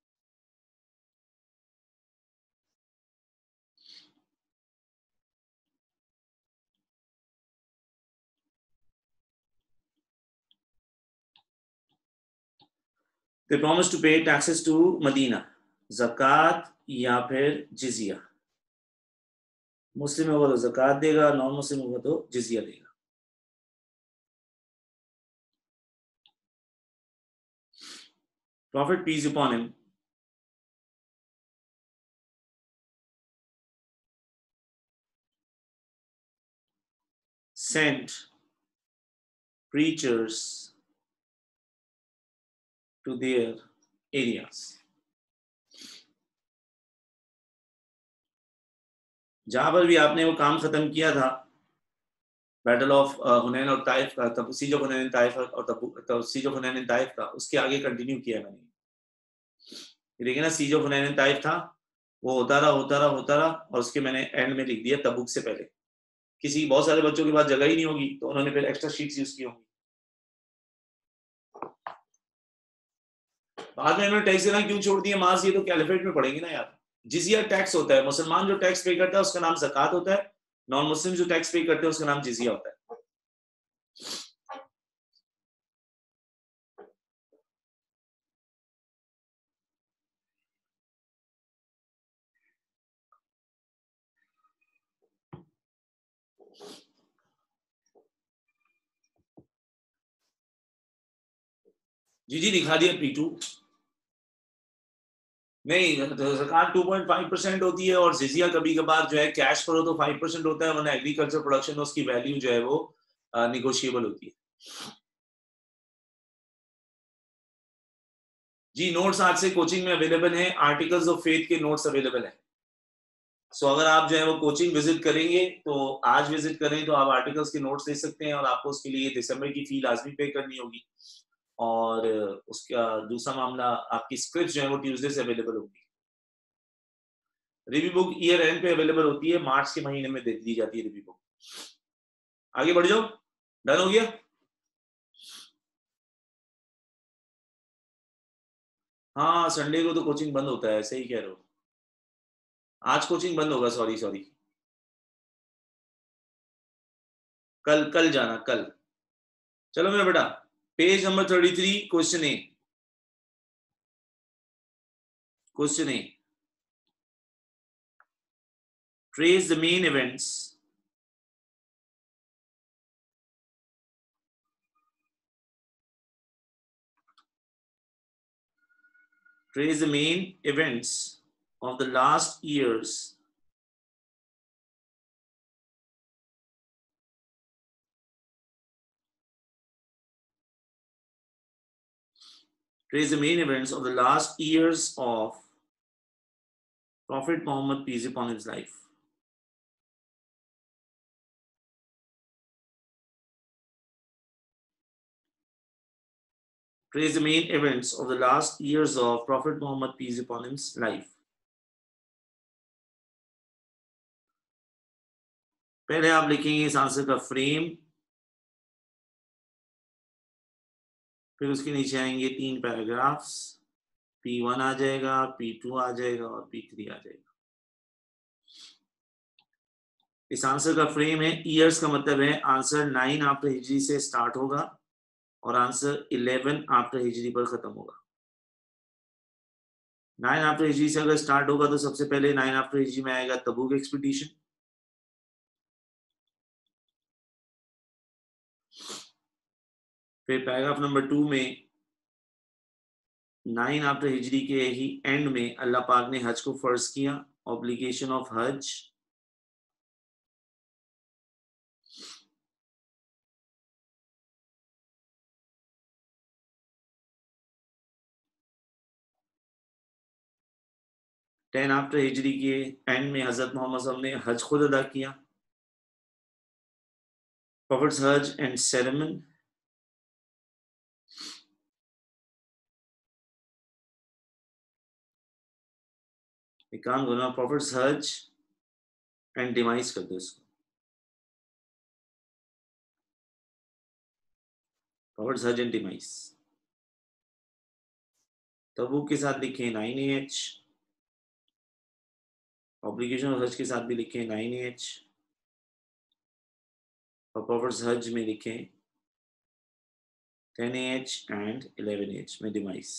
They promised to pay taxes to Medina. Zakat या फिर जिजिया. मुस्लिम होगा तो ज़कात देगा, non Muslim होगा तो जिजिया देगा. Prophet peace upon him sent preachers to their areas. जहां पर भी आपने वो काम खत्म किया था, बैटल ऑफ हुनैन और ताइफ का, तब सीज ऑफ हुनैन ताइफ और तब तब सीज ऑफ हुनैन ताइफ का, उसके आगे कंटिन्यू किया मैंने. देखिए ना, सीज ऑफ हुनैन ताइफ था, वो होता रहा होता रहा होता रहा और उसके मैंने एंड में लिख दिया तबुक से पहले. किसी बहुत सारे बच्चों के पास जगह ही नहीं होगी तो उन्होंने फिर एक्स्ट्रा शीट्स यूज की होंगी. बाद में इन्होंने टैक्स देना क्यों छोड़ दिया मास, ये तो कैलिफेट में पड़ेंगे ना यार. जिजिया टैक्स होता है, मुसलमान जो टैक्स पे करता है उसका नाम ज़कात होता है, नॉन मुस्लिम जो टैक्स पे करते हैं उसका नाम जिजिया होता है. जी जी दिखा दिया पी टू. नहीं, ज़कात टू पॉइंट फाइव परसेंट होती है और जिजिया कभी कभार जो है कैश पर हो तो फाइव परसेंट होता है, वरना एग्रीकल्चर प्रोडक्शन में उसकी वैल्यू जो है वो निगोशिएबल होती है. जी नोट्स आज से कोचिंग में अवेलेबल हैं, आर्टिकल्स ऑफ फेथ के नोट्स अवेलेबल हैं. सो so, अगर आप जो है वो कोचिंग विजिट करेंगे तो आज विजिट करें तो आप आर्टिकल्स के नोट्स दे सकते हैं और आपको उसके लिए दिसंबर की फी लाजमी पे करनी होगी. और उसका दूसरा मामला, आपकी स्क्रिप्ट जो है वो ट्यूसडे से अवेलेबल होगी. रिव्यू बुक ईयर एंड पे अवेलेबल होती है, मार्च के महीने में दे दी जाती है रिव्यू बुक. आगे बढ़ जाओ, डन हो गया. हाँ संडे को तो कोचिंग बंद होता है, सही कह रहे हो, आज कोचिंग बंद होगा, सॉरी सॉरी, कल कल जाना कल। चलो मेरा बेटा, page number thirty three, question A. Question A, trace the main events trace the main events of the last years trace the main events of the last years of Prophet Muhammad, peace upon his life. Trace the main events of the last years of Prophet Muhammad, peace upon his life. पहले आप लिखेंगे इस answer का frame, फिर उसके नीचे आएंगे तीन पैराग्राफ्स, पी वन आ जाएगा, पी टू आ जाएगा और पी थ्री आ जाएगा। इस आंसर का फ्रेम है, ईयर्स का मतलब है आंसर नाइन आफ्टर हिजरी से स्टार्ट होगा और आंसर इलेवन आफ्टर हिजरी पर खत्म होगा। नाइन आफ्टर हिजरी से अगर स्टार्ट होगा तो सबसे पहले नाइन आफ्टर हिजरी में आएगा तबूक एक्सपीडिशन, फिर पैराग्राफ नंबर टू में नाइन आफ्टर हिजरी के ही एंड में अल्लाह पाक ने हज को फर्ज किया, obligation of Hajj. Ten after हिजरी के एंड में हजरत मोहम्मद सल्लल्लाहु अलैहि वसल्लम ने हज खुद अदा किया, प्रॉफिट्स हज एंड सेरेमनी। एक काम करो ना, प्रॉफिट्स हज एंड डिमाइस कर दो इसको, प्रॉफिट्स हज एंड डिमाइस। तबूक के साथ लिखे नाइन एच, ऑब्लिगेशन ऑफ हज के साथ भी लिखे नाइन एच और प्रॉफिट्स हज में लिखे ten H and eleven H में डिमाइस।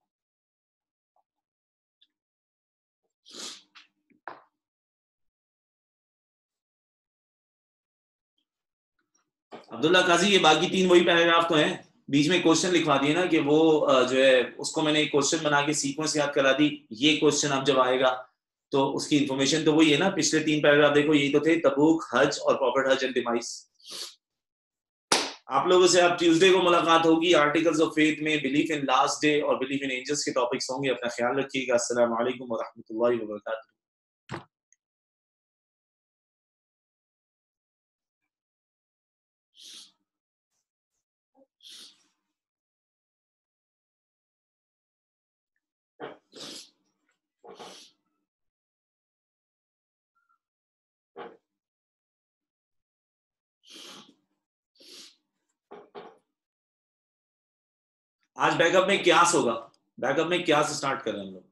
अब्दुल्ला काजी, ये बाकी तीन वही पैराग्राफ तो हैं, बीच में क्वेश्चन लिखवा दिए ना कि वो जो है उसको मैंने क्वेश्चन बना के सीक्वेंस याद करा दी, ये क्वेश्चन अब जब आएगा तो उसकी इंफॉर्मेशन तो वही है ना, पिछले तीन पैराग्राफ देखो यही तो थे, तबूक, हज और प्रॉफिट हज एंड डिमाइस। आप लोगों से अब ट्यूसडे को मुलाकात होगी, आर्टिकल्स ऑफ फेथ में बिलीफ इन लास्ट डे और बिलीफ इन एंजल्स के टॉपिक्स होंगे। अपना ख्याल रखिएगा। अस्सलाम वालेकुम व रहमतुल्लाहि व बरकातहू। आज बैकअप में क्यास होगा, बैकअप में क्यास स्टार्ट कर रहे हैं हम लोग।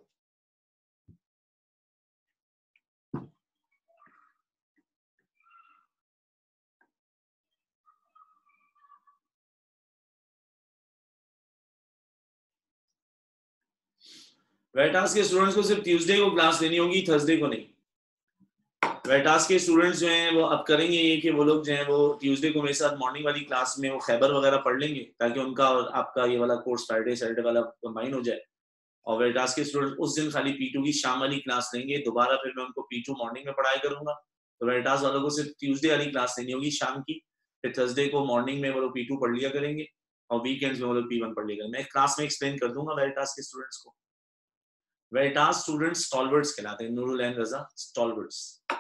वेटास के स्टूडेंट्स को सिर्फ ट्यूसडे को क्लास लेनी होगी, थर्सडे को नहीं। वेटास के स्टूडेंट्स जो हैं वो अब करेंगे ये कि वो लोग जो हैं वो ट्यूसडे को मेरे साथ मॉर्निंग वाली क्लास में वो खैबर वगैरह पढ़ लेंगे ताकि उनका और आपका ये वाला कोर्स फ्राइडे सैटरडे वाला कंबाइन हो जाए। और वेटास के स्टूडेंट्स उस दिन खाली पी टू की शाम वाली क्लास लेंगे, दोबारा फिर मैं उनको पी टू मॉर्निंग में पढ़ाई करूंगा। तो वेटास वालों को सिर्फ ट्यूसडे वाली क्लास लेनी होगी शाम की, फिर थर्सडे को मॉर्निंग में वो लोग पी टू पढ़ लिया करेंगे और वीकेंड्स में वो लोग पी वन पढ़ लिया करेंगे। मैं क्लास में एक्सप्लेन कर दूंगा वेटास के स्टूडेंट्स को। वेटास स्टूडेंट्स स्टॉलवर्ड्स कहलाते हैं, नूरुल एन रजा स्टॉलवर्ड्स।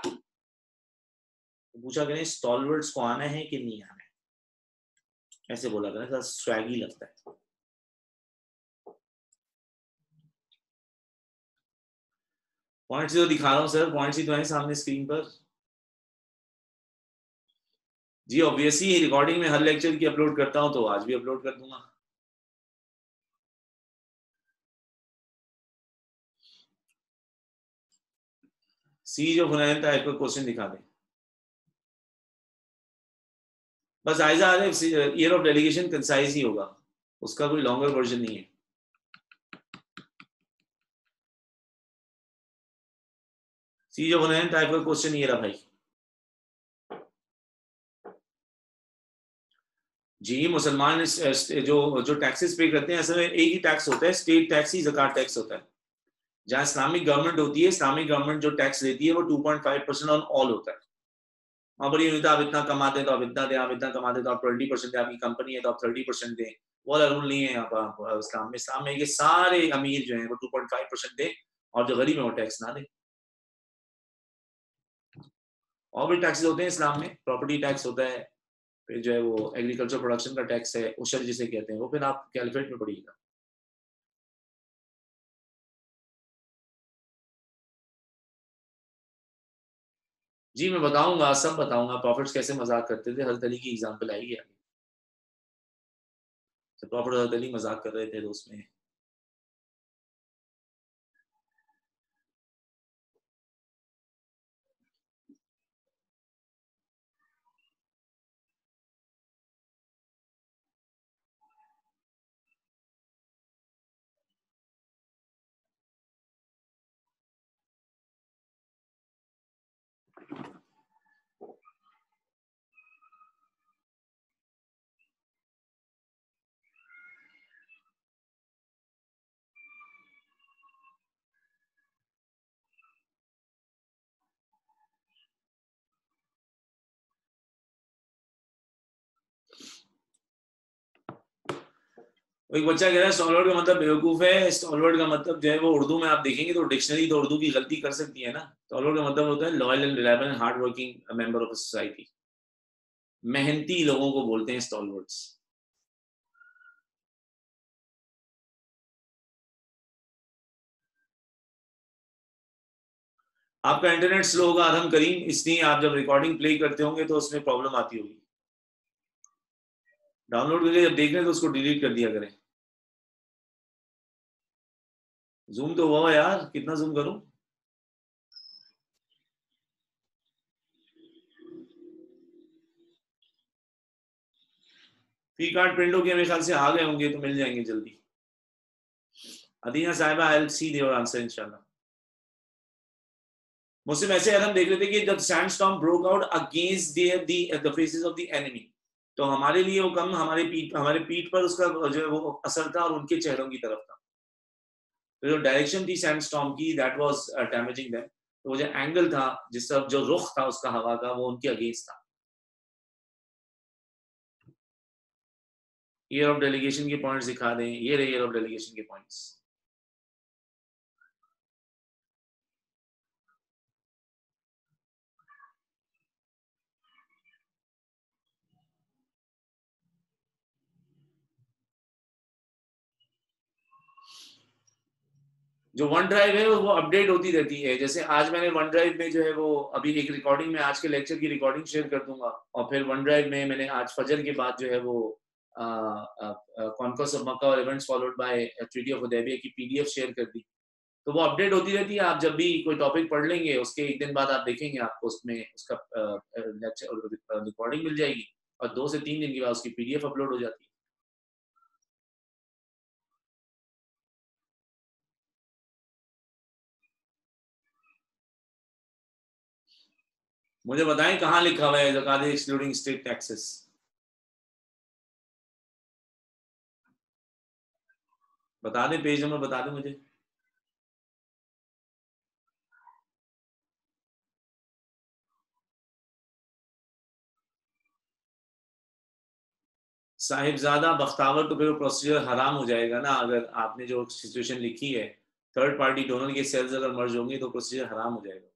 पूछा करें स्टॉलवर्ड्स को आना है कि नहीं आना है, ऐसे बोला करें, थोड़ा स्वैगी लगता है। पॉइंट्स तो दिखा रहा हूँ सर, पॉइंट्स ही तो है सामने स्क्रीन पर। जी ऑब्वियसली रिकॉर्डिंग में हर लेक्चर की अपलोड करता हूँ तो आज भी अपलोड कर दूंगा। सीज ऑफ हुनैन टाइप का क्वेश्चन दिखा दें बस। आयजा आ रहे ईयर ऑफ डेलीगेशन कंसाइज ही होगा, उसका कोई लॉन्गर वर्जन नहीं है। सीज ऑफ हुनैन टाइप का क्वेश्चन ये रहा भाई जी। मुसलमान जो जो टैक्सेस पे करते हैं असल में एक ही टैक्स होता है, स्टेट टैक्स ही ज़कात टैक्स होता है। जहाँ इस्लामिक गवर्नमेंट होती है, इस्लामिक गवर्नमेंट जो टैक्स लेती है वो two point five percent on all होता है। वहाँ बड़ी होता है आप इतना कमाते हैं तो आप इतना दें, आप इतना कमाते हैं तो आप ट्वेंटी परसेंट दें, आपकी कंपनी है तो आप थर्टी परसेंट दें। वो वाला रूल नहीं है यहाँ पर इस्लाम में। इस्लाम में ये सारे अमीर जो हैं वो टू पॉइंट फाइव परसेंट दें और जो गरीब है वो टैक्स ना दें। और भी टैक्सेस होते हैं इस्लाम में, प्रॉपर्टी टैक्स होता है, फिर जो है वो एग्रीकल्चर प्रोडक्शन का टैक्स है, उशर जिसे कहते हैं, वो फिर आप कैलकुलेट में पड़िएगा। जी मैं बताऊंगा, सब बताऊंगा प्रॉफिट्स कैसे मजाक करते थे। हज़रत अली की एग्जांपल आएगी आगे। तो प्रॉफिट हज़रत अली मजाक कर रहे थे तो उसमें एक बच्चा कह रहा है स्टॉलवर्ड का मतलब बेवकूफ है। स्टॉलवर्ड का मतलब जो है वो उर्दू में आप देखेंगे तो डिक्शनरी तो उर्दू की गलती कर सकती है ना। स्टॉलवर्ड का मतलब होता है loyal and reliable and hard working member of society. मेहनती लोगों को बोलते हैं स्टॉलवर्ड्स। आपका इंटरनेट स्लो होगा आदम करीम, इसलिए आप जब रिकॉर्डिंग प्ले करते होंगे तो उसमें प्रॉब्लम आती होगी। डाउनलोड करके जब देख रहे हैं तो उसको डिलीट कर दिया करें। जूम तो हुआ यार, कितना जूम करूं? फी कार्ड प्रिंट होके मेरे ख्याल से आ गए होंगे तो मिल जाएंगे जल्दी। Adina Sahiba I will see your answer इंशाल्लाह। मुस्लिम ऐसे हम देख रहे थे कि जब sandstorm broke out against there the faces of the enemy, तो हमारे लिए वो कम हमारे पीठ हमारे पीठ पर उसका जो है वो असर था और उनके चेहरों की तरफ था। तो जो डायरेक्शन थी सैंडस्टॉर्म की दैट वाज डैमेजिंग देम। तो वो जो एंगल था, जिस तरफ जो रुख था उसका हवा का, वो उनके अगेंस्ट था। ईयर ऑफ डेलीगेशन के पॉइंट्स दिखा दें, ये रहे ईयर ऑफ डेलीगेशन के पॉइंट्स। जो वन ड्राइव है वो अपडेट होती रहती है। जैसे आज मैंने वन ड्राइव में जो है वो अभी एक रिकॉर्डिंग में आज के लेक्चर की रिकॉर्डिंग शेयर कर दूंगा, और फिर वन ड्राइव में मैंने आज फजर के बाद जो है वो कॉन्फ्रेंस ऑफ मक्का और events followed by treaty of Hudaibiya की पीडीएफ शेयर कर दी। तो वो अपडेट होती रहती है। आप जब भी कोई टॉपिक पढ़ लेंगे उसके एक दिन बाद आप देखेंगे आपको उसमें उसका लेक्चर रिकॉर्डिंग मिल जाएगी, और दो से तीन दिन के बाद उसकी पीडीएफ अपलोड हो जाती है। मुझे बताएं कहाँ लिखा हुआ है ज़कात एक्सक्लूडिंग स्टेट टैक्सेस? बता दें, पेज नंबर बता दें मुझे। साहिबजादा बख्तावर, तो फिर वो प्रोसीजर हराम हो जाएगा ना। अगर आपने जो सिचुएशन लिखी है, थर्ड पार्टी डोनर के सेल्स अगर मर्ज होंगे तो प्रोसीजर हराम हो जाएगा।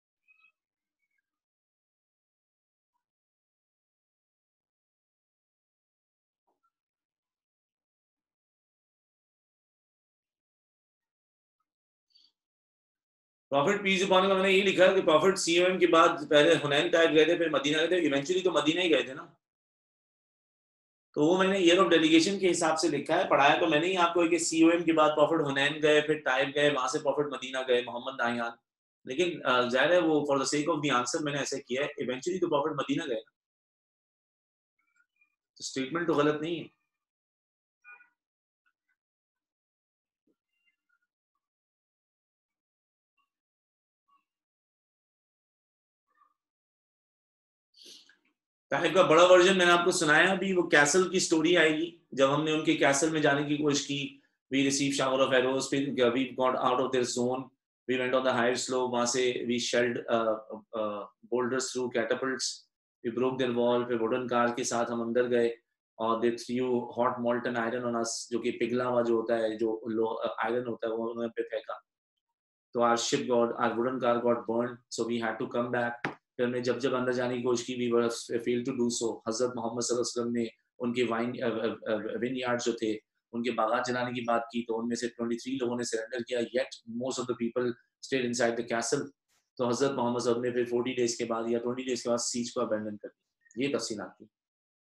प्रॉफिट पीस अपॉन का मैंने ये लिखा है कि प्रॉफिट सीओएम के बाद पहले हुनैन टाइप गए थे, फिर मदीना गए थे, इवेंचुअली तो मदीना ही गए थे ना। तो वो मैंने ईयर ऑफ डेलीगेशन के हिसाब से लिखा है। पढ़ाया तो मैंने ही आपको कि सीओएम के बाद प्रॉफिट हुनैन गए, फिर टाइप गए, वहां से प्रॉफिट मदीना गए, मोहम्मद नाहियान। लेकिन जाहिर है वो for the sake of the answer मैंने ऐसे किया है। इवेंचुअली तो प्रॉफिट मदीना गए, तो स्टेटमेंट तो गलत नहीं है। तालिब का बड़ा वर्जन मैंने आपको सुनाया अभी, वो कैसल की स्टोरी आएगी जब हमने उनके कैसल में जाने की कोशिश की। We receive shower of arrows, फिर we got out of their zone, we went on the higher slope, वहां से we shelled boulders through catapults, we broke their wall, फिर वुडन कार के साथ हम अंदर गए और they threw hot molten iron on us, जो कि पिघला हुआ जो होता है, जो आयरन होता है वो उन्होंने पे फेंका। तो our ship got, our wooden car got burn, so we had to come back. फिर हमने जब जब अंदर जाने की कोशिश की, we were fail to do so. हजरत मोहम्मद सल्लल्लाहु अलैहि वसल्लम ने उनके वाइन विन यार्ड जो थे उनके बागात जलाने की बात की, तो उनमें से तेईस लोगों ने सरेंडर किया, yet most of the people stayed inside the castle. तो हजरत मोहम्मद सल्लल्लाहु अलैहि वसल्लम ने फिर चालीस डेज के बाद या बीस डेज के बाद सीज को अबैंडन कर दिया। ये तफसीलात थी।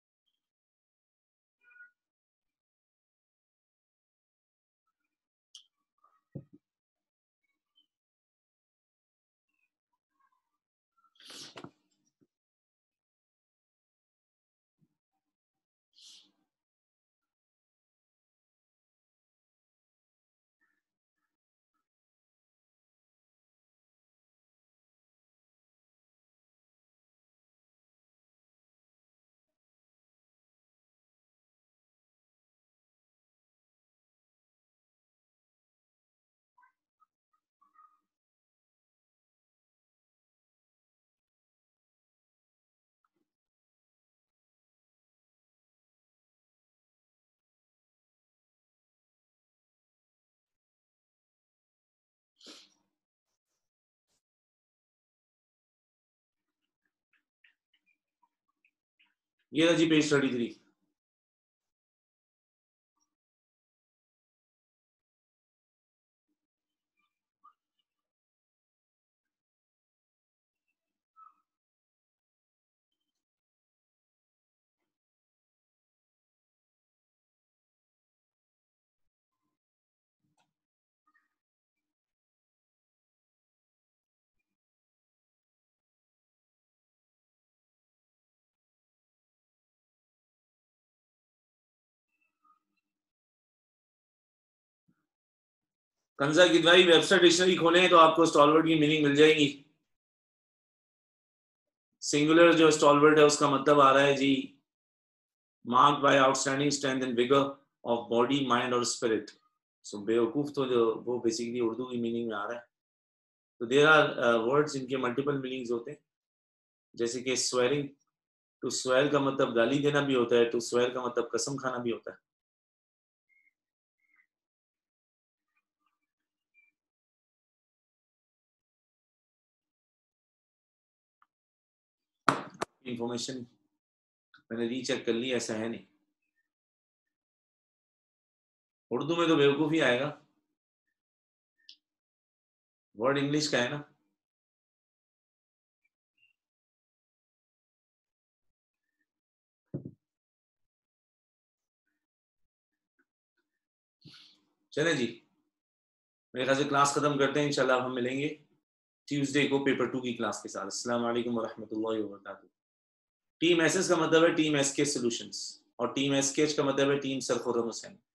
ये था जी पेज थर्टी थ्री। कंजा की भाई वेबसाइट डिक्शनरी खोलें तो आपको स्टॉलवर्ड की मीनिंग मिल जाएगी। सिंगुलर जो स्टॉलवर्ड है उसका मतलब आ रहा है जी marked by outstanding strength and vigour of body mind और स्पिरिट। सो बेवकूफ तो जो वो बेसिकली उर्दू की मीनिंग में आ रहा है। तो देयर आर वर्ड्स इनके मल्टीपल मीनिंग्स होते हैं, जैसे कि स्वेरिंग, टू स्वेर का मतलब गाली देना भी होता है, टू स्वेर का मतलब कसम खाना भी होता है। इंफॉर्मेशन मैंने रीचेक कर ली, ऐसा है नहीं। उर्दू में तो बेवकूफ ही आएगा, वर्ड इंग्लिश का है ना। चले जी, मेरे ख्याल से क्लास खत्म करते हैं। इंशाल्लाह हम मिलेंगे ट्यूसडे को पेपर टू की क्लास के साथ। अस्सलाम वालेकुम व रहमतुल्लाहि व बरकातहू। टीम एसएस का मतलब है टीम एसके सॉल्यूशंस और टीम एसकेएच का मतलब है टीम सर खुर्रम हुसैन।